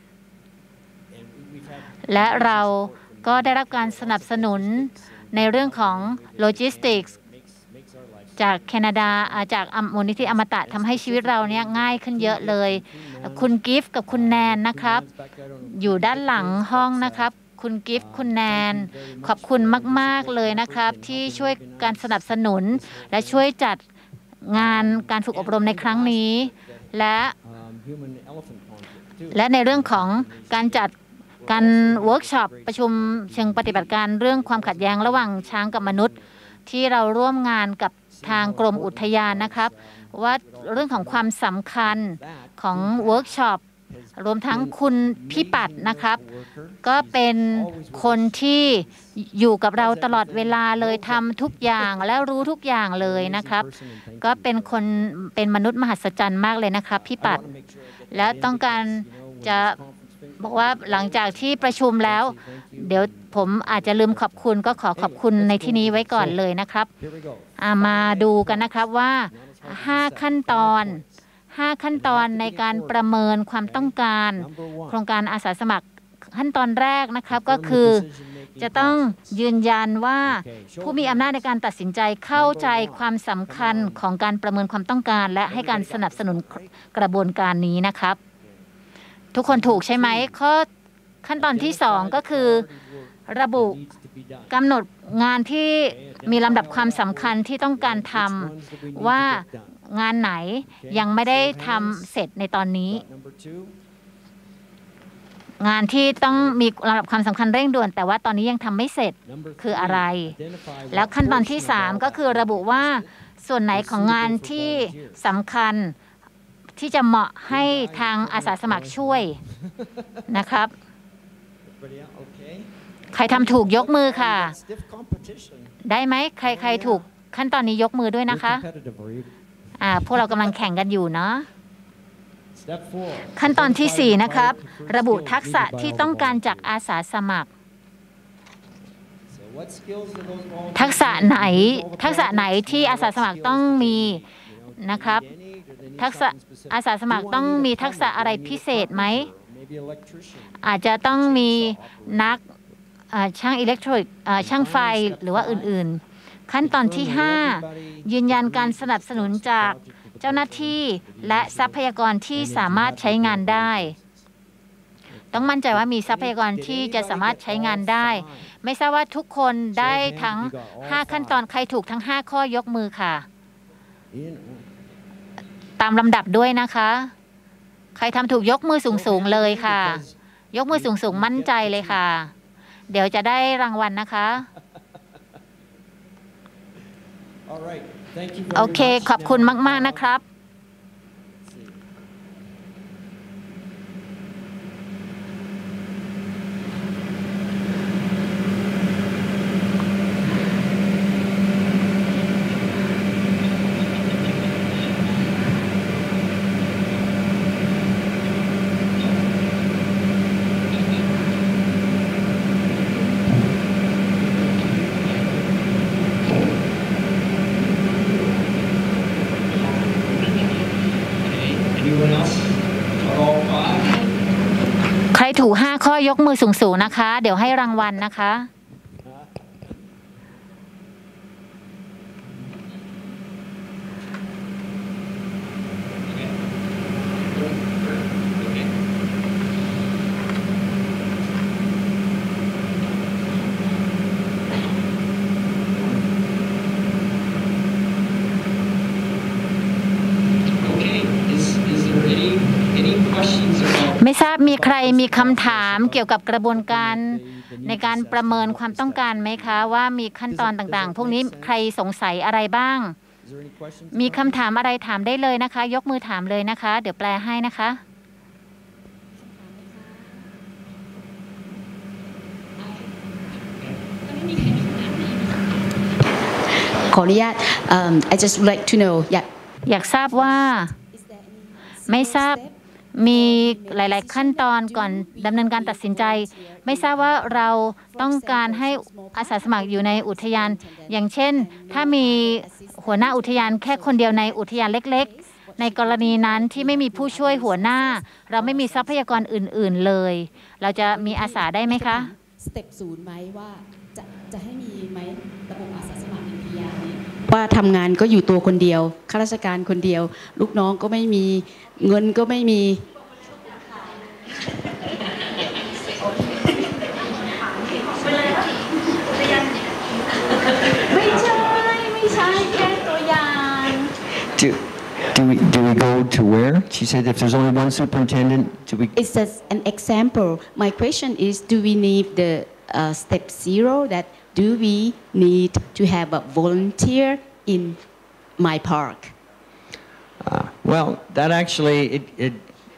และเราก็ได้รับการสนับสนุนในเรื่องของโลจิสติกส์จากแคนาดาจากมูลนิธิอมตะทำให้ชีวิตเราเนี่ยง่ายขึ้นเยอะเลยคุณกิฟต์กับคุณแนนนะครับอยู่ด้านหลังห้องนะครับคุณกิฟต์คุณแนนขอบคุณมากๆเลยนะครับที่ช่วยการสนับสนุนและช่วยจัดงานการฝึกอบรมในครั้งนี้และและในเรื่องของการจัดการเวิร์กช็อปประชุมเชิงปฏิบัติการเรื่องความขัดแย้งระหว่างช้างกับมนุษย์ที่เราร่วมงานกับทางกรมอุทยานนะครับว่าเรื่องของความสำคัญของเวิร์กช็อปรวมทั้งคุณพี่ปัดนะครับก็เป็นคนที่อยู่กับเราตลอดเวลาเลยทำทุกอย่างและรู้ทุกอย่างเลยนะครับก็เป็นคนเป็นมนุษย์มหัศจรรย์มากเลยนะครับพี่ปัดและต้องการจะบอกว่าหลังจากที่ประชุมแล้วเดี๋ยวผมอาจจะลืมขอบคุณก็ขอขอบคุณในที่นี้ไว้ก่อนเลยนะครับมาดูกันนะครับว่าห้าขั้นตอนห้าขั้นตอนในการประเมินความต้องการโครงการอาสาสมัครขั้นตอนแรกนะครับก็คือจะต้องยืนยันว่าผู้มีอำนาจในการตัดสินใจเข้าใจความสำคัญของการประเมินความต้องการและให้การสนับสนุนกระบวนการนี้นะครับทุกคนถูกใช่ไหมข้อขั้นตอนที่สองก็คือระบุกำหนดงานที่มีลำดับความสำคัญที่ต้องการทำว่างานไหนยังไม่ได้ทำเสร็จในตอนนี้งานที่ต้องมีลำดับความสำคัญเร่งด่วนแต่ว่าตอนนี้ยังทำไม่เสร็จคืออะไรแล้วขั้นตอนที่สามก็คือระบุว่าส่วนไหนของงานที่สำคัญที่จะเหมาะให้ทางอาสาสมัครช่วยนะครับใครทำถูกยกมือค่ะได้ไหมใครใครถูกขั้นตอนนี้ยกมือด้วยนะคะอ่าพวกเรากำลังแข่งกันอยู่เนาะขั้นตอนที่สี่นะครับระบุทักษะที่ต้องการจากอาสาสมัครทักษะไหนทักษะไหนที่อาสาสมัครต้องมีนะครับทักษะอาสาสมัครต้องมีทักษะอะไรพิเศษไหมอาจจะต้องมีนักช่างอิเล็กทรอนิกส์ช่างไฟหรือว่าอื่นๆขั้นตอนที่ห้ายืนยันการสนับสนุนจากเจ้าหน้าที่และทรัพยากรที่สามารถใช้งานได้ต้องมั่นใจว่ามีทรัพยากรที่จะสามารถใช้งานได้ไม่ทราบว่าทุกคนได้ทั้งห้าขั้นตอนใครถูกทั้งห้าข้อยกมือค่ะตามลำดับด้วยนะคะใครทำถูกยกมือสูงๆเลยค่ะยกมือสูงๆมั่นใจเลยค่ะเดี๋ยวจะได้รางวัลนะคะโอเคขอบคุณมากๆนะครับ ใครถูกห้าข้อยกมือสูงๆนะคะเดี๋ยวให้รางวัลนะคะไม่ทราบมีใครมีคำถามเกี่ยวกับกระบวนการในการประเมินความต้องการไหมคะว่ามีขั้นตอนต่างๆพวกนี้ใครสงสัยอะไรบ้างมีคำถามอะไรถามได้เลยนะคะยกมือถามเลยนะคะเดี๋ยวแปลให้นะคะ
ขออนุญาต um, I just would like to know อยาก
อยากทราบว่าไม่ทราบมีหลายๆขั้นตอนก่อนดำเนินการตัดสินใจไม่ทราบว่าเราต้องการให้อาสาสมัครอยู่ในอุทยานอย่างเช่นถ้ามีหัวหน้าอุทยานแค่คนเดียวในอุทยานเล็กๆในกรณีนั้นที่ไม่มีผู้ช่วยหัวหน้าเราไม่มีทรัพยากรอื่นๆเลยเราจะมีอาสาได้ไหมคะ
สเต็ปศูนย์ไหมว่าจะจะให้มีไหมระบบอาสาสมัครอุทยานว่าทำงานก็อยู่ตัวคนเดียวข้าราชการคนเดียวลูกน้องก็ไม่มีเงินก็ไม่มีไม่ใช่ไม่ใช่แค่ตัวอย่าง
Do do we do we go to where? She said if there's only one superintendent, do we?
It's just an example. My question is, do we need the uh, step zero? That do we need to have a volunteer in my park?
Uh, well, that actually it, it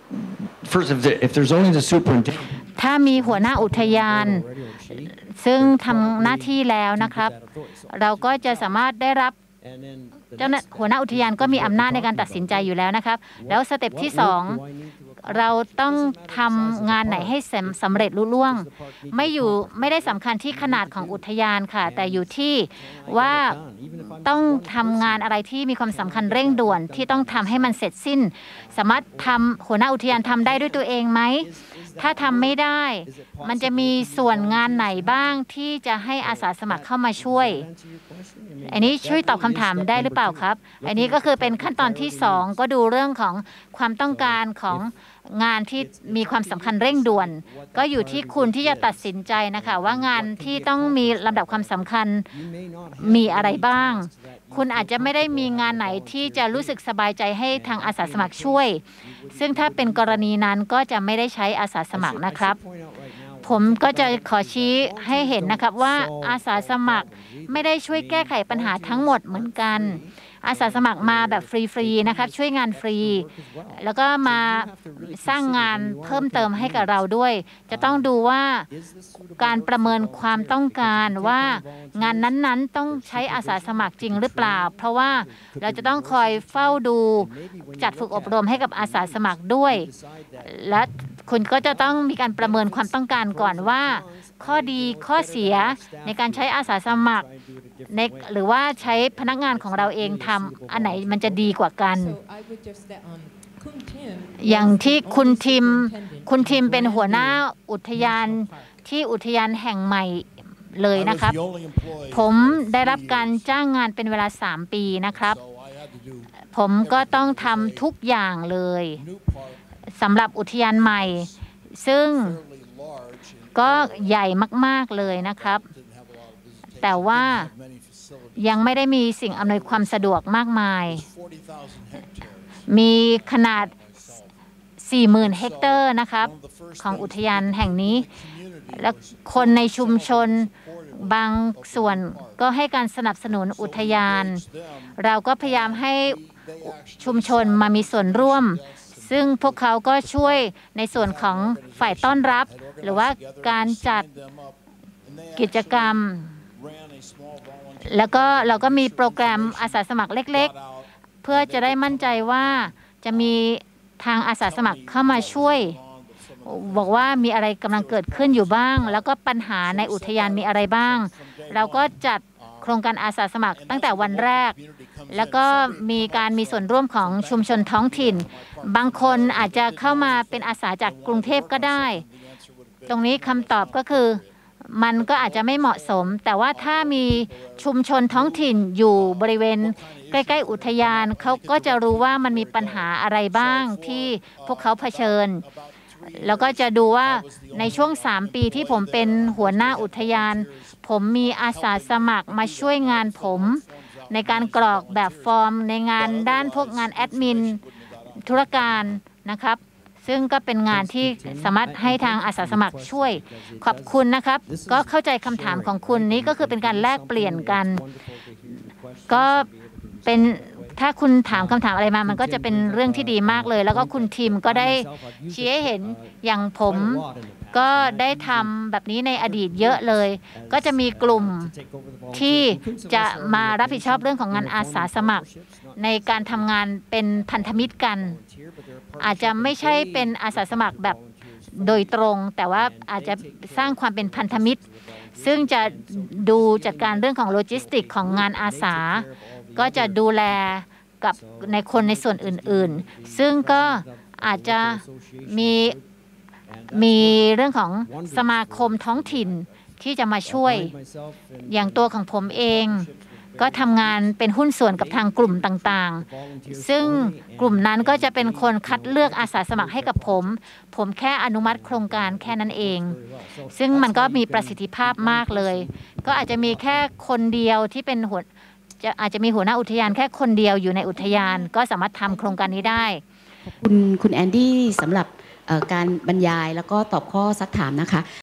first, if, there, if there's only the superintendent,
ถ้ามีหัวหน้าอุทยานซึ่งทำหน้าที่แล้วนะครับเราก็จะสามารถได้รับเจ้าหน้าหัวหน้าอุทยานก็มีอำนาจในการตัดสินใจอยู่แล้วนะครับแล้วสเต็ปที่สองเราต้องทำงานไหนให้สำเร็จลุล่วงไม่อยู่ไม่ได้สำคัญที่ขนาดของอุทยานค่ะแต่อยู่ที่ว่าต้องทำงานอะไรที่มีความสำคัญเร่งด่วนที่ต้องทำให้มันเสร็จสิ้นสามารถทำหัวหน้าอุทยานทำได้ด้วยตัวเองไหมถ้าทำไม่ได้มันจะมีส่วนงานไหนบ้างที่จะให้อาสาสมัครเข้ามาช่วยอันนี้ช่วยตอบคำถามได้หรือเปล่าครับอันนี้ก็คือเป็นขั้นตอนที่สองก็ดูเรื่องของความต้องการของงานที่มีความสำคัญเร่งด่วนก็อยู่ที่คุณที่จะตัดสินใจนะคะว่างานที่ต้องมีลำดับความสำคัญมีอะไรบ้างคุณอาจจะไม่ได้มีงานไหนที่จะรู้สึกสบายใจให้ทางอาสาสมัครช่วยซึ่งถ้าเป็นกรณีนั้นก็จะไม่ได้ใช้อาสาสมัครนะครับผมก็จะขอชี้ให้เห็นนะครับว่าอาสาสมัครไม่ได้ช่วยแก้ไขปัญหาทั้งหมดเหมือนกันอาสาสมัครมาแบบฟรีๆนะครับช่วยงานฟรีแล้วก็มาสร้างงานเพิ่มเติมให้กับเราด้วยจะต้องดูว่าการประเมินความต้องการว่างานนั้นๆต้องใช้อาสาสมัครจริงหรือเปล่าเพราะว่าเราจะต้องคอยเฝ้าดูจัดฝึกอบรมให้กับอาสาสมัครด้วยและคุณก็จะต้องมีการประเมินความต้องการก่อนว่าข้อดีข้อเสียในการใช้อาสาสมัครในหรือว่าใช้พนักงานของเราเองทำอันไหนมันจะดีกว่ากันอย่างที่คุณทิมคุณทิมเป็นหัวหน้าอุทยานที่อุทยานแห่งใหม่เลยนะครับผมได้รับการจ้างงานเป็นเวลาสามปีนะครับผมก็ต้องทำทุกอย่างเลยสำหรับอุทยานใหม่ซึ่งก็ใหญ่มากๆเลยนะครับแต่ว่ายังไม่ได้มีสิ่งอำนวยความสะดวกมากมายมีขนาด สี่หมื่น เฮกเตอร์นะครับของอุทยานแห่งนี้และคนในชุมชนบางส่วนก็ให้การสนับสนุนอุทยานเราก็พยายามให้ชุมชนมามีส่วนร่วมซึ่งพวกเขาก็ช่วยในส่วนของฝ่ายต้อนรับหรือว่าการจัดกิจกรรมแล้วก็เราก็มีโปรแกรมอาสาสมัครเล็กๆเพื่อจะได้มั่นใจว่าจะมีทางอาสาสมัครเข้ามาช่วยบอกว่ามีอะไรกำลังเกิดขึ้นอยู่บ้างแล้วก็ปัญหาในอุทยานมีอะไรบ้างเราก็จัดโครงการอาสาสมัครตั้งแต่วันแรกแล้วก็มีการมีส่วนร่วมของชุมชนท้องถิ่นบางคนอาจจะเข้ามาเป็นอาสาจากกรุงเทพก็ได้ตรงนี้คำตอบก็คือมันก็อาจจะไม่เหมาะสมแต่ว่าถ้ามีชุมชนท้องถิ่นอยู่บริเวณใกล้ๆอุทยานเขาก็จะรู้ว่ามันมีปัญหาอะไรบ้างที่พวกเขาเผชิญแล้วก็จะดูว่าในช่วงสามปีที่ผมเป็นหัวหน้าอุทยานผมมีอาสาสมัครมาช่วยงานผมในการกรอกแบบฟอร์มในงานด้านพวกงานแอดมินธุรการนะครับซึ่งก็เป็นงานที่สามารถให้ทางอาสาสมัครช่วยขอบคุณนะครับก็เข้าใจคำถามของคุณนี้ก็คือเป็นการแลกเปลี่ยนกันก็เป็นถ้าคุณถามคำถามอะไรมามันก็จะเป็นเรื่องที่ดีมากเลยแล้วก็คุณทีมก็ได้ชี้ให้เห็นอย่างผมก็ได้ทำแบบนี้ในอดีตเยอะเลยก็จะมีกลุ่มที่จะมารับผิดชอบเรื่องของงานอาสาสมัครในการทำงานเป็นพันธมิตรกันอาจจะไม่ใช่เป็นอาสาสมัครแบบโดยตรงแต่ว่าอาจจะสร้างความเป็นพันธมิตรซึ่งจะดูจัดการเรื่องของโลจิสติกของงานอาสาก็จะดูแลกับในคนในส่วนอื่นๆซึ่งก็อาจจะมีมีเรื่องของสมาคมท้องถิ่นที่จะมาช่วยอย่างตัวของผมเองก็ทำงานเป็นหุ้นส่วนกับทางกลุ่มต่างๆซึ่งกลุ่มนั้นก็จะเป็นคนคัดเลือกอาสาสมัครให้กับผมผมแค่อนุมัติโครงการแค่นั้นเองซึ่งมันก็มีประสิทธิภาพมากเลยก็อาจจะมีแค่คนเดียวที่เป็นหัวจะอาจจะมีหัวหน้าอุทยานแค่คนเดียวอยู่ในอุทยานก็สามารถทำโครงการนี้ได้
ขอบคุณคุณแอนดี้สำหรับการบรรยายแล้วก็ตอบข้อซักถามนะคะ